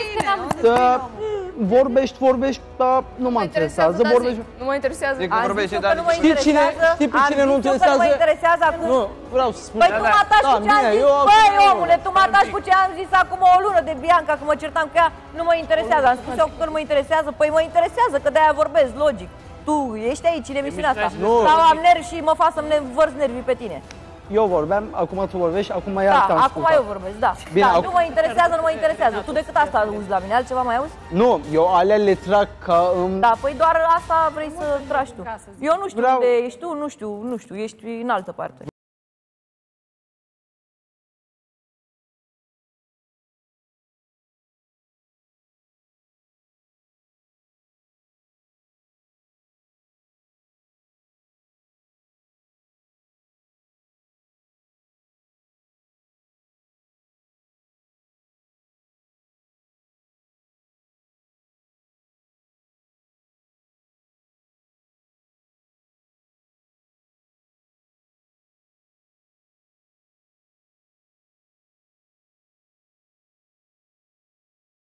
Vorbești, dar nu mă interesează. Nu mă interesează. Știi pe cine nu interesează? Nu mă interesează acum. Nu, vreau să spun. Păi tu mă atași cu ce am zis, băi omule, tu mă atași cu ce am zis acum o lună de Bianca, că mă certam cu ea, nu mă interesează. Am spus eu că nu mă interesează, păi mă interesează, că de-aia vorbesc, logic. Tu ești aici în emisiunea asta. Sau am nervi și mă fac să-mi vărs nervii pe tine. Eu vorbeam, acum tu vorbești, acum iar te-am ascultat. Acum eu vorbesc, da. Bine, da, nu mă interesează. Tu decât asta auzi la mine, altceva mai auzi? Nu, eu alea le trag ca în... Da, păi doar asta vrei să tragi tu. Eu nu știu unde ești tu, nu știu, ești în altă parte.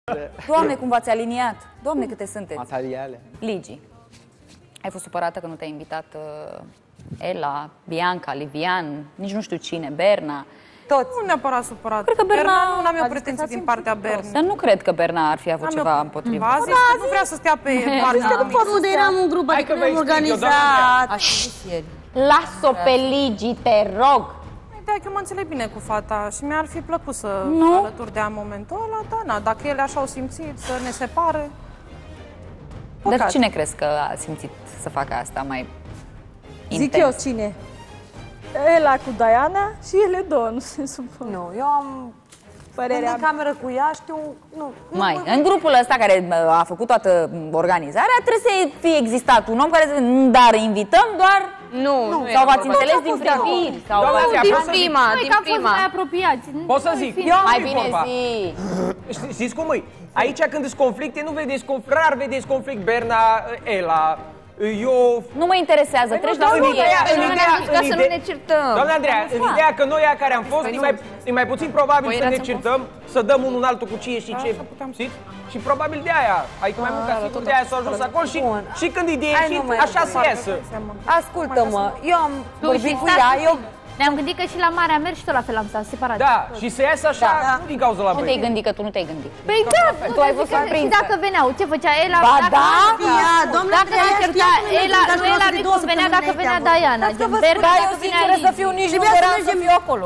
Doamne, cum v-ați aliniat. Doamne, câte sunteți. Materiale. Ligi, ai fost supărată că nu te-a invitat Ela, Bianca, Livian, nici nu știu cine, Berna. Toți. Nu neapărat supărat. Cred că Berna nu am eu pretenții din partea Bernei. Dar nu cred că Berna ar fi avut ceva împotriva. A zis că nu vrea să stea pe partea. Nu eram un grup, adică nu am organizat. Las-o pe Ligi, te rog. Ideea că mă înțeleg bine cu fata și mi-ar fi plăcut să alături de ea în momentul ăla, dar na, dacă ele așa au simțit să ne separe. Dar cine crezi că a simțit să facă asta mai intens? Zic eu cine? Ela cu Diana și ele două, nu se supun. Nu, eu am părerea în cameră cu ea, știu, În grupul ăsta care a făcut toată organizarea trebuie să fie existat un om care să... Dar invităm doar... Nu. Sau v-ați înțeles din priviri? Sau din prima, din prima. Mai apropiați. Pot să zic? Mai bine zi. Știți cum e? Aici când sunt conflicte, nu vedeți conflict, rar vedeți conflict Berna, Ela. Eu... Nu mă interesează, treci la în ideea, ca să nu ne certăm. Doamna Andreea, în ideea că noi care am fost, e mai puțin probabil să ne certăm, să dăm unul în altul cu cine și ce, știți? Și probabil de aia, adică mai mult ca sigur de aia s-a ajuns acolo și când e de ieșit, așa se iasă. Ascultă-mă, eu am vorbit cu ea, ne-am gândit că și la mare am mers și tot la fel am stat separat. Da, și să iasă așa, nu din cauza la băieți. Nu te-ai gândit că tu nu te-ai gândit. Păi da, tu ai fost surprinsă. Și dacă veneau, ce făcea Ela? Ba da? Dacă ne certa Ela, nu Ela nu venea dacă venea Diana. Da, eu sinceră să fiu, nici nu vreau să fiu acolo.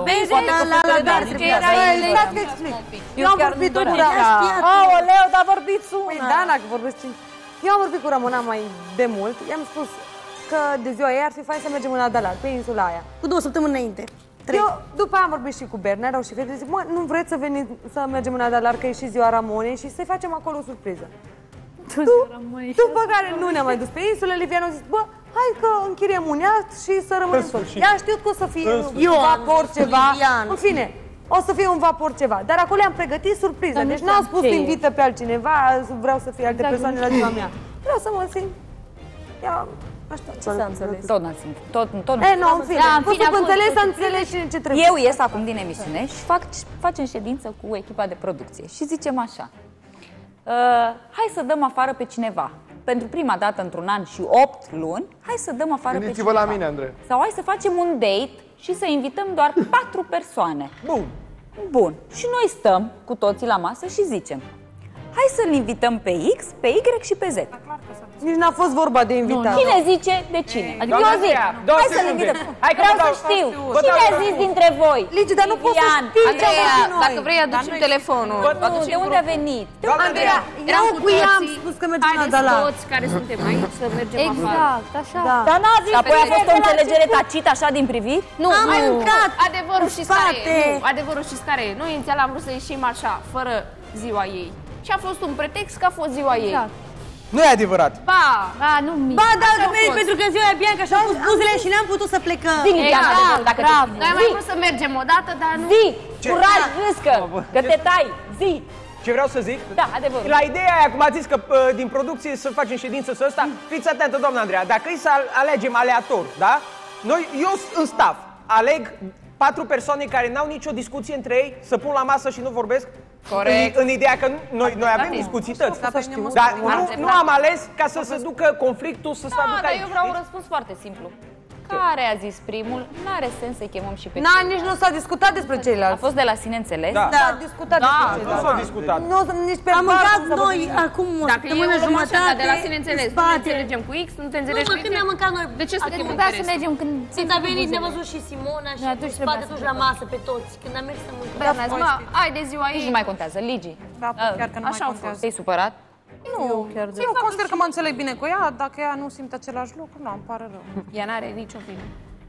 Eu am vorbit cu Ramona. Aoleu, dar vorbiți una. Da, dacă vorbesc 5. Eu am vorbit cu Ramona mai de mult, i-am spus că de ziua ei ar fi fain să mergem în Adalat, pe insula aia. Cu 2 săptămâni înainte. Eu după aia am vorbit și cu Berna, erau și fete, zic, mă, nu vreți să veniți să mergem în Adalat, că e și ziua Ramonei și să-i facem acolo o surpriză. După care nu ne-am mai dus pe insulă, Livian a zis, bă, hai că închiriem un iaht și să rămânem toți. Ea a știut că o să fie un vapor ceva, în fine, o să fie un vapor ceva, dar acolo am pregătit surpriză, deci n-am spus să invită pe altcineva, vreau să fie alte persoane la ziua mea. Vreau să mă simt, Tot n-ați simțit. Tot nu, în fine, să înțeles, să înțeles și ce trebuie. Eu ies acum din emisiune și facem ședință cu echipa de producție și zicem așa. Hai să dăm afară pe cineva. Pentru prima dată într-un an și 8 luni, hai să dăm afară pe cineva. la mine, Andrei. Sau hai să facem un date și să invităm doar 4 persoane. Bun. Și noi stăm cu toții la masă și zicem, hai să-l invităm pe X, pe Y și pe Z. Nici n-a fost vorba de invitat. Cine zice de cine? Adică eu zic, hai să-l invităm. Vreau să știu. Cine a zis dintre voi? Ligi, dar nu poți să știi. Andreea, dacă vrei, aducem telefonul. De unde a venit? Andreea, eu cu ea am spus că mergem la Adalat. Haideți toți care suntem aici să mergem afară. Exact, așa. Dar n-a zis. Apoi a fost o înțelegere tacită așa din priviri? Nu, adevărul știți care e. Adevărul știți care e. Noi inițial am vrut să ieșim așa, fără ziua ei. Și a fost un pretext că a fost ziua ei. Nu e adevărat. Ba, dar pentru că ziua e Bianca și-a pus buzele și n-am putut să plecăm. Noi am mai vrut să mergem odată, dar nu. Zi, curaj, râscă, că te tai, zi. Ce vreau să zic? Da, adevărul. La ideea aia, cum ați zis că din producție să facem ședință să ăsta, fiți atentă, doamna Andreea, dacă e să alegem aleator, da? Eu în staff aleg 4 persoane care n-au nicio discuție între ei, să pun la masă și nu vorbesc. Corect. În ideea că noi avem discuții tăți. Dar nu am ales ca să se ducă conflictul, să se aducă aici. Eu vreau un răspuns foarte simplu. Care a zis primul, n-are sens să-i chemăm și pe nici nu s-a discutat despre ceilalți. A fost de la sine înțeles? Da. S-a discutat despre ceilalți. Nu s-a discutat. Am mâncat noi acum o săptămână jumătate de la sine înțeles. Nu ne înțelegem cu X, nu te înțelegi cu Y. Când am mâncat noi. De ce să chemăm să mergem când a venit, ne-a văzut și Simona și în spate duși la masă pe toți. Când am mers să mâncăm. Hai de ziua ei. Nici nu mai contează. Ligi. Da, chiar că nu mai contează. Te-ai supărat? Nu, eu consider că mă înțeleg bine cu ea. Dacă ea nu simte același lucru, nu, îmi pare rău. Ea n-are nicio vină.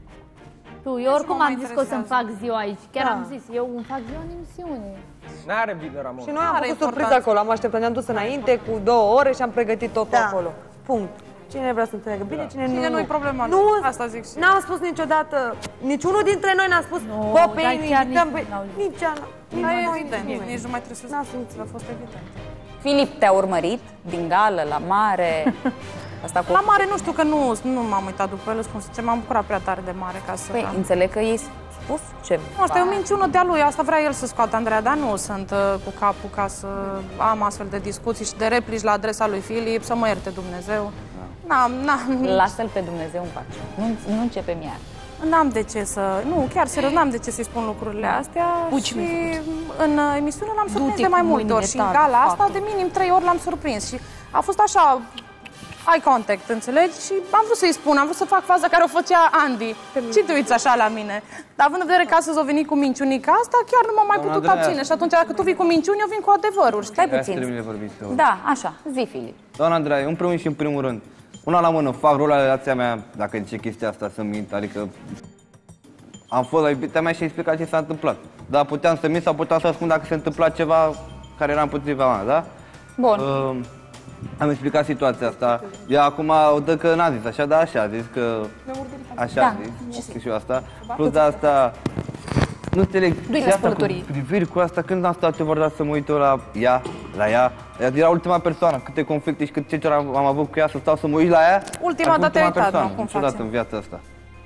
Eu oricum am zis că o să-mi fac ziua aici. Chiar am zis, eu îmi fac ziua în emisiune. N-are vină, Ramon. Și noi am făcut surpriză acolo, am așteptat, ne-am dus înainte cu 2 ore și am pregătit totul acolo. Punct. Cine vrea să înțeleagă bine, cine nu. Nu-i problema, nu. Asta zic. N-am spus niciodată, niciunul dintre noi n-a spus, bă, pe ei invităm pe... Nici Ana. Nici nu mai trebuie să spun, a fost evident. Filip te-a urmărit din gală, la mare... La mare nu știu că nu m-am uitat după el, spun sincer, m-am bucurat prea tare de mare ca să... Păi, înțeleg că ei spus ceva? Nu, asta e o minciună de-a lui, asta vrea el să scoată Andreea, dar nu sunt cu capul ca să am astfel de discuții și de replici la adresa lui Filip, să mă ierte Dumnezeu. Lasă-l pe Dumnezeu în pace, nu începem iar. N-am de ce să... Nu, chiar serios, n-am de ce să-i spun lucrurile astea. Și în emisiune l-am surprins de mai multe ori și în gala asta de minim 3 ori l-am surprins și a fost așa... eye contact, înțelegi? Și am vrut să-i spun, am vrut să fac faza care o făcea Andy. Ce te uiți așa la mine? Dar având în vedere că astăzi o venit cu minciunica asta, chiar nu m-am mai putut abține. Și atunci, dacă tu vii cu minciuni, eu vin cu adevăruri, știi? Stai puțin. Da, așa, zi, Filip. Doamna Andreea, în primul și în primul rând, una la mână, fac rolul la relația mea, dacă zice chestia asta să mint, adică am fost la iubita mea și a explicat ce s-a întâmplat. Dar puteam să mint sau puteam să spun dacă se întâmpla ceva care era împotriva mea, da? Bun. Am explicat situația asta. Ea acum o dă că n-a zis așa, dar așa a zis că... Așa a zis și eu asta. Plus de asta... Nu înțeleg. Priviri cu asta, când am stat eu vorba să mă uit eu la ea, Ea era ultima persoană, câte conflicte și câte ce am avut cu ea, să stau să mă uit la ea. Ultima dată ai uitat, nu? Cum niciodată în viața asta.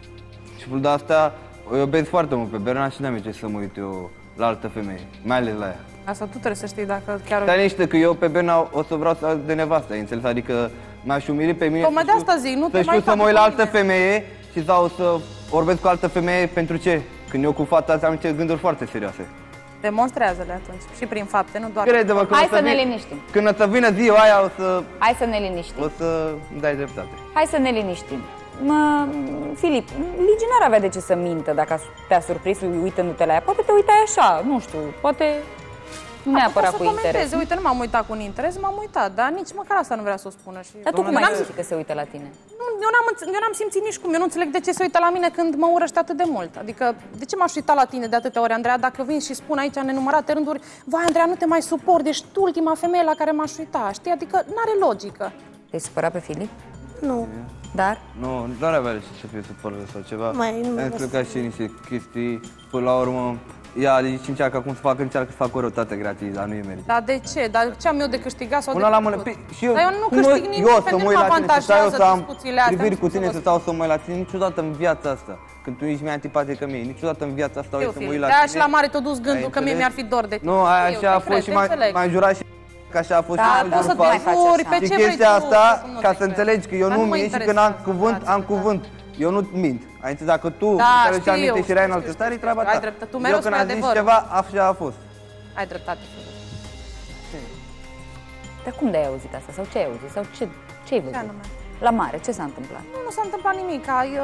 Și plus de asta, o iubesc foarte mult pe Berna și n-am ce să mă uit eu la altă femeie, mai ales la ea. Asta tu trebuie să știi dacă chiar... Stai niște, că eu pe Berna o să vreau să de nevastă, ai înțeles? Adică m-aș umili pe mine de asta zic, nu te să știu să mă uit la altă femeie și sau să vorbesc cu altă femeie pentru ce? Când eu cu fata asta am niște gânduri foarte serioase. Demonstrează-le atunci, și prin fapte, nu doar... Crede-mă că hai să ne liniștim. Când o să vină ziua aia o să... Hai să ne liniștim. O să îmi dai dreptate. Hai să ne liniștim. Filip, Ligi n-ar avea de ce să mintă dacă te-a surprins uitându-te la ea. Poate te uitai așa, nu știu, poate... Nu neapărat cu interes. Uite, nu m-am uitat cu un interes, m-am uitat, dar nici măcar asta nu vrea să o spună. Și... Dar tu cum ai simțit că se uită la tine? Eu n-am simțit nici cum, eu nu înțeleg de ce se uită la mine când mă urăște atât de mult. Adică, de ce m-aș uita la tine de atâtea ori, Andreea, dacă vin și spun aici în nenumărate rânduri, vai, Andreea, nu te mai suport, ești tu ultima femeie la care m-aș uita, știi? Adică, n-are logică. Te-ai supărat pe Filip? Nu. Dar? Nu, doar avea ce să fie supărată sau ceva. Am explicat și niște chestii, până la urmă. Ea zice încearcă acum încearcă să facă o răutate gratis, dar nu e merită. Dar de ce? Dar ce am eu de câștigat sau de și eu, dar eu nu câștig nimic, pentru că mă avantajează discuțiile astea. Priviri cu tine, să stau să mă uit la tine, niciodată în viața asta. Când tu ești mai antipatică mie, niciodată în viața asta o să mă uit la tine. De-aia și la mare te-a dus gândul că mie mi-ar fi dor de tine. Nu, așa a fost și m-ai jurat și că așa a fost și m-ai jurat pe ce vrei chestia asta, ca să înțelegi că eu nu mint și când am cuvânt, eu nu mint. Adică dacă tu te-ai aminte și erai în altă stare, e treaba ta. Ai dreptate, tu mereu spui adevărul. Eu când am zis ceva, așa a fost. Ai dreptate. Dar cum de-ai auzit asta? Sau ce ai auzit? Sau ce ai văzut? La mare, ce s-a întâmplat? Nu s-a întâmplat nimic.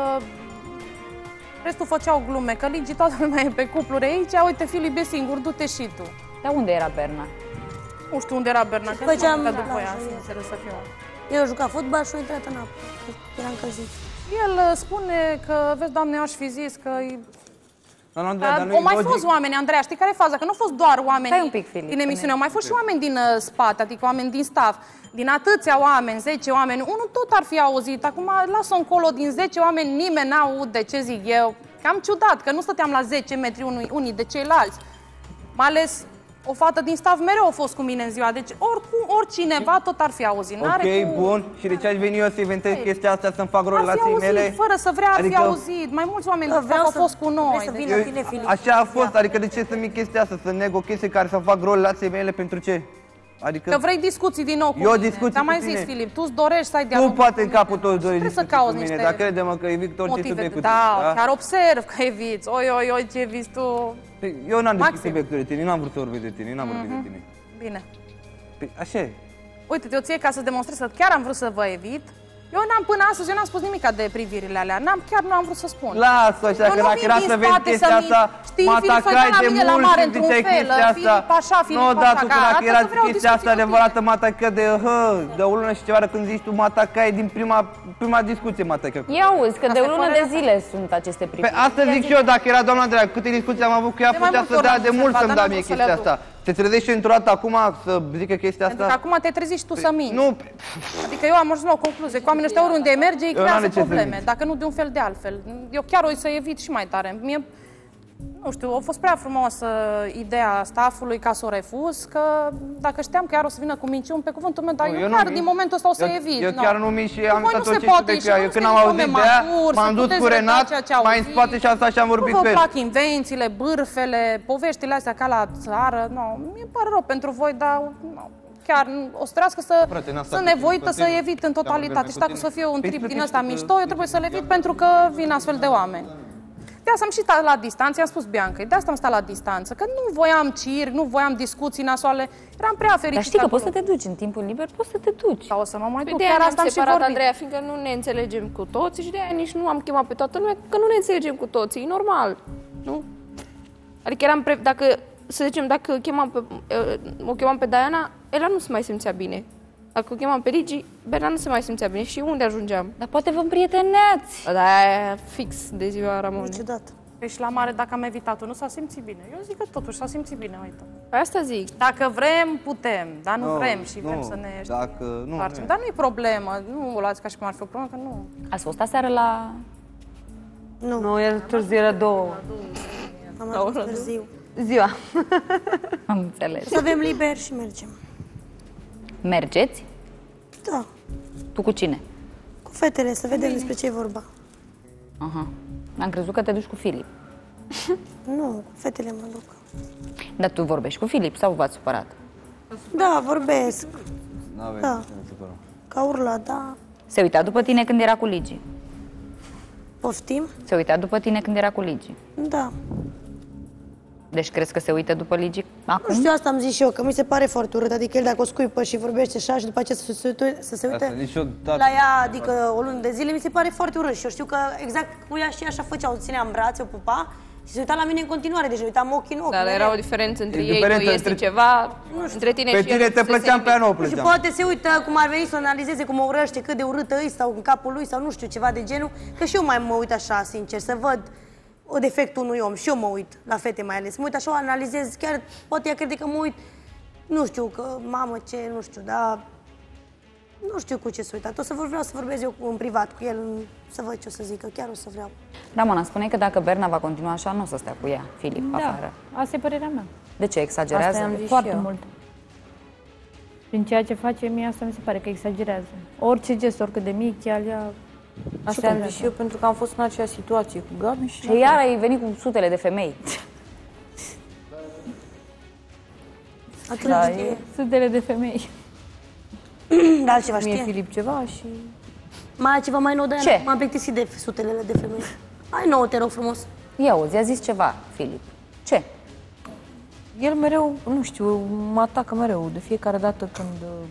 Restul făceau glume, că Ligi toată lumea e pe cupluri aici. Uite, Filip e singur, du-te și tu. Dar unde era Berna? Nu știu unde era Berna, că făceam după ea, sincer să fiu. El a jucat fotbal și a intrat în apă, era încălzit. El spune că, vezi, Doamne, eu aș fi zis că... Au mai fost oameni, Andreea, știi care e faza? Că nu au fost doar oameni din emisiune, au mai fost și oameni din spate, adică oameni din staff, din atâția oameni, 10 oameni, unul tot ar fi auzit. Acum las-o încolo, din 10 oameni nimeni n-aude, ce zic eu. Cam ciudat, că nu stăteam la 10 metri unii de ceilalți. Mai ales o fată din staff mereu a fost cu mine în ziua, deci oricineva tot ar fi auzit. Ok, bun. Și de ce aș veni eu să inventez chestia asta, să-mi fac relații mele? Fără să vrea, ar fi auzit. Mai mulți oameni din staff au fost cu noi. Așa a fost, adică de ce să-mi chestia asta, să neg o chestie care să fac relații mele pentru ce? Adică că vrei discuții din nou cu mine. Dar mai zis, Filip, tu-ți dorești să ai dialog. Tu poate în capul tău dorești discuții cu mine, dar crede-mă că evit orice subiect cu tine. Da, chiar observ că eviți. Oi, ce eviți tu. Eu n-am deschis subiectul de tine, n-am vrut să vorbesc de tine, n-am vorbit de tine. Bine. Așa e. Uite-te, eu ție ca să demonstrez că chiar am vrut să vă evit. Eu până astăzi, eu n-am spus nimica de privirile alea. Chiar nu am vrut să spun. Lasă așa, că dacă era să vezi chestia asta, mata crai de mult și ziceai chestia asta. Nu, dar tu dacă era chestia asta adevărată, mata că de o lună și ceva, când zici tu mata crai din prima discuție, mata că. Ia auzi, că de o lună de zile sunt aceste priviri. Pe asta zic și eu, dacă era doamna Andreea, câte discuții am avut cu ea, putea să dea de mult să-mi dea mie chestia asta. Te trezești într-o dată acum să zică chestia asta? Pentru că acum te trezești și tu să minți. Nu. Adică eu am ajuns la o concluzie. Cu oamenii ăștia oriunde merge, îi creează probleme. Dacă nu de un fel de altfel. Eu chiar o să evit și mai tare. Nu știu, a fost prea frumoasă ideea staffului ca să o refuz, că dacă știam că iar o să vină cu minciuni, pe cuvântul meu, dar eu chiar din momentul ăsta o să evit. Eu chiar nu mint și am uitat tot ce poate, știu pe ea. Eu când am auzit de ea, m-am dus cu Renat, mai în spate și asta și am vorbit pe el. Nu vă plac invențiile, bârfele, poveștile astea ca la țară, mi-e pare rău pentru voi, dar chiar o să trească să nevoită să evit în totalitate. Și dacă să fie un trip din ăsta mișto, eu trebuie să-l evit pentru că vin astfel de oameni. De asta am și stat la distanță, i-am spus Biancăi, de asta am stat la distanță, că nu voiam circ, nu voiam discuții nasoale, eram prea fericită. Dar știi că poți să te duci în timpul liber, poți să te duci. Sau o să mă mai duc, chiar asta am separat, Andreea, fiindcă nu ne înțelegem cu toții și de aia nici nu am chemat pe toată lumea, că nu ne înțelegem cu toții, e normal, nu? Adică eram, dacă, să zicem, dacă o chemam pe Diana, Ela nu se mai simțea bine. Dacă o chemam pe Rigi, Berna nu se mai simțea bine. Și unde ajungeam? Dar poate vă împrieteneați. Da, fix de ziua Ramon. Niciodată. Deci la mare, dacă am evitat-o, nu s-a simțit bine. Eu zic că totuși s-a simțit bine, uite. Asta zic. Dacă vrem, putem, dar nu vrem și vrem să ne întoarcem. Dar nu e problemă, nu o luați ca și cum ar fi o problemă, că nu. Ați fost aseară la... Nu, e târziu, era 2. Am ajuns târziu. Ziua. Am înțeles. Să avem liber și mergem. Mergeți? Da. Tu cu cine? Cu fetele, să vedem despre ce e vorba. Aha. Am crezut că te duci cu Filip. Nu, cu fetele mă duc. Dar tu vorbești cu Filip sau v-ați supărat? Da, vorbesc. N-aveți da. Ca urla, da. Se uita după tine când era cu Ligi? Poftim? Se uita după tine când era cu Ligi? Da. Deci crezi că se uită după Ligi acum? Nu știu, asta am zis și eu, că mi se pare foarte urât. Adică el dacă o scuipă și vorbește așa și după aceea să se uite la ea, adică o lună de zile, mi se pare foarte urât. Și eu știu că exact cu ea și așa făcea, o ținea în brațe, o pupa și se uita la mine în continuare, deci uitam ochii în ochi. Dar era o diferență între ei, că este ceva între tine și el. Pe tine te plăceam, pe ea nu o plăceam. Și poate se uită cum ar veni să o analizeze, cum o urăște, cât de urâtă îi sau în capul lui sau nu știu, ceva de genul. Că și eu mai mă uit așa, sincer, să văd o defectul unui om. Și eu mă uit la fete mai ales. Mă uit așa, o analizez, chiar poate ea crede că mă uit, nu știu, că mamă ce, nu știu, dar nu știu cu ce să uitat. O să vreau să vorbesc eu în privat cu el, să văd ce o să zică, chiar o să vreau. Ramona, spune că dacă Berna va continua așa, nu o să stea cu ea, Filip, afară. Asta e părerea mea. De ce exagerează? Asta am zis foarte mult. Prin ceea ce face mie, asta mi se pare că exagerează. Orice gest, oricât de mic, ea... Asta am zis și eu, pentru că am fost în acea situație cu Gabi și... Și iar ai venit cu sutele de femei. Da, sutele de femei. Da, altceva știe. Mie Filip ceva și... Mai ceva mai nou de aia? M-am plictisit de sutele de femei. Hai nouă, te rog frumos. Ia uzi, a zis ceva, Filip. Ce? El mereu, nu știu, mă atacă mereu. De fiecare dată când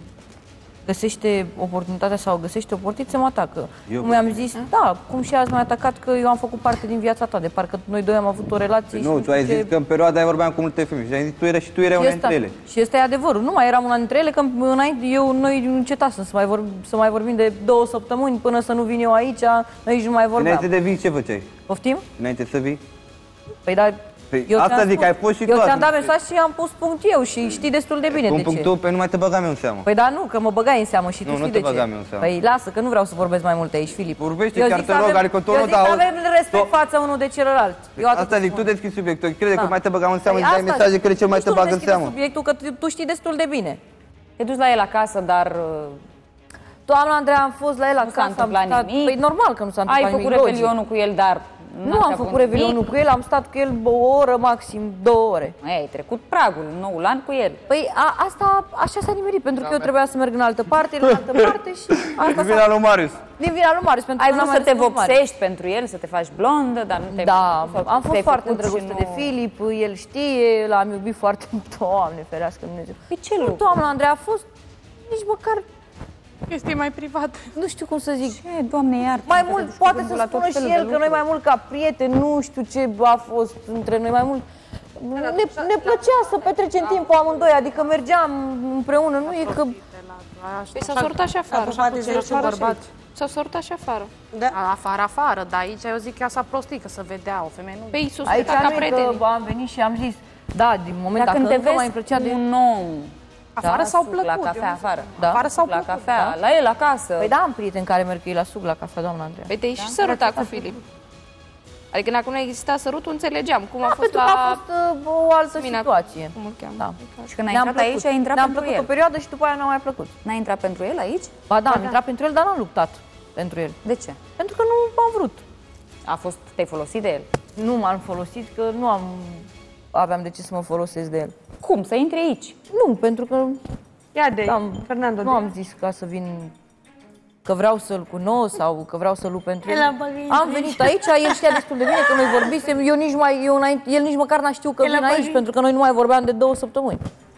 găsește oportunitatea sau găsește o portiță, mă atacă. Cum i-am zis, da, cum și azi m-a atacat că eu am făcut parte din viața ta, de parcă noi doi am avut o relație. Nu, tu ai zis că în perioada aia vorbeam cu multe femei și ai zis și tu erai una dintre ele. Și ăsta e adevărul, nu mai eram una dintre ele, că înainte noi încetasem să mai vorbim de 2 săptămâni până să nu vin eu aici, noi nici nu mai vorbeam. Înainte de vii, ce făceai? Poftim? Înainte să vii? Păi da. Asta zic, ai fost și tu. Eu ți-am dat mesaj și am pus punct eu și știi destul de bine de ce. Punctul, pe nu mai te băgam eu în seamă. Păi da, nu, că mă băgai în seamă și tu știi de ce. Nu te băgam eu în seamă. Păi lasă, că nu vreau să vorbesc mai mult aici, Filip. Vorbește, chiar te rog, adică tu nu dau... Eu zic să avem respect față unul de celălalt. Asta zic, tu deschizi subiectul. Crede că mai te băgam în seamă și dai mesaje, crede că mai te bag în seamă. Subiectul că tu știi destul de bine. Te duci la el acasă, dar... Doamna Andreea, am fost la el acasă. Nu s-a întâmplat nimic. Păi normal că nu s-a întâmplat nimic. Ai făcut revelionul cu el, dar... Nu am făcut revelionul cu el, am stat cu el o oră, maxim 2 ore. Ai trecut pragul, noul an cu el. Păi asta așa s-a nimerit, pentru că eu trebuia să merg în altă parte, el în altă parte și asta din vina lui Marius. Din vina lui Marius, pentru că ai vrut să te vopsești pentru el, să te faci blondă, dar nu te-ai... Da, am fost foarte îndrăgostită de Filip, el știe, l-am iubit foarte mult. Doamne, ferească Dumnezeu. Păi ce lucru? Doamna Andreea, a fost nici măcar... Este mai privat. Nu știu cum să zic. Ce, Doamne, iartă. Mai mult poate să spună și el că noi mai mult ca prieteni, nu știu ce a fost între noi, mai mult. Ne plăcea să petrecem timpul amândoi, adică mergeam împreună, nu e că... Păi s-a sortat și afară. S-a sortat și afară. Afară, dar aici eu zic că ea s-a prostit, că să vedea o femeie. Nu. Păi sus, aici ca prieteni. Am venit și am zis, da, din moment dacă încă mai îmi plăcea de un om. Afară sau plăcut? La cafea, afară. Da? Afară sau la cafea, la el acasă. Păi da, am prieteni care merg cu ei la suc la cafea, doamna Andreea. Păi te-ai și sărutat cu Filip. Adică dacă nu exista sărutul, înțelegeam cum a fost pentru la... că a fost o altă situație. Cum îl cheamă? Da. Și când ai intrat aici, ai intrat pentru el. Ne-am plăcut o perioadă și după aia n-a mai plăcut. N-ai intrat pentru el aici? Ba da, am intrat pentru el, dar n-am luptat pentru el. De ce? Pentru că nu am vrut. Te-ai folosit de el? Nu m-am folosit, că nu aveam de ce să mă folosesc de el. Cum? Să intri aici? Nu, pentru că Fernando, nu am zis ca să vin, că vreau să-l cunosc sau că vreau să lupt pentru el. Am venit aici, el știa destul de bine că noi vorbisem, el nici măcar n-a știut că vin aici, pentru că noi nu mai vorbeam de 2 săptămâni.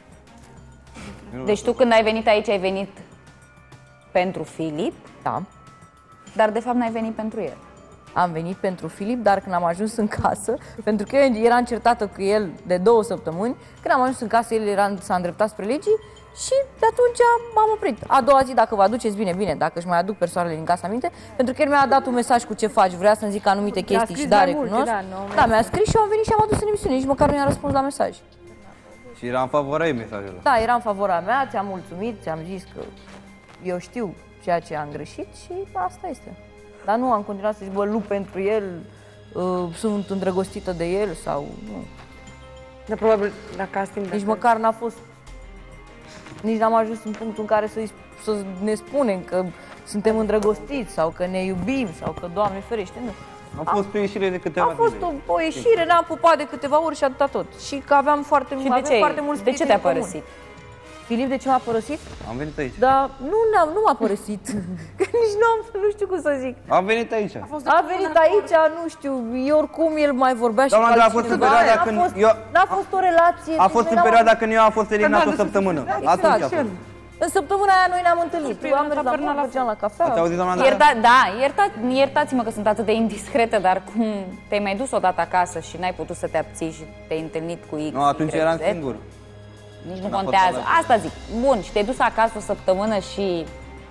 Deci tu când ai venit aici, ai venit pentru Filip? Da. Dar de fapt n-ai venit pentru el. Am venit pentru Filip, dar când am ajuns în casă, pentru că eu eram certată cu el de 2 săptămâni, când am ajuns în casă, el s-a îndreptat spre legii și de atunci m-am oprit. A doua zi, dacă vă aduceți bine, dacă își mai aduc persoanele din casa aminte, pentru că el mi-a dat un mesaj cu ce faci, vrea să-mi zic anumite chestii și da, recunosc. Da, mi-a scris și eu am venit și am adus în emisiune, nici măcar nu i-am răspuns la mesaj. Și era în favoarea ei mesajul ăla. Da, era în favoarea mea, ți-am mulțumit, ți-am zis că eu știu ceea ce am greșit și asta este. Dar nu am continuat să zic, bă, lupt pentru el, sunt îndrăgostită de el sau nu. Dar probabil la casting... Nici măcar n-a fost... Nici n-am ajuns în punctul în care să ne spunem că suntem îndrăgostiți sau că ne iubim sau că, Doamne ferește, nu. Am fost pe o ieșire de câteva zile. A fost o ieșire, ne-am pupat de câteva ori și atâta tot. Și că aveam foarte mulți de ce te-a părăsit? Filip, de ce m-a părăsit? Am venit aici. Da, nu m-a părăsit. Că nici nu știu cum să zic. Am venit aici. A venit aici, nu știu, oricum el mai vorbea și cu altcineva. A fost în perioada când n-a fost o relație. A fost în perioada când eu am fost eliminat o săptămână. Atunci a fost. În săptămâna aia noi ne-am întâlnit. Eu am mers la cafea. Ați auzit, doamna Andreea? Iertați-mă că sunt atât de indiscretă, dar cum te-ai mai dus odată acasă și n-ai putut să te abții și te-ai întâlnit cu X? Nu, atunci eram singur. Nici nu contează. Asta zic. Bun, și te-ai dus acasă o săptămână și...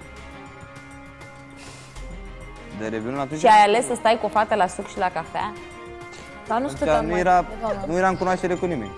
De Revelion atunci... Și ai ales să stai cu o fată la suc și la cafea? Dar nu era în cunoaștere cu nimeni.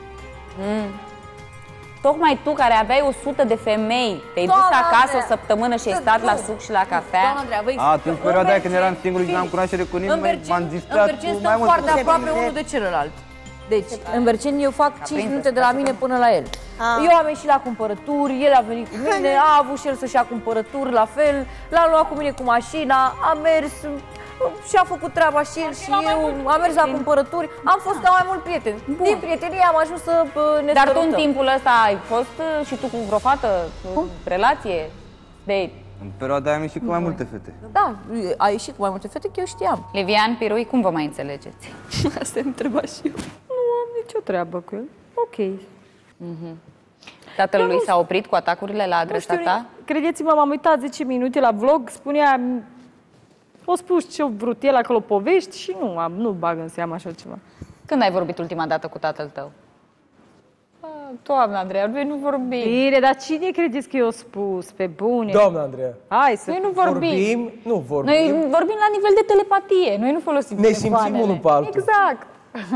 Tocmai tu, care aveai 100 de femei, te-ai dus acasă o săptămână și ai stat la suc și la cafea? Atunci, perioada aia când eram singur și n-am cunoaștere cu nimeni, m-am distrat cu mai mult. Stăm foarte aproape unul de celălalt. Deci, în Berceni eu fac 5 minute de la mine până la el. Eu am ieșit la cumpărături, el a venit cu mine, a avut și el să-și ia cumpărături, la fel, l-a luat cu mine cu mașina, a mers și a făcut treaba și el și eu, am mers la cumpărături, am fost ca mai mult prieteni. Din prietenie am ajuns să ne Dar tu în timpul ăsta ai fost și tu cu vreo fată, relație? În perioada aia am ieșit cu mai multe fete. Da, a ieșit cu mai multe fete, că eu știam. Livian Pirui, cum vă mai înțelegeți? Asta îmi întreba și eu. Nu am nicio treabă cu el. Ok. Tatăl lui s-a oprit cu atacurile la adresa ta? Credeți-mă, m-am uitat 10 minute la vlog, spunea... O spus ce-o vrut el acolo povești și nu bag în seama așa ceva. Când ai vorbit ultima dată cu tatăl tău? Doamna Andreea, noi nu vorbim. Bine, dar cine credeți că i-o spus? Pe bune? Doamna Andreea. Hai să... Noi nu vorbim. Nu vorbim. Noi vorbim la nivel de telepatie. Noi nu folosim ne simțim unul pe altul. Exact.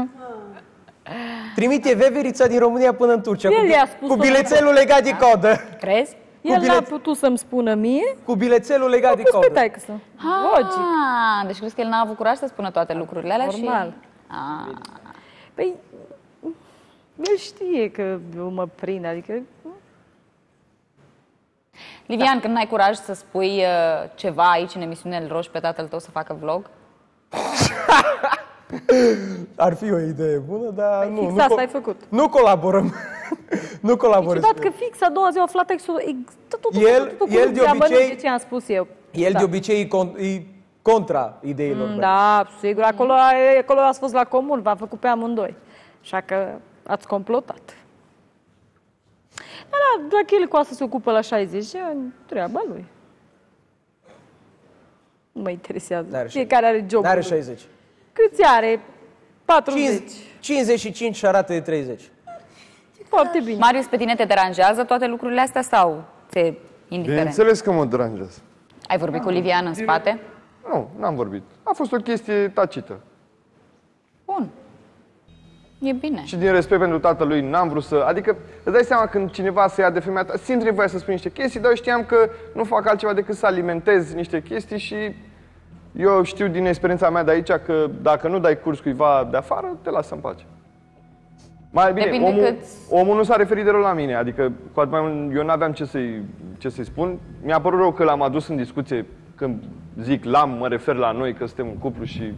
Trimite veverița din România până în Turcia cu bilețelul legat de codă. Crezi? El n-a putut să-mi spună mie. Cu bilețelul legat de codă. Logic. Deci crezi că el n-a avut curaj să spună toate lucrurile alea? Normal. Păi, el știe că eu mă prind, adică... Livian, când n-ai curaj să spui ceva aici în emisiune, îl rogi pe tatăl tău să facă vlog? Ar fi o idee bună, dar nu. Fix asta ai făcut. Nu colaborăm. Nu colaborăm. Ciudat că fix a doua zi a aflat textul. El de obicei... ce am spus eu. El de obicei e contra ideilor. Da, sigur. Acolo ați fost la comun, v-am făcut pe amândoi. Așa că ați complotat. Dar dacă el cu asta se ocupă la 60 de ani, treaba lui. Nu mă interesează. Fiecare are jobul. N-are 60. Câți are? 40. 55 și arată de 30. Foarte bine. Marius, pe tine te deranjează toate lucrurile astea sau ți-e indiferent? Bineînțeles că mă deranjează. Ai vorbit cu Livian în spate? Nu, n-am vorbit. A fost o chestie tacită. Bun. E bine. Și din respect pentru tatălui n-am vrut să... Adică îți dai seama când cineva se ia de femeia ta, simt nevoia să spun niște chestii, dar eu știam că nu fac altceva decât să alimentez niște chestii și Eu știu din experiența mea de aici că dacă nu dai curs cuiva de afară, te lasă în pace. Mai bine, omul nu s-a referit de rău la mine, adică cu atât mai mult, eu n-aveam ce să-i spun. Mi-a părut rău că l-am adus în discuție, când zic l-am, mă refer la noi, că suntem un cuplu și...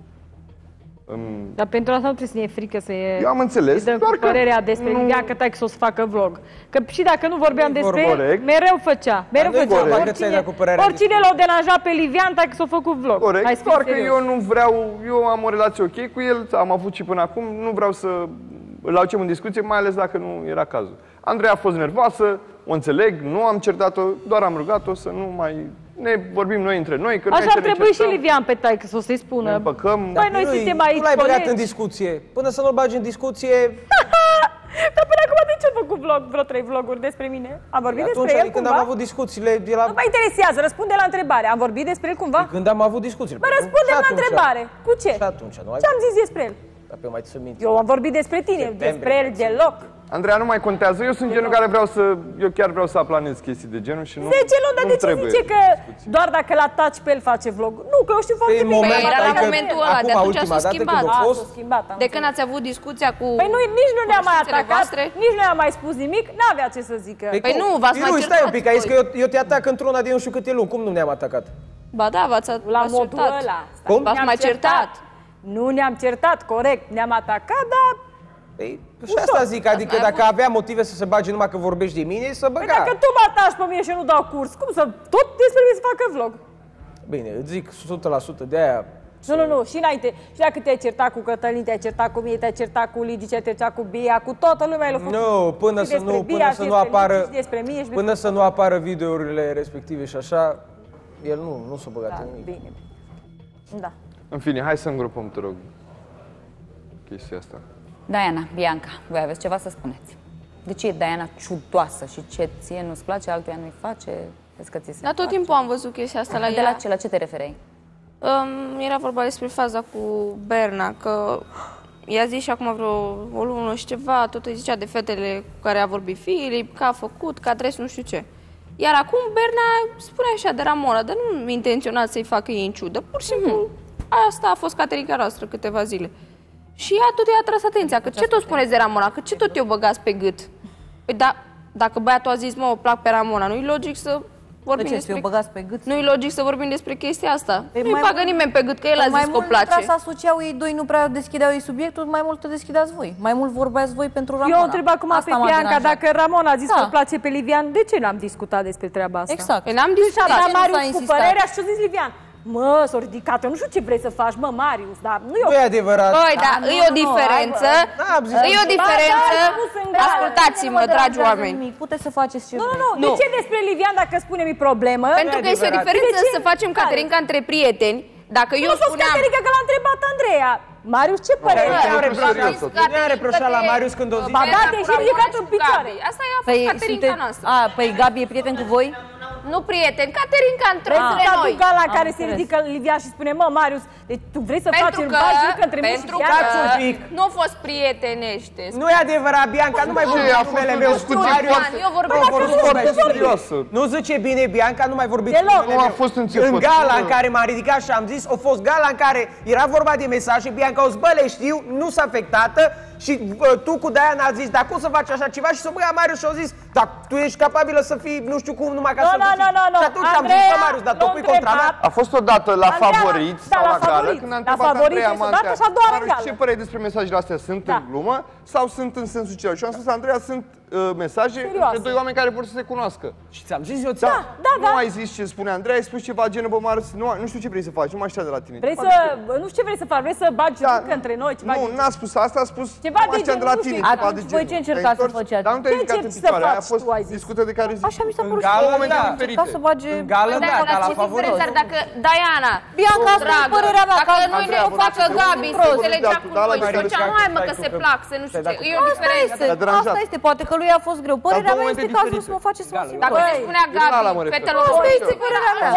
Dar pentru asta nu trebuie să ne e frică să e... Eu am înțeles, doar că părerea despre Livian, că taică să o să facă vlog. Că și dacă nu vorbeam despre el, mereu făcea. Oricine l-a deranjat pe Livian, taică să o făcut vlog. Corect, doar că eu nu vreau, eu am o relație ok cu el, am avut și până acum, nu vreau să îl aducem în discuție, mai ales dacă nu era cazul. Andreea a fost nervoasă, o înțeleg, nu am certat-o, doar am rugat-o să nu mai... Ne vorbim noi între noi, că așa ar trebui și Livian pe taică să o să-i spună. Ne împăcăm. Băi, noi suntem aici, nu l-ai băgat în discuție. Până să nu-l bagi în discuție... Dar până acum de ce ai făcut vlog, vreo 3 vloguri despre mine? Am vorbit despre el când cumva? am avut discuțiile... Nu mă interesează, răspunde la întrebare. Am vorbit despre el cumva? Când am avut discuțiile. Mă răspundem la întrebare. Cu ce? Și atunci, ce am zis despre el? Dacă mai să mint. Eu am vorbit despre tine, despre el deloc. Andreea, nu mai contează. Eu sunt genul care eu chiar vreau să aplanez chestii de genul și nu 10 luni, dar de ce zice că doar dacă îl ataci pe el face vlog? Nu, că eu știu foarte bine. Era la momentul ăla, de atunci s-a schimbat. De când ați avut discuția cu... Păi nici nu ne-a mai atacat, nici nu ne-a mai spus nimic, n-avea ce să zică. Păi nu, v-ați mai certat. Stai un pic, ai zis că eu te atac într-una de nu știu câte luni. Cum nu ne-am atacat? Ba da, v-ați certat. Cum? V-ați mai certat. Nu ne-am certat, corect, ne-am atacat, dar... Păi, și asta zic, adică dacă avea motive să se bage numai că vorbești de mine, să băga. Păi dacă tu mă ataci pe mine și eu nu dau curs, cum să... Tot despre mine să facă vlog. Bine, îți zic 100% de aia... Nu, și înainte. Și dacă te-ai certat cu Cătălin, te-ai certat cu mine, te-ai certat cu Ligi, te-ai certat cu Bia, cu toată lumea l-a făcut. Nu, până să nu apară videourile respective și așa, el nu s-a băgat în nimic. Bine. Da. În fine, hai să îngropăm, te rog, chestia asta. Diana, Bianca, voi aveți ceva să spuneți? De ce e Diana ciudoasă și ce ție nu-ți place, altuia nu-i face? Dar tot timpul am văzut chestia asta la ea. La ce te referei? Era vorba despre faza cu Berna, că i-a zis și acum vreo o lună și ceva, tot îi zicea de fetele cu care a vorbit Filip, că a făcut, că adres nu știu ce. Iar acum Berna spune așa de Ramona, dar nu intenționat să-i facă ei în ciudă, pur și simplu asta a fost Caterinca noastră câteva zile. Și ea tot i-a atras atenția, că ce tot spuneți de Ramona, că ce tot eu băgați pe gât? Păi da, dacă băiatul a zis, mă, o plac pe Ramona, nu-i logic să vorbim despre... băgați pe gât? Nu-i logic să vorbim despre chestia asta. Nu-i bagă nimeni pe gât, că el a zis că o place. Mai mult să asociau ei doi, nu prea deschideau ei subiectul, mai mult deschideați voi. Mai mult vorbeați voi pentru Ramona. Eu întreb acum pe Bianca, dacă Ramona a zis că o place pe Livian, de ce n-am discutat despre treaba asta? Exact. Păi n-am discutat. Și Marius cu părerea și ce-a zis Livian? Mă, s-a ridicat, eu nu știu ce vrei să faci, mă, Marius, dar nu e o... e adevărat. Băi, da, e o diferență. E o diferență. Ascultați-mă, dragi oameni. Puteți să faceți ce Nu. De ce despre Livian, dacă spunem-i problemă? Pentru că este o diferență să facem Caterinca între prieteni. Dacă eu spuneam... Nu Caterinca, că l-a întrebat Andreea. Marius, ce părere? Nu a reproșat la Marius când o zice. Ba da, te-ai și ridicat în picioare. Asta a fost Caterinca noastră. Păi Gabi e prieten cu voi? Nu prieten, Caterinca între noi. Gala care se ridică Livian și spune, mă, Marius, deci tu vrei să faci în bazic între mine și Bianca? Nu au fost prietenește. Nu e adevărat, Bianca, nu mai vorbi numele meu. Eu vorbesc Nu zice bine, Bianca, nu mai vorbiți numele meu. În gala în care m-am ridicat și am zis, a fost gala în care era vorba de mesaje, Bianca o zbă, le știu, nu s-a afectată și tu cu Diana ați zis, dar cum să faci așa ceva? Și s-o băga Marius și a zis, dar tu ești capabilă să fii, nu știu cum, numai ca să... Nu. Și atunci am zis, Marius, dar tu pui contra mea? A fost odată la Favoriți sau la gală, când a întrebat Andreea Mantea, Marius, ce părere despre mesajele astea? Sunt în glumă sau sunt în sensul celălalt? Și am spus, Andreea, sunt mesaje între doi oameni care vor să se cunoască. Și ți-am zis eu, nu ai zis ce spune Andreea, ai spus ceva genul, bă, Marius, nu știu ce vrei să faci, nu mă aștept de la tine. Nu știu ce vrei să faci, vrei să bagi încă între noi? Nu, n-a spus asta, a spus, nu mă aștept de la tine, ceva de genul. Voi ce încercați să faceți? Dar nu te-ai ridicat în picioare, aia a fost discută de care zici. Așa mi s-a părut două momente diferite. În gală, da, ca la Favoriți. Dacă Diana, Bianca, asta e părerea mea, dacă nu ne facă Gabi să înțelegea cu noi și făcea, nu hai mă că se plac, să nu știu ce, e o diferență. Asta este, poate că lui a fost greu. Părerea mea este cazul să mă faceți să mă simt. Dacă ne spunea Gabi, fetelor, asta este părerea mea.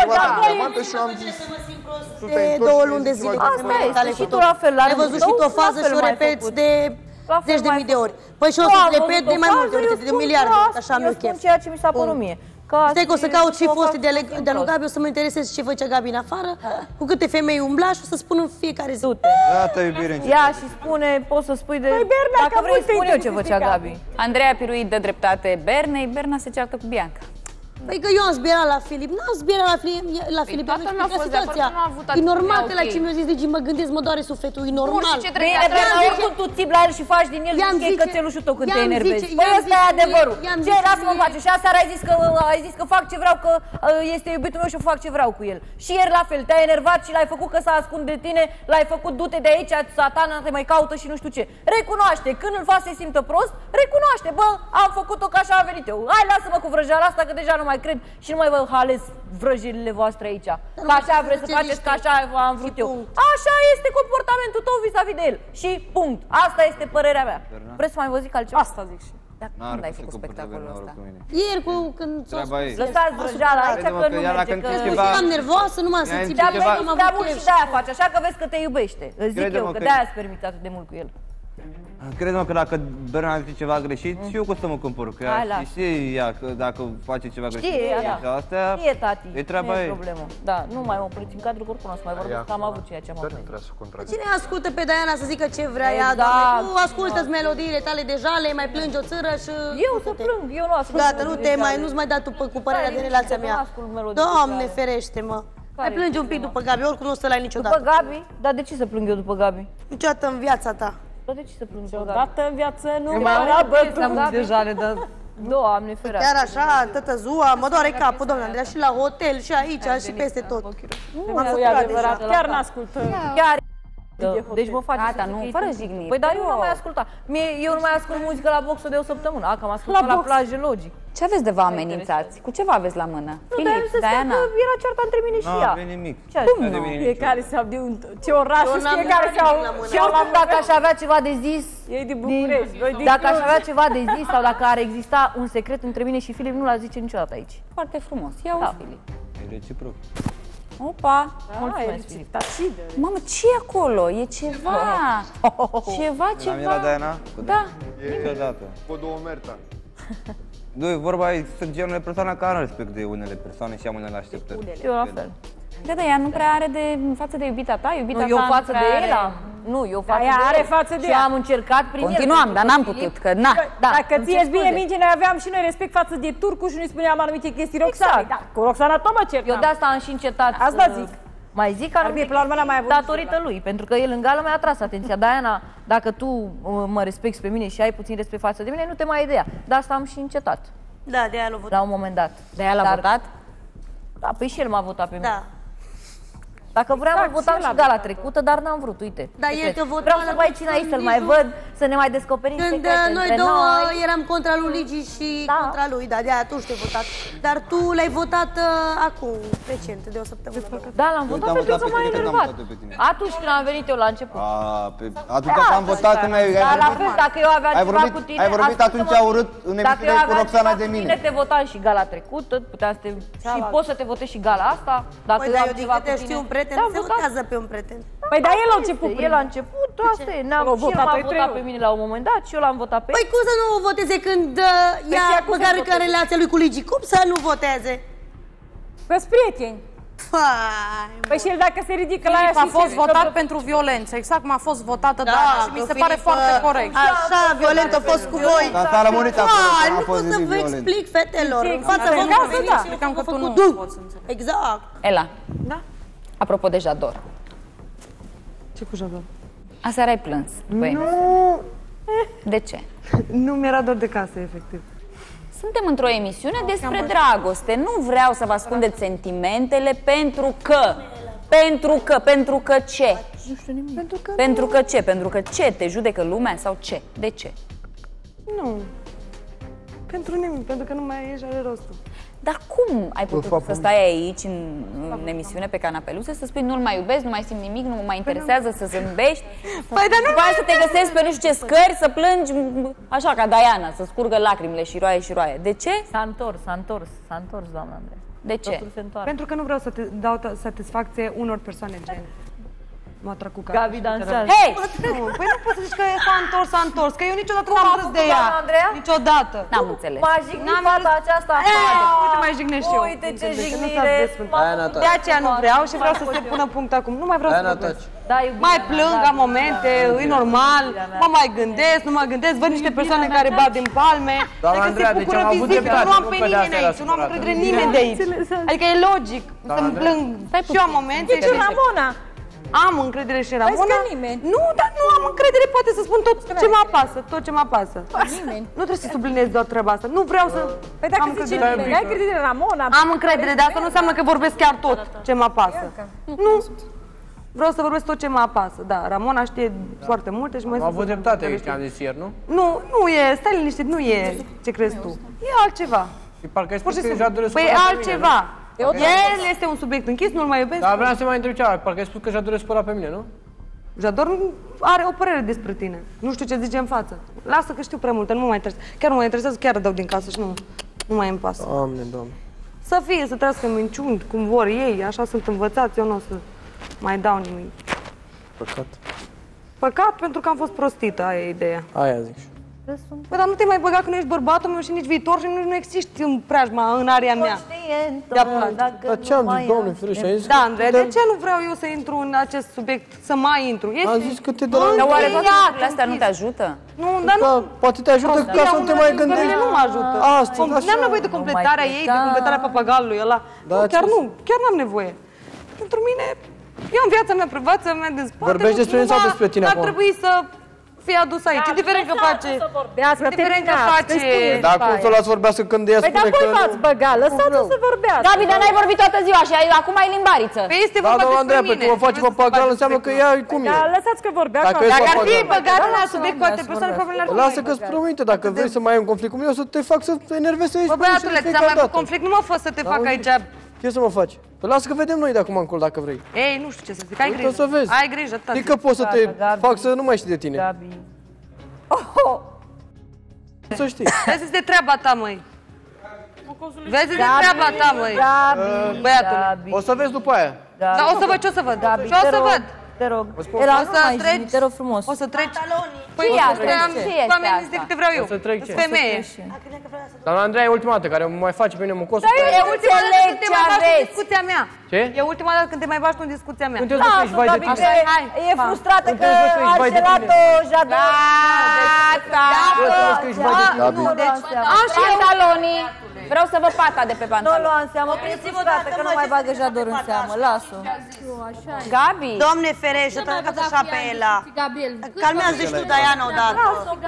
De 2 luni de zile. Asta este, și tu la fel. Ai văzut și tu o fază și o repeți de 10.000 de ori. Păi și o să repet de mai multe ori, de miliarde, așa nu-i chef. Spun ceea ce mi s-a părut mie. Stai că o să caut și foste de lui Gabi, o să mă interesez ce făcea Gabi în afară, cu câte femei umbla și o să spun în fiecare zi. Gata, iubire. Ia și spune, poți să spui de... Dacă vrei, spun eu ce făcea Gabi. Andreea Pirui dă dreptate Bernei, Berna se ceartă cu Bianca. Păi că eu am zbierat la Filip, n-am zbierat la Filip, am explicat situația. E normal că la ce mi-a zis, deci mă gândesc, mă doare sufletul, e normal. Bine, Berna, oricum tu țipi la el și faci din el și cățelușul tău când te enervezi. Păi ăsta e adevărul. Ce, lasă-mă în pace. Și aseară ai zis că fac ce vreau, că este iubitul meu și fac ce vreau cu el. Și ieri la fel, te-ai enervat și l-ai făcut că s-a ascund de tine, l-ai făcut du-te de aici, satana te mai caută și nu știu ce. Recunoaște, când îl faci să se simtă prost, recunoaște, bă, am făcut-o că așa a venit eu. Hai, lasă-mă cu vrăjeala asta că deja nu mai cred și nu mai vă halez vrăjirile voastre aici. Că așa vreți să faceți, că așa am vrut eu. Așa este comportamentul tău vis-a-vis de el. Și punct. Asta este părerea mea. Vreți să mai vă zic altceva? Asta zic și. Dar când ai făcut spectacolul ăsta? Ieri când s-a spus. Lăsați vrăjeala aici că nu merge, că... Eram nervoasă, nu m-am simțit. Dar mult și de-aia face, așa că vezi că te iubește. Îți zic eu că de-aia îți permiți atât de mult cu el. Crede-mă că dacă Berna zice ceva greșit, și eu cum să mă compor cu ea. Și ea, că dacă face ceva greșit, știe, tati, e treaba nu e ei. problemă. Da, nu mai mă opriți în cadrul corpul, o să mai vorbesc că am avut ceea ce am avut. Cine ascultă pe Diana să zică ce vrea ea, doamne? Tu ascultă-ți melodiile tale de jale, mai plângi o țără și... Eu să plâng, eu nu ascult. Gata, nu-ți mai da tu cu părerea de relația mea. Doamne, ferește-mă. Mai plângi un pic după Gabi, oricum nu o să l-ai niciodată. După Gabi? Dar de ce să plâng eu după Gabi? Niciodată în viața ta. Dar de ce să plâng după Gabi? Niciodată în viață nu m-am bătut deja, Doamne ferească. Chiar așa, tătă ziua, mă doare capul, doamne Andreea, și la hotel, și aici, și peste tot. Nu e adevărat, chiar n-ascultă. Chiar. Deci mă face Gata, nu, fără jignit. Păi dar eu nu mai asculta. Eu nu mai ascult muzică la boxul de o săptămână, că am ascultat la plajă, logic. Ce aveți de vă amenințați? Cu ce vă aveți la mână? Filip, Diana? Era cearta între mine și ea. Nu, nimic. Cum nu? Fiecare se-au de un... Ce oraș, fiecare se-au... Dacă aș avea ceva de zis... Ei din București. Dacă aș avea ceva de zis sau dacă ar exista un secret între mine și Filip, nu l-aș zice niciodată aici. Foarte frumos. Ia-o, Filip. E reciproc. Opa! Mulțumesc, Filip. Mamă, ce e acolo? E ceva! Ceva. La Diana? Da. Niciodată. Cu două merta. Nu, e vorba, sunt genul de persoană care nu respect de unele persoane și am unele așteptări. Eu la fel. Da, ea nu prea are de față de iubita ta, iubita ta eu față de el am. Nu, eu față de el. Are față de ea. Și am încercat prin el. Continuam, dar n-am putut, că na. Dacă ție-ți bine minge, noi aveam și noi respect față de Turcu și nu-i spuneam anumite chestii Roxanei. Da, cu Roxana tot mă certam. Eu de asta am și încetat. Asta zic. Mai zic anumite datorită lui, pentru că el în gală mi-a atras atenția. Diana, dacă tu mă respecti pe mine și ai puțin respect față de mine, nu te mai ai de ea. De asta am și încetat. Da, de aia l-a votat. La un moment dat. De aia l-a votat? Da, păi și el m-a votat pe mine. Da. Dacă vreau, îl votam și gala trecută, dar n-am vrut, uite. Da, el te vota. Vreau să mai țin aici, să-l mai văd, să ne mai descoperim secrete. Când noi două eram contra lui Ligi și contra lui, da, de-aia atunci te-ai votat. Dar tu l-ai votat acum, recent, de o săptămână. Da, l-am votat pentru că m-a enervat. Atunci când am venit eu la început. Atunci am votat când ai... Da, la fel, dacă eu aveam ceva cu tine... Ai vorbit atunci urât în emisiune cu Roxana de mine. Dacă eu aveam ceva cu tine, te votam și gala trecută, puteam să te... Și poți să te votezi și gala asta, dacă eu am ceva cu tine. Se votează pe un prieten. Păi dar el a început. El a început, asta e. Și el m-a votat pe mine la un moment dat și eu l-am votat pe el. Păi cum să nu voteze când ea măcar încă în relația lui cu Ligi? Cum să nu voteze? Că-s prieteni. Păi și el dacă se ridică la ea și a fost votat pentru violență, exact cum a fost votată Diana și mi se pare foarte corect. Așa, violent a fost cu voi. Dar s-a lămurit acolo, nu pot să vă explic, fetelor. În fața vă explicam că tu nu poți să înțelegi. Exact. Ela. Da. Apropo de Jador. Ce cu Jador? Aseară ai plâns. Nu! De ce? Nu mi-era dor de casă, efectiv. Suntem într-o emisiune despre dragoste. Nu vreau să vă ascundeți sentimentele pentru că ce? Nu știu nimic. Pentru că ce? Te judecă lumea sau ce? De ce? Nu. Pentru nimic, pentru că nu mai e și are rostul. Dar cum ai putut să stai aici în emisiune pe canapeluță, să spui nu-l mai iubesc, nu mai simt nimic, nu mă mai interesează, să zâmbești? Păi, dar după aia să te găsești pe nu știu ce scări, să plângi așa ca Diana, să scurgă lacrimile și roaie. De ce? S-a întors, doamna Andreea. De ce? Pentru că nu vreau să te dau satisfacție unor persoane gen M-a trecut Gabi dansează. Hei! Păi nu poți să zici că s-a întors, că eu niciodată n-am râs de ea. Niciodată. N-am înțeles. M-a jignit fata aceasta. Uite, mai jignești eu. Uite ce jignire. De aceea nu vreau și vreau să se pună punct acum. Nu mai vreau să vorbesc. Mai plâng, am momente, e normal, mă mai gândesc, nu mă gândesc, văd niște persoane care bat din palme. Doamna Andreea, deci am avut dreptate. Nu am pe nimeni aici, nu am încredere în nimeni de aici. Adică e logic să-mi plâng și eu am momente. E și Ramona. Am încredere și în Ramona. Nu, dar nu am încredere, poate să spun tot ce mă apasă, tot ce mă apasă. Nu trebuie să subliniez doar treaba asta. Nu vreau să... Păi dacă zice nimeni, ai încredere în Ramona... Am încredere, dar asta nu înseamnă că vorbesc chiar tot ce mă apasă. Nu. Vreau să vorbesc tot ce mă apasă, da. Ramona știe foarte multe și mai... Am avut dreptate, ce am zis ieri, nu? Nu e, stai liniștit, nu e ce crezi tu. E altceva. Și parcă ai spus că Jador Păi e altceva. El este un subiect închis, nu-l mai iubesc. Dar vreau să mai întreb ceva, parcă ai spus că Jador e spălat pe mine, nu? Jador are o părere despre tine. Nu știu ce zice în față. Lasă că știu prea multe, nu mă mai interesează. Chiar nu mă interesează, chiar dau din casă și nu mai îmi pasă. Doamne. Să fie, să trăiască minciuni, cum vor ei, așa sunt învățați, eu nu o să mai dau nimic. Păcat. Păcat pentru că am fost prostită, aia e ideea. Aia zic și. Bă, dar nu te mai băga că nu ești bărbatul meu și nici viitor și nu existi în preajma, în area mea. Dar ce am zis, Doamne ferește, ai zis? Da, Andrei, de ce nu vreau eu să intru în acest subiect, să mai intru? Am zis că te dă la... Dar oare toate lucrurile astea nu te ajută? Nu, dar nu... Poate te ajută ca să nu te mai gândești. Pe mine nu mă ajută. N-am nevoie de completarea ei, de completarea papagalului ăla. Chiar n-am nevoie. Pentru mine... Eu am viața mea privată, mea de spate. Vorbești despre mine sau despre tine acum? Ar trebui să fie adus aici, indiferent că face... Indiferent că face... Dar cum să o las vorbească când ea spune că... Păi dar voi v-ați băga, lăsați-o să vorbească. Gabi, dar n-ai vorbit toată ziua și acum ai limbariță. Păi este vorba despre Andreea, mine. Pe cum o face papagal înseamnă că ea e cum e. Dar lăsați că vorbească. Dacă ar fi băgat la subiect cu alte persoane, probabil ar fi. Lasă că-ți promite, dacă vrei să mai ai un conflict cu mine, o să te fac să te enervezi să ieși. Bă, băiatule, ți-am mai avut conflict, nu mă fă să te fac aici. Ce să mă faci? Păi lasă că vedem noi de acum încolo, dacă vrei. Ei, nu știu ce să zic, ai grijă. O să vezi. Ai grijă, tati. Știi că pot să te fac să nu mai știi de tine. Gabi. Să știi. Vezi de treaba ta, măi. Vezi de treaba ta, măi. Băiatule. O să vezi după aia. Da, o să văd, ce o să văd? Gabi, Ce o să văd? Te rog. Era să treci. Te rog frumos. O să treci. Păi ce este asta? De câte vreau eu. O să trec ce? Femeie. Dar la Andreea e ultima dată care mă mai face pe mine mucosul. Dar e ultima dată când te mai bași în discuția mea. Ce? E ultima dată când te mai bași în discuția mea. Când te-o zici, vai de tine. E frustrată că a înșelat-o Jador. Pantalonii. Vreau să văd pata de pe pantaloni. Nu lua în seamă, că e frustrată că nu mai bagă Jador în seamă. Las-o. Gabi. Doamne ferește, trăgat așa pe ela. Calmează și tu, Diana, odată.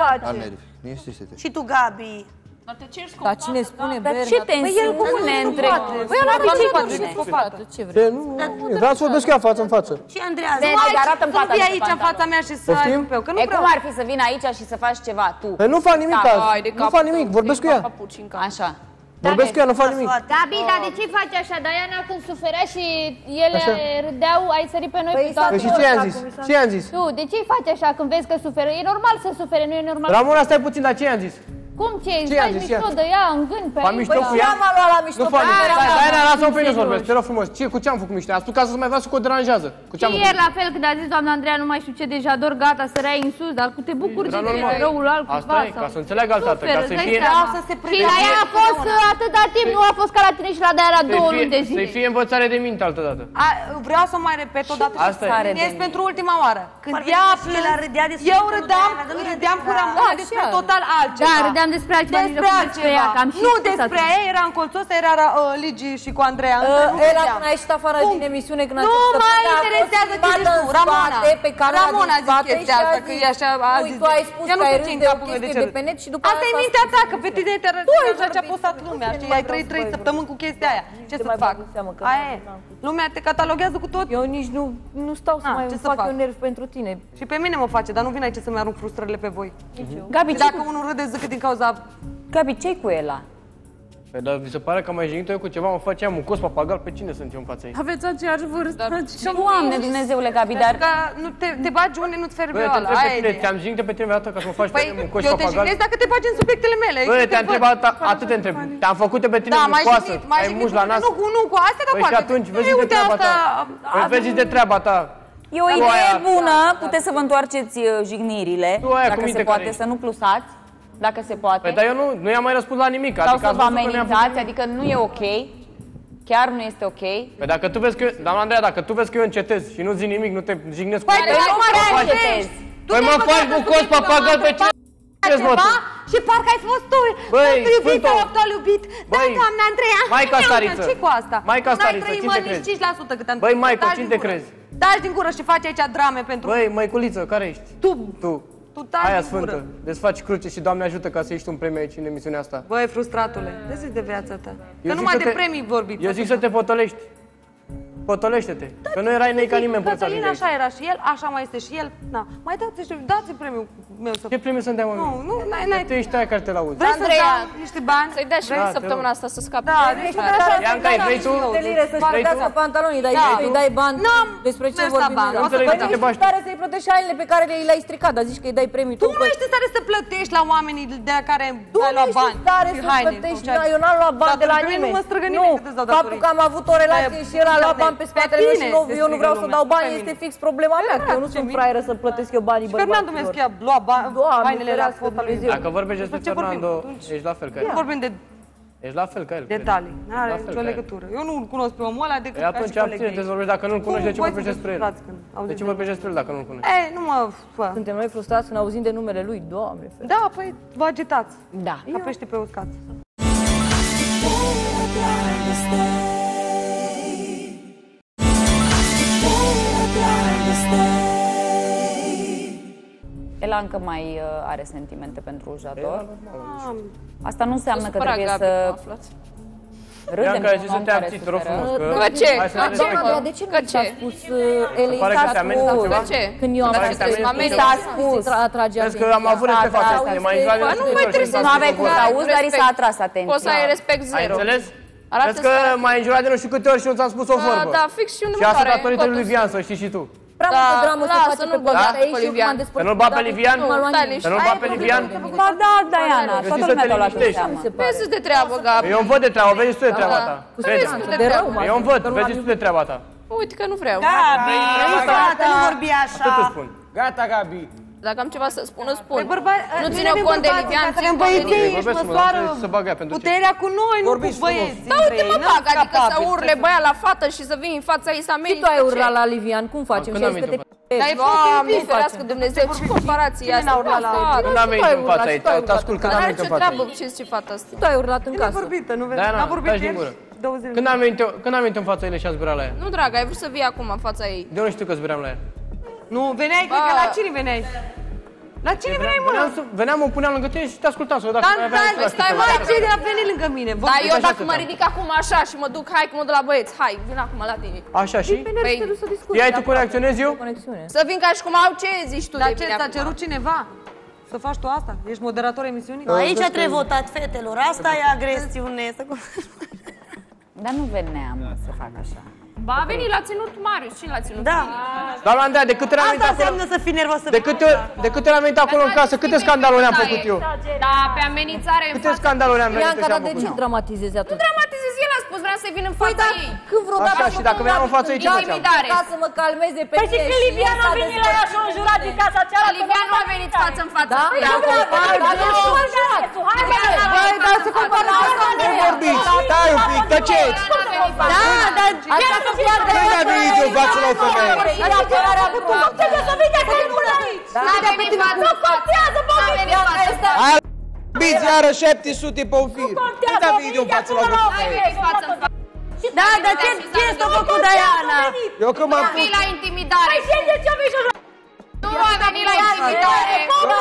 Și tu, Gabi. Dar cine spune Berna? Dar ce tensiune între... Păi ăla ce psihopată, ce vrei? Vreau să vorbesc cu ea față în față. Și Andreea, arată-mi pata vii aici în fața mea și să ai un peu, că nu vreau. Cum ar fi să vin aici și să faci ceva, tu? Păi nu fac nimic azi, nu fac nimic, vorbesc cu ea. Așa. Vorbesc cu ea, nu fac nimic. Gabi, dar de ce faci așa? Diana când suferea și ele râdeau, ai sărit pe noi pe toate. Păi și ce i-am zis? Ce i-am zis? Tu, de ce faci așa când vezi că suferă? E normal să sufere, nu e normal. Ramona, stai puțin, dar ce i-am zis? Cum ce? Îți faci mișto de ea în gând pe aici? Păi ea m-a luat la mișto pe aia. Diana, lasă-mă pe mine să vorbesc, te rog frumos. Cu ce am făcut mișto? A spus ca să mai vreau că o deranjează. Și ieri la fel când a zis doamna Andreea nu mai știu ce de Jador, gata, sărea în sus, dar cu te bucuri de răul altcuiva. Asta e, ca să înțeleagă altă dată, ca să fie... Și la ea a fost atâta timp, nu a fost ca la tine și la Diana 2 luni de zile. Să-i fie învățare de minte altă dată. Vreau să mai repet o dată și este pentru ultima oară. Când ea a plâns, eu râdeam cu Ramona despre total altceva. Da, râdeam despre altceva. Nu despre ea, era în colțul ăsta, era Ligi și cu Andreea. Era când a ieșit afară din emisiune, când a nu mă interesează ce zici tu, Ramona a zis chestia asta, că e așa, a zis. Tu ai spus că ai râs de o chestie de pe net și după asta e mintea ta, că pe tine te așa ce a postat lumea, știi, ai trăit 3 săptămâni cu chestia aia. Ce să fac? Aia e. Lumea te cataloghează cu tot. Eu nici nu stau să mai fac eu nervi pentru tine. Și pe mine mă face, dar nu vin aici să-mi arunc frustrările pe voi. Gabi, dacă unul râde zică din cauza... Gabi, ce-i cu ela? Păi, dar vi se pare că am mai jignit eu cu ceva, mă faceam un cos papagal, pe cine sunt eu în fața ei? Aveți aceeași vârstă. Doamne, Dumnezeule, Gabi, dar... Că nu te bagi unde nu-ți ferbe ăla. Te-am jignit pe tine vreodată ca să mă faci pe mine un cos papagal? Eu te jignesc dacă te bagi în subiectele mele. Bă, te-am întrebat, atât te întreb. Te-am făcut pe tine mucoasă, ai muș la nas. Nu, cu astea de-o Păi și atunci, vezi de treaba ta. Vezi de treaba ta. E o idee bună, puteți să vă întoarceți jignirile, dacă se poate, să nu plusați, dacă se poate. Păi, dar eu nu i-am mai răspuns la nimic. Sau să vă amenințați, adică nu e ok. Chiar nu este ok. Păi dacă tu vezi că, doamna Andreea, dacă tu vezi că eu încetez și nu zic nimic, nu te jignesc cu... Păi nu mă încetezi! Păi mă faci bucos, papagal, pe cine încetezi, mă, tu? Și parcă ai fost tu, iubit sau actual iubit. Da, doamna Andreea. Maica Stariță. Ce cu asta? Maica Stariță, cine te crezi? 5% cât am. Băi, Maica, cine te crezi? Taci din gură și faci aici drame pentru... Băi, măiculiță, care ești? Tu. Aia sfântă. Desfaci cruce și Doamne ajută ca să ieși un premiu aici în emisiunea asta. Băi, frustratule, de de viața ta. Că numai de premii vorbiți. Eu zic să te potolești. Potolește-te. Că nu erai ca nimeni până să ajungi aici. Așa era și el, așa mai este și el. Na, mai dați premiul meu să... Ce premiu să-mi dea, mă? Nu, n-ai... Tu ești aia care te lauzi. Vrei să-ți dau niște bani? Să-i dea și săptămâna asta să scape. Da, Ianca, vrei tu? Să-și plătească pantalonii, dar îi dai bani. Despre ce vorbim? Nu ești stare să-i plătești hainele pe care le-ai stricat, dar zici că îi dai premii. Tu nu ești în stare să plătești la oamenii de care ai luat bani. Tu nu ești în stare să plătești, eu n-am luat bani de la nimeni. Nu, faptul că am avut o relație și el a luat bani pe spatele meu și eu nu vreau să dau bani, este fix problema mea, că eu nu sunt fraieră să plătesc eu banii bărbaților. Fernando mi-a luat hainele la fotbalul. Dacă vorbești despre Fernando, ești la fel ca el. Nu vorbim de ești la fel ca el. Detalii, n-are nicio legătură. Eu nu-l cunosc pe omul ăla decât ca și colegii. Atunci abține-te să vorbești, dacă nu-l cunoști, de ce vorbești despre el? De ce vorbești despre el dacă nu-l cunoști? Nu mă... Suntem noi frustrați când auzim de numele lui, Doamne. Da, păi vă agitați. Da. Ca pește pe uscat. El încă mai are sentimente pentru Jador. Asta nu înseamnă că trebuie să râdem cu un om care suferă. Că ce? De ce nu ți-a spus Elei? Când eu am spus, s-a spus. Vezi că am avut respect față de mai nu mai trebuie să nu aveai cum să auzi, dar i s-a atras atenția. Poți să ai respect zero. Ai înțeles? Vezi că m-ai înjurat de nu știu câte ori și nu ți-am spus o vorbă. Da, fix și și asta datorită lui Livian, să știi și tu. Prea multă dramă se face pe băgata ei și eu m-am despărțit. Să nu-l bat pe Livian? Să nu-l bat pe Livian? Ba da, Diana, toată lumea te-a luat în seama. Vezi de treabă, Gabi. Eu îmi văd de treabă, vezi tu de treaba ta. Eu îmi văd, vezi tu de treaba ta. Uite că nu vreau. Gabi, nu vorbi așa. Atât îți spun. Gata, Gabi. Dacă am ceva să spun, spun. Nu ține cont de Livian, ține cont de băieții, își măsoară puterea cu noi, nu cu băieți. Da, uite mă bag, adică să urle băia la fată și să vii în fața ei să amenințe. Și tu ai urlat la Livian, cum facem? Doamne, ferească Dumnezeu, ce comparație asta? Când am venit în fața ei, te ascult când am venit în fața ei. Ce treabă, știți ce fată asta? Tu ai urlat în casă. Nu vezi? N-a vorbit ieri. Când am venit în fața ei și am zburat la ea? Nu, dragă, ai vrut să vii acum în fața ei. De unde știu că zbuream la ea? Nu, veneai, cred că la cine veneai? La cine veneai, mă? Veneam, mă puneam lângă tine și te ascultam. Stai, mă, cine a venit lângă mine? Dar eu dacă mă ridic acum așa și mă duc, hai că mă duc la băieți, hai, vin acum la tine. Așa și? Păi, tu cum reacționezi eu? Să vin ca și cum au ce zici tu de mine. Dar ți-a cerut cineva? Să faci tu asta? Ești moderator emisiunii? Aici trebuie votat, fetelor. Asta e agresiune. Dar nu veneam să fac așa. Ba, a venit la ținut Marius și la ținut Da. Doamna Andreea, de câte ori am venit acolo... Asta înseamnă să fii nervos. De câte ori am venit acolo în casă, câte scandaluri am făcut eu? Da, pe amenințare în față. Câte scandaluri am venit și am Ianca, dar de făcut? ce dramatizezi atât? Nu dramatizezi, el a spus, vrea să vin în fața ei. Când vreodată... Așa, și dacă veneam în fața ei, ce făceam? Ca să mă calmeze pe mine. Păi și că Livian a venit la ea și a înjurat din casa cealaltă. Livian nu a venit față în față. Da? Băi, dar se compară asta. Nu vorbiți, stai un pic, tăceți! Da, dar când a venit eu față la o femeie? Nu trebuie să vină că nu aici. N-a venit față. Nu contează, bă, Aia biți iară 700 pe un fir. Când a venit eu față la o femeie? Da, dar ce este făcut Diana? Eu când m-am pus... Nu a venit la intimidare. Păi și de ce vii și nu a venit la intimidare.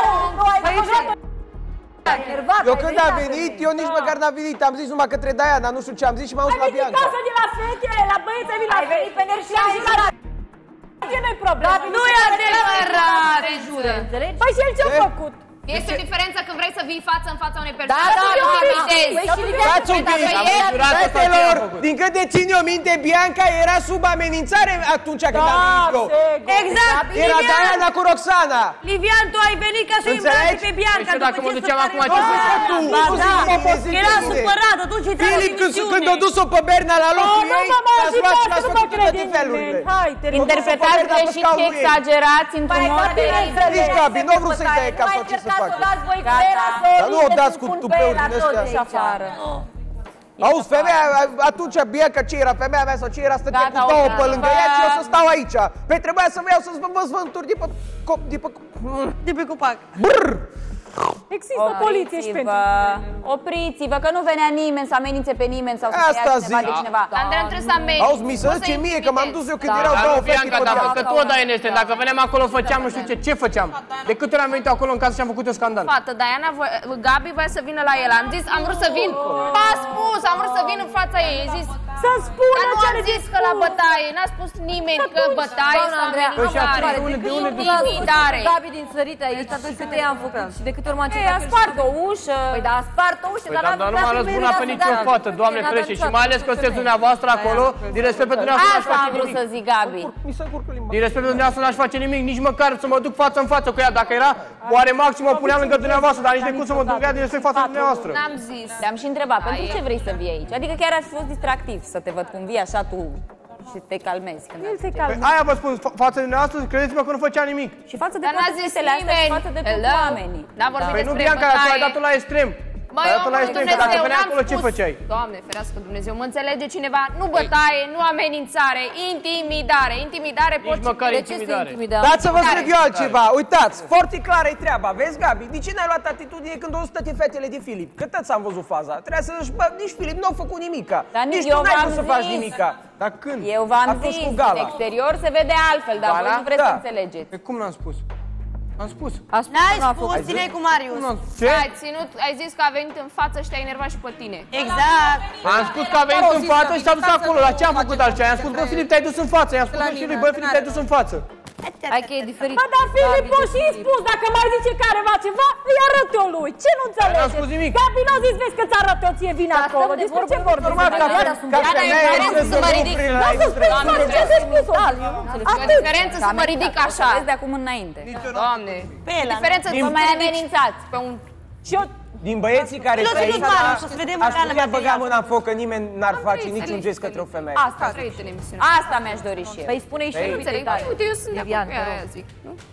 Eu când am venit, eu nici măcar n-am venit, am zis numai către Diana, nu știu ce am zis și m-am dus la Bianca. Ai venit casă de la fete, la băieți, ai venit la venit pe nervi și ai jurat. Ce nu-i problema? Nu e adevărat, te jură. Păi și el ce-a făcut? Este o diferență când vrei să vii față în fața unei persoane. Stați un pic! Fetelor, din câte țin eu minte, Bianca era sub amenințare atunci când am venit eu. Exact! Era Diana cu Roxana. Livian, tu ai venit ca să-i îmbraci pe Bianca. Păi dacă mă duceam acum ce era supărat, atunci uite la Filip, când a dus-o pe Berna la locul ei, l-ați luat și l-ați făcut toate felurile. Interpretați greșit și exagerați într-un mod de Nici Gabi, nu vreau să-i dai cap sau ce să facă. Dar nu o dați cu tupeuri din ăștia. Auzi, femeia, atunci Bianca ce era? Femeia mea sau ce era? Stătea cu două pe lângă ea și eu să stau aici. Păi trebuia să vă iau să-ți vă zvânturi de pe copac. Brrr! Există poliție și pentru Opriți-vă, că nu venea nimeni să amenințe pe nimeni sau să ia cineva de cineva. Andrei, nu trebuie să ameninți. Auzi, mi se zice mie că m-am dus eu când erau două fete pe Bianca, că tu o dai în este. Dacă veneam acolo, făceam nu știu ce făceam. De câte ori am venit acolo în casă și am făcut un scandal. Fată, Diana, Gabi voia să vină la el. Am zis, am vrut să vin. A spus, am vrut să vin în fața ei. Ai zis, să-mi spună nu am zis că la bătaie. N-a spus nimeni că bătaie sau intimidare. Gabi din sărite aici, atunci câte i-am făcut și de câte ori m-am încercat. A spart o ușă. Păi da, a spart o ușă, dar nu m-a răzbunat pe nicio fată, Doamne ferește. Și mai ales că sunteți dumneavoastră acolo, din respect pentru dumneavoastră n-aș face nimic. Asta am vrut să zic, Gabi. Din respect pentru dumneavoastră n-aș face nimic, nici măcar să mă duc față în față cu ea. Dacă era, oare maxim o puneam lângă dumneavoastră, dar nici de cum să mă duc ea din respect față cu dumneavoastră. N-am zis. Te-am și întrebat, pentru ce vrei să vii aici? Adică chiar ar fi fost distractiv să te văd cum vii așa tu și te calmezi. Aia vă spun, față de dumneavoastră, credeți-mă că nu făcea nimic. Și față de toate fetele astea și față de toți oamenii. Păi nu, Bianca, tu ai dat-o la extrem. Băi, omul Dumnezeu, dacă veneai acolo, ce spus, făceai? Doamne, ferească Dumnezeu, mă înțelege cineva? Nu bătaie, nu amenințare, intimidare. Intimidare poți... Nici măcar intimidare. Dați să vă spun eu altceva. Uitați, foarte clară e treaba. Vezi, Gabi? De ce n-ai luat atitudine când o stă fetele de Filip? Că toți am văzut faza. Trebuia să-și... Bă, nici Filip nu a făcut nimica. Nici tu n-ai vrut să faci nimica. Dar când? Eu v-am zis, în exterior se vede altfel, dar voi nu vreți să înțelegeți. Cum n-am spus? Am spus. N-ai spus, ține-i cu Marius. Ce? Ai zis că a venit în față și te-ai enervat și pe tine. Exact. Am spus că a venit în față și s-a dus acolo. La ce am făcut altceva? I-am spus, bă, Filip, te-ai dus în față. I-am spus și lui, bă, Filip, te-ai dus în față. Hai că e diferit. Ba da, Filip, poți și spus, dacă mai zice careva ceva, îi arăt eu lui. Ce nu înțelegi? N-am spus nimic. Gabi, n-a zis, vezi că ți arăt eu ție vina acolo. Despre ce vorbim? Ca femeie să mă ridic. O diferență să mă ridic așa. De acum înainte. Doamne. Diferență să mă amenințați. Și eu... Din băieții care sunt aici, aș putea băga mâna în foc că nimeni n-ar face niciun gest către o femeie. Asta mi-aș dori și eu. Păi spune-i și eu. Uite, eu sunt de acord cu aia, zic.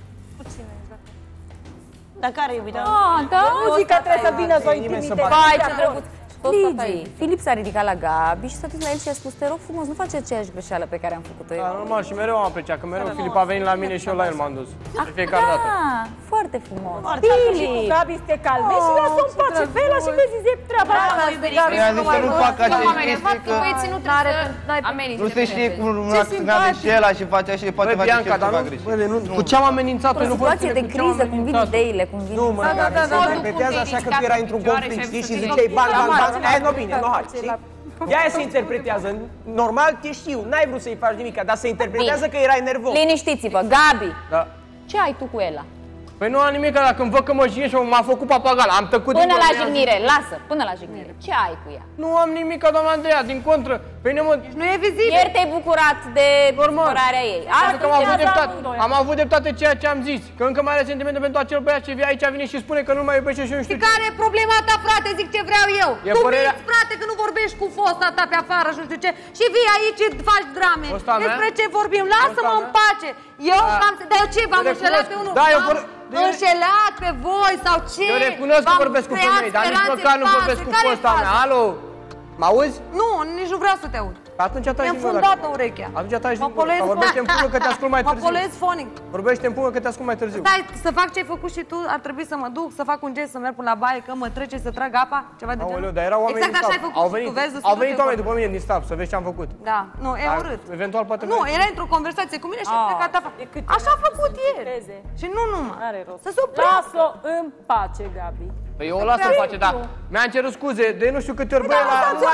Dar care iubita? Da, muzica trebuie să vină să o intimide. Vai, ce drăguț. Filip s-a ridicat la Gabi și s-a dus la el și a spus, te rog frumos, nu face aceeași greșeală pe care am făcut-o eu. Da, normal, și mereu am apreciat, că mereu Filip a venit la mine și eu la el m-am dus. De fiecare dată. Foarte frumos. Filip! Gabi, să te calmezi și lasă-o în pace. Fă la și vezi zi treaba. Mi-a zis să nu fac acest chestii, că băieții nu trebuie să amenințe. nu se știe cum reacționează și ăla și face așa și poate face ceva greșit. Cu ce am amenințat-o? O situație de criză, cum vin ideile, cum vin... Nu, mă, Gabi, se interpretează așa că tu erai într-un conflict, știi, și ziceai bang, bang, bang, aia nu bine, nu hai, știi? De-aia se interpretează. Normal, te știu, n-ai vrut să-i faci nimic, dar se interpretează că erai nervos. Liniștiți-vă, Gabi, da. Ce ai tu cu ela? Păi nu am nimic, dacă îmi văd că mă jigne și m-a făcut papagal, am tăcut din Până la jignire, lasă, până la jignire. Ce ai cu ea? Nu am nimic, doamna Andreea, din contră. Păi nu e vizibil. Ieri te-ai bucurat de supărarea ei. Că am avut dreptate ceea ce am zis. Că încă mai are sentimente pentru acel băiat ce vine aici, vine și spune că nu mai iubește și eu nu știu ce. Care e problema ta, frate? Zic ce vreau eu. Tu minți, frate, că nu vorbești cu fosta ta pe afară și nu știu ce. Și vii aici și faci drame. Despre ce vorbim? Lasă-mă în pace. Eu am... Dar eu ce? V-am înșelat pe unul? Da, eu înșelat pe voi sau ce? Eu recunosc că vorbesc cu femei, dar nici măcar nu vorbesc cu fosta mea. Alo? Mă auzi? Nu, nici nu vreau să te aud. Atunci taci din gură. Mi-am fundat urechea. Atunci taci din gură. Vorbește în pungă că te ascult mai târziu. Mă polez fonic. Vorbește în pungă că te ascult mai târziu. Stai, să fac ce ai făcut și tu, ar trebui să mă duc, să fac un gest, să merg până la baie, că mă trece, să trag apa, ceva de genul. Aoleu, dar erau oameni exact așa ai făcut și tu, vezi? Au venit oameni după mine din staff, să vezi ce am făcut. Da, nu, e urât. Eventual poate... Nu, erai într-o conversație cu mine și ai plecat afară. Așa a făcut ieri. Și nu numai. Să se oprească. Lasă-o în pace, Gabi. Păi eu o las în pace, dar mi-am cerut scuze de nu știu câte ori, băi, la fel,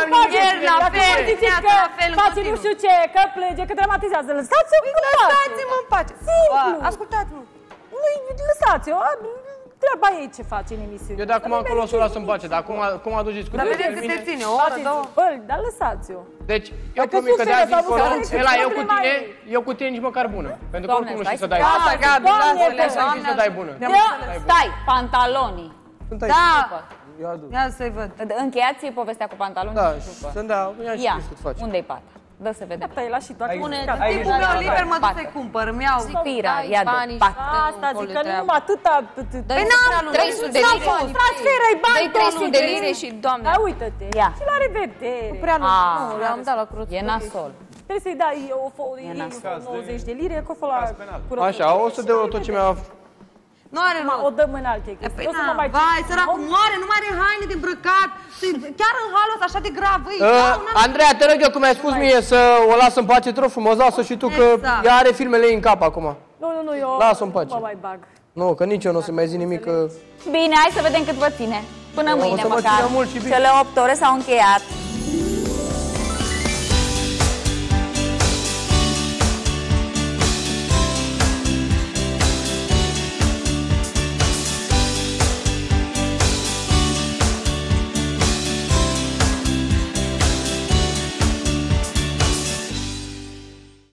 face nu știu ce, că plege, că dramatizează. Lăsați-o în pace. Lăsați-mă în pace. Simplu. Ascultați-mă. Lăsați-o. treaba ei ce face în emisiune. Eu de acum încolo o să o las în pace, dar cum aduci discuția? Dar vedeți că te ține, o oră, două. Bă, dar lăsați-o. Deci, eu promit că de-azi încolo, eu cu tine nici măcar bună. Pentru că oricum nu știi să dai bună. Gata, Gabi, lasă-le, știi să dai bună. Stai, pantalonii. Da. Ia adu. Ia să-i văd. Încheiați povestea cu pantalonii? Da, să-mi dea, ia și cât faci. Unde-i pata? Dă să vedem. Gata, el a și toate. Timpul meu liber mă duc să-i cumpăr, mi-au. Spira, ia de pata. Asta zic că nu numai atâta... Păi n-am 300 de lire. Transferă-i bani. Dă-i 300 de lire și, Doamne. Hai, uită-te. Și la revedere. Prea nu, le-am dat la curăț. E nasol. Trebuie să-i dai 90 de lire, că o fă la curăț. Așa, 100 de euro tot ce mi-a... Nu are rost. O dăm în alte chestii. Vai, săracul moare, nu mai are haine de îmbrăcat. Chiar în halul ăsta așa de grav. Andreea, te rog eu, cum ai spus mie să o las în pace, te rog frumos, lasă și tu, că ea are filmele ei în cap acum. Nu, eu lasă-o în pace. mă mai bag. Nu, că nici eu nu o să mai zic nimic, că... Bine, hai să vedem cât vă ține. Până mâine măcar. Cele 8 ore s-au încheiat.